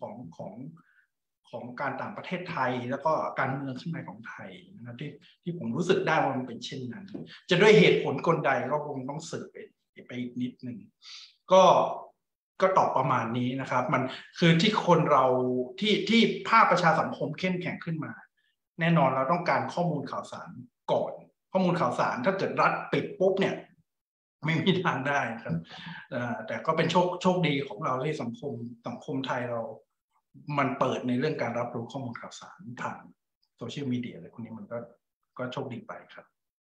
ของการต่างประเทศไทยแล้วก็การเมืองข้างในของไทยนะครับที่ผมรู้สึกได้ว่ามันเป็นเช่นนั้นจะด้วยเหตุผลกลใดก็คงต้องสืบไปอีกนิดนึงก็ตอบประมาณนี้นะครับมันคือที่คนเราที่ภาคประชาสังคมเข้มแข็งขึ้นมาแน่นอนเราต้องการข้อมูลข่าวสารก่อนข้อมูลข่าวสารถ้าเกิดรัฐปิดปุ๊บเนี่ยไม่มีทางได้ครับแต่ก็เป็นโชคดีของเราที่สังคมไทยเรามันเปิดในเรื่องการรับรู้ข้อมูลข่าวสารผ่านโซเชียลมีเดียอะไรพวกนี้มันก็โชคดีไปครับ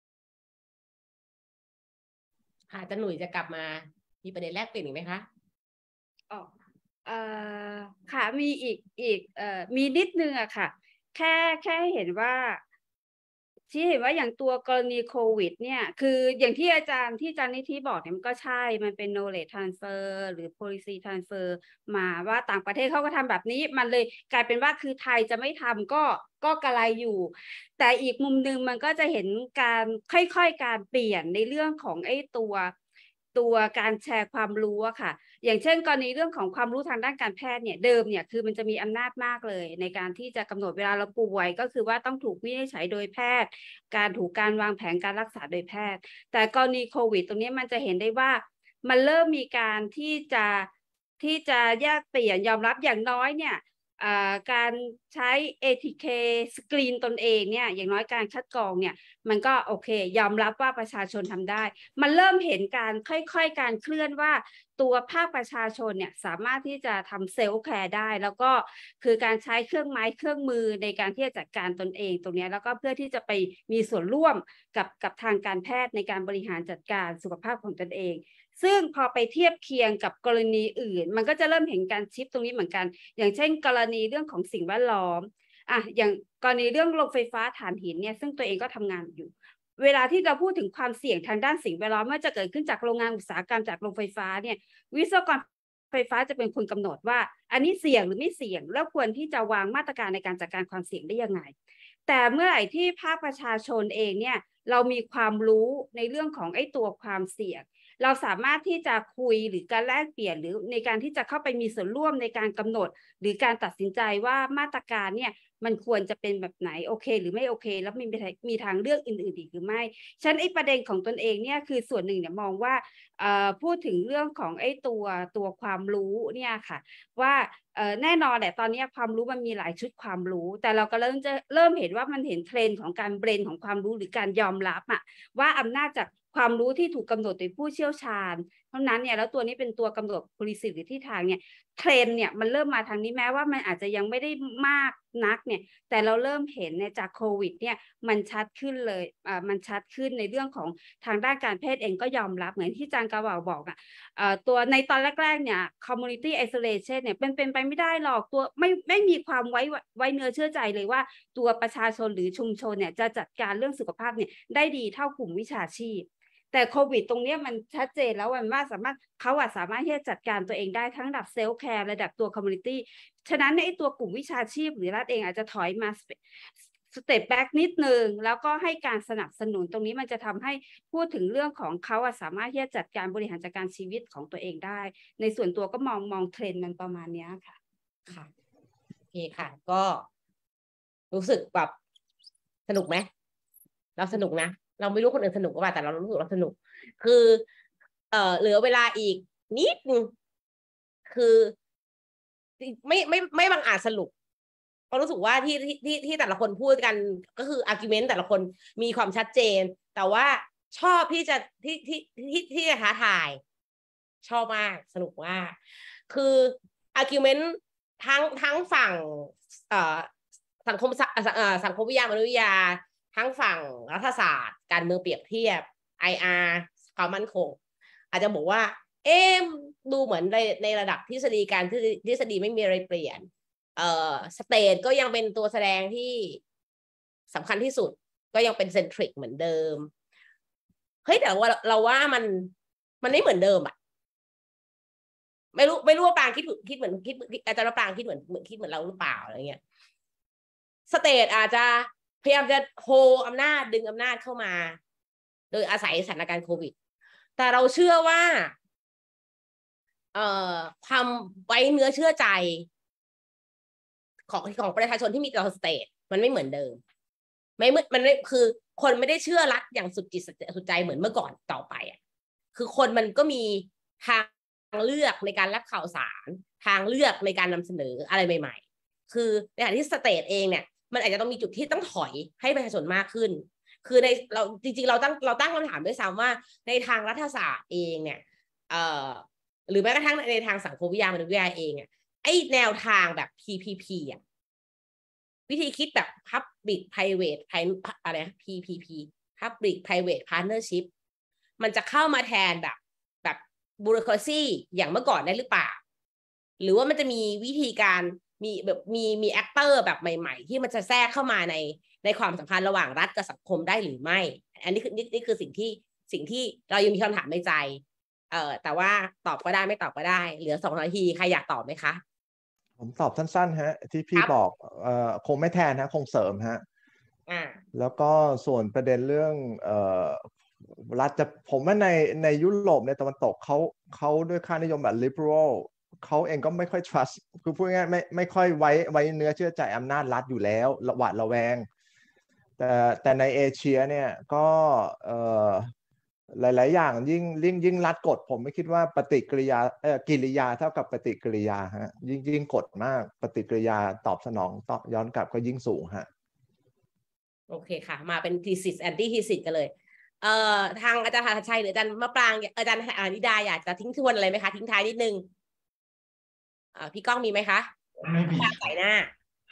ค่ะอาจารย์หนุ่ยจะกลับมามีประเด็นแรกเปลี่ยนอีกไหมคะค่ะมีอีกมีนิดนึงอะค่ะแค่เห็นว่าชี้เห็นว่าอย่างตัวกรณีโควิดเนี่ยคืออย่างที่อาจารย์นิธิบอกเนี่ยมันก็ใช่มันเป็น knowledge transfer หรือ policy transfer มาว่าต่างประเทศเขาก็ทำแบบนี้มันเลยกลายเป็นว่าคือไทยจะไม่ทำก็กระไรอยู่แต่อีกมุมนึงมันก็จะเห็นการค่อยๆการเปลี่ยนในเรื่องของไอ้ตัวการแชร์ความรู้อะค่ะอย่างเช่นกรณีเรื่องของความรู้ทางด้านการแพทย์เนี่ยเดิมเนี่ยคือมันจะมีอำนาจมากเลยในการที่จะกำหนดเวลาเราป่วยก็คือว่าต้องถูกวินิจฉัยโดยแพทย์การวางแผนการรักษาโดยแพทย์แต่กรณีโควิดตรงนี้มันจะเห็นได้ว่ามันเริ่มมีการที่จะแยกเปลี่ยนยอมรับอย่างน้อยเนี่ยการใช้ ATK สกรีนตนเองเนี่ยอย่างน้อยการคัดกรองเนี่ยมันก็โอเคยอมรับว่าประชาชนทำได้มันเริ่มเห็นการค่อยๆการเคลื่อนว่าตัวภาคประชาชนเนี่ยสามารถที่จะทำเซลฟ์แคร์ได้แล้วก็คือการใช้เครื่องไม้เครื่องมือในการที่จะจัดการตนเองตรงนี้แล้วก็เพื่อที่จะไปมีส่วนร่วมกับทางการแพทย์ในการบริหารจัดการสุขภาพของตนเองซึ่งพอไปเทียบเคียงกับกรณีอื่นมันก็จะเริ่มเห็นการชิปตรงนี้เหมือนกันอย่างเช่นกรณีเรื่องของสิ่งแวดล้อมอย่างกรณีเรื่องโรงไฟฟ้าถ่านหินเนี่ยซึ่งตัวเองก็ทำงานอยู่เวลาที่เราพูดถึงความเสี่ยงทางด้านสิ่งแวดล้อมเมื่อจะเกิดขึ้นจากโรงงานอุตสาหกรรมจากโรงไฟฟ้าเนี่ยวิศวกรไฟฟ้าจะเป็นคนกำหนดว่าอันนี้เสี่ยงหรือไม่เสี่ยงแล้วควรที่จะวางมาตรการในการจัดการความเสี่ยงได้ยังไงแต่เมื่อไหร่ที่ภาคประชาชนเองเนี่ยเรามีความรู้ในเรื่องของไอ้ตัวความเสี่ยงเราสามารถที่จะคุยหรือการแลกเปลี่ยนหรือในการที่จะเข้าไปมีส่วนร่วมในการกำหนดหรือการตัดสินใจว่ามาตรการเนี่ยมันควรจะเป็นแบบไหนโอเคหรือไม่โอเคแล้วมีทางเลือกอื่นๆอีกหรือไม่ฉะนั้นไอ้ประเด็นของตนเองเนี่ยคือส่วนหนึ่งเนี่ยมองว่าพูดถึงเรื่องของไอ้ตัวความรู้เนี่ยค่ะว่าแน่นอนแหละตอนนี้ความรู้มันมีหลายชุดความรู้แต่เราก็เริ่มเห็นว่ามันเห็นเทรนด์ของการเบรนของความรู้หรือการยอมรับว่าอำนาจจากความรู้ที่ถูกกำหนดโดยผู้เชี่ยวชาญเท่านั้นเนี่ยแล้วตัวนี้เป็นตัวกำหนด policy หรือที่ทางเนี่ยเทรนด์เนี่ยมันเริ่มมาทางนี้แม้ว่ามันอาจจะยังไม่ได้มากนักเนี่ยแต่เราเริ่มเห็นเนี่ยจากโควิดเนี่ยมันชัดขึ้นเลยมันชัดขึ้นในเรื่องของทางด้านการแพทย์เองก็ยอมรับเหมือนที่อาจารย์กระบ่าวบอกตัวในตอนแรกๆเนี่ย community isolation เนี่ยเป็นไปไม่ได้หรอกตัวไม่มีความไว้เนื้อเชื่อใจเลยว่าตัวประชาชนหรือชุมชนเนี่ยจะจัดการเรื่องสุขภาพเนี่ยได้ดีเท่ากลุ่มวิชาชีพแต่โควิดตรงนี้มันชัดเจนแล้วว่าสามารถที่จะจัดการตัวเองได้ทั้งระดับเซลฟ์แคร์ระดับตัวคอมมูนิตี้ฉะนั้นในตัวกลุ่มวิชาชีพหรือรัฐเองอาจจะถอยมาสเต็ปแบ็กนิดนึงแล้วก็ให้การสนับสนุนตรงนี้มันจะทำให้พูดถึงเรื่องของเขาสามารถที่จะจัดการบริหารจัดการชีวิตของตัวเองได้ในส่วนตัวก็มองเทรนด์มันประมาณนี้ค่ะค่ะโอเคค่ะก็รู้สึกแบบสนุกไหมเราสนุกนะเราไม่รู้คนอื่นสนุกหรือเปล่าแต่เรารู้สึกเราสนุกคือเหลือเวลาอีกนิดนึงคือไม่บางอาจสรุปเพราะรู้สึกว่าที่แต่ละคนพูดกันก็คือ argument แต่ละคนมีความชัดเจนแต่ว่าชอบที่จะที่จะท้าทายชอบมากสนุกมากคือ argument ทั้งฝั่งสังคมวิทยามนุษยวิทยาทั้งฝั่งรัฐศาสตร์การเมืองเปรียบเทียบ IR ความมั่นคงอาจจะบอกว่าดูเหมือนในระดับทฤษฎีการทฤษฎีไม่มีอะไรเปลี่ยนสเตทก็ยังเป็นตัวแสดงที่สำคัญที่สุดก็ยังเป็นเซนทริกเหมือนเดิมเฮ้ยแต่ว่าเราว่ามันไม่เหมือนเดิมอ่ะไม่รู้ว่าปางคิดเหมือนอาจารย์ปางคิดเหมือนเราหรือเปล่าอะไรเงี้ยสเตทอาจจะพยายามจะโฮอำนาจดึงอำนาจเข้ามาโดยอาศัยสถานการณ์โควิดแต่เราเชื่อว่าความไว้เนื้อเชื่อใจของประชาชนที่มีต่อสเตทมันไม่เหมือนเดิมมันไม่คือคนไม่ได้เชื่อรัฐอย่างสุดจิตสุดใจเหมือนเมื่อก่อนต่อไปอ่ะคือคนมันก็มีทางเลือกในการรับข่าวสารทางเลือกในการนำเสนออะไรใหม่ๆคือในขณะที่สเตทเองเนี่ยมันอาจจะต้องมีจุดที่ต้องถอยให้ประชาชนมากขึ้นคือเราจริงๆเราตั้งคำถามด้วยซ้ำว่าในทางรัฐศาสตร์เองเนี่ยหรือแม้กระทั่งในทางสังคมวิทยามนุษยวิทยาเองอ่ะไอ้แนวทางแบบ PPP อ่ะวิธีคิดแบบ Public Private อะไร PPP Public Private Partnership มันจะเข้ามาแทนแบบbureaucracy อย่างเมื่อก่อนได้หรือเปล่าหรือว่ามันจะมีวิธีการมีแอคเตอร์แบบใหม่ๆที่มันจะแทรกเข้ามาในความสัมพันธ์ระหว่างรัฐกับสังคมได้หรือไม่อันนี้คือสิ่งที่เรายังมีคำถามในใจแต่ว่าตอบก็ได้ไม่ตอบก็ได้เหลือ2 นาทีใครอยากตอบไหมคะผมตอบสั้นๆฮะที่พี่บอกคงไม่แทนฮะคงเสริมฮะแล้วก็ส่วนประเด็นเรื่องรัฐจะผมว่าในยุโรปในตะวันตกเขาด้วยค่านิยมแบบ liberal เขาเองก็ไม่ค่อย trust คือพูดง่ายๆไม่ค่อยไว้เนื้อเชื่อใจอำนาจรัฐอยู่แล้วหวาดระแวงแต่ในเอเชียเนี่ยก็หลายๆอย่างยิ่งรัฐกดผมไม่คิดว่าปฏิกิริยากิริยาเท่ากับปฏิกิริยาฮะยิ่งกดมากปฏิกิริยาตอบสนองย้อนกลับก็ยิ่งสูงฮะโอเคค่ะมาเป็น thesis anti thesis กันเลยทางอาจารย์ธนชัยหรืออาจารย์มะปรางอาจารย์นิดาอยากจะทิ้งทวนอะไรไหมคะทิ้งท้ายนิดนึงพี่ก้องมีไหมคะไม่มีใส่หน้า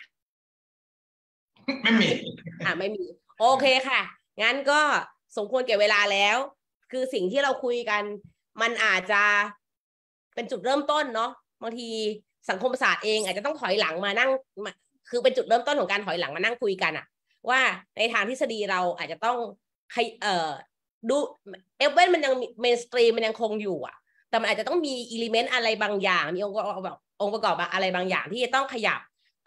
ไม่มีไม่มีโอเคค่ะงั้นก็สมควรแก่เวลาแล้วคือสิ่งที่เราคุยกันมันอาจจะเป็นจุดเริ่มต้นเนาะบางทีสังคมศาสตร์เองอาจจะต้องถอยหลังมานั่งคือเป็นจุดเริ่มต้นของการถอยหลังมานั่งคุยกันอะว่าในทางทฤษฎีเราอาจจะต้องดูเอเวนมันยังเมนสตรีมมันยังคงอยู่อะแต่มันอาจจะต้องมีอิเลเมนต์อะไรบางอย่างมีองค์ประกอบอะไรบางอย่างที่จะต้องขยับ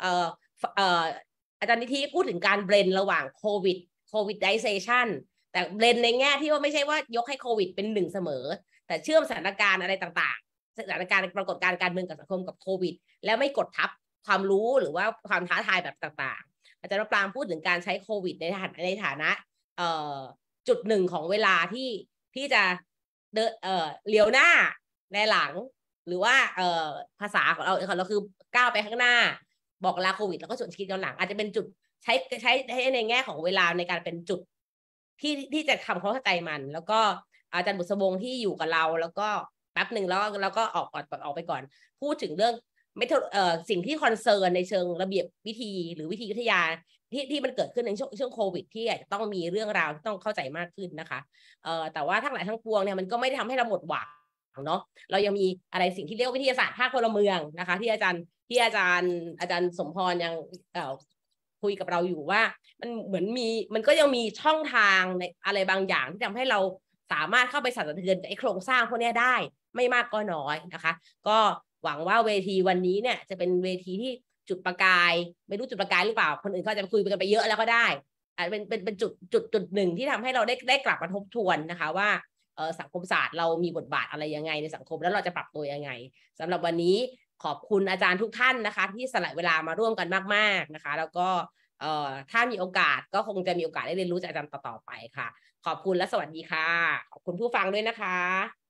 อาจารย์นิธิพูดถึงการเบรนระหว่างโควิดไดเซชันแต่เบรนในแง่ที่ว่าไม่ใช่ว่ายกให้โควิดเป็นหนึ่งเสมอแต่เชื่อมสถานการณ์อะไรต่างๆสถานการณ์ปรากฏการณ์การเมืองกับสังคมกับโควิดแล้วไม่กดทับความรู้หรือว่าความท้าทายแบบต่างๆอาจารย์ปรางพูดถึงการใช้โควิดในฐานะจุดหนึ่งของเวลาที่จะเลี้ยวหน้าในหลังหรือว่าภาษาของเราคือก้าวไปข้างหน้าบอกลาโควิดแล้วก็ส่วนคิดย้อนหลังอาจจะเป็นจุดใช้ในแง่ของเวลาในการเป็นจุดที่จะทำความเข้าใจมันแล้วก็อาจารย์บุษบงที่อยู่กับเราแล้วก็แป๊บหนึ่งแล้วก็ออกไปก่อนพูดถึงเรื่องสิ่งที่คอนเซิร์นในเชิงระเบียบวิธีหรือวิธีวิทยาที่มันเกิดขึ้นในช่วงโควิดที่อาจจะต้องมีเรื่องราวที่ต้องเข้าใจมากขึ้นนะคะแต่ว่าทั้งหลายทั้งปวงเนี่ยมันก็ไม่ได้ทำให้เราหมดหวังเนาะเรายังมีอะไรสิ่งที่เรียกว่าวิทยาศาสตร์ภาคพลเมืองนะคะที่อาจารย์สมพรยังคุยกับเราอยู่ว่ามันเหมือนมันก็ยังมีช่องทางในอะไรบางอย่างที่ทำให้เราสามารถเข้าไปสั่นสะเทือนไอ้โครงสร้างพวกนี้ได้ไม่มากก็น้อยนะคะก็หวังว่าเวทีวันนี้เนี่ยจะเป็นเวทีที่จุดประกายไม่รู้จุดประกายหรือเปล่าคนอื่นเขาจะคุยกันไปเยอะแล้วก็ได้อาจจะเป็นจุดหนึ่งที่ทำให้เราได้กลับมาทบทวนนะคะว่าสังคมศาสตร์เรามีบทบาทอะไรยังไงในสังคมแล้วเราจะปรับตัวยังไงสำหรับวันนี้ขอบคุณอาจารย์ทุกท่านนะคะที่สละเวลามาร่วมกันมากๆนะคะแล้วก็ถ้ามีโอกาสก็คงจะมีโอกาสได้เรียนรู้จากอาจารย์ต่อไปค่ะขอบคุณและสวัสดีค่ะขอบคุณผู้ฟังด้วยนะคะ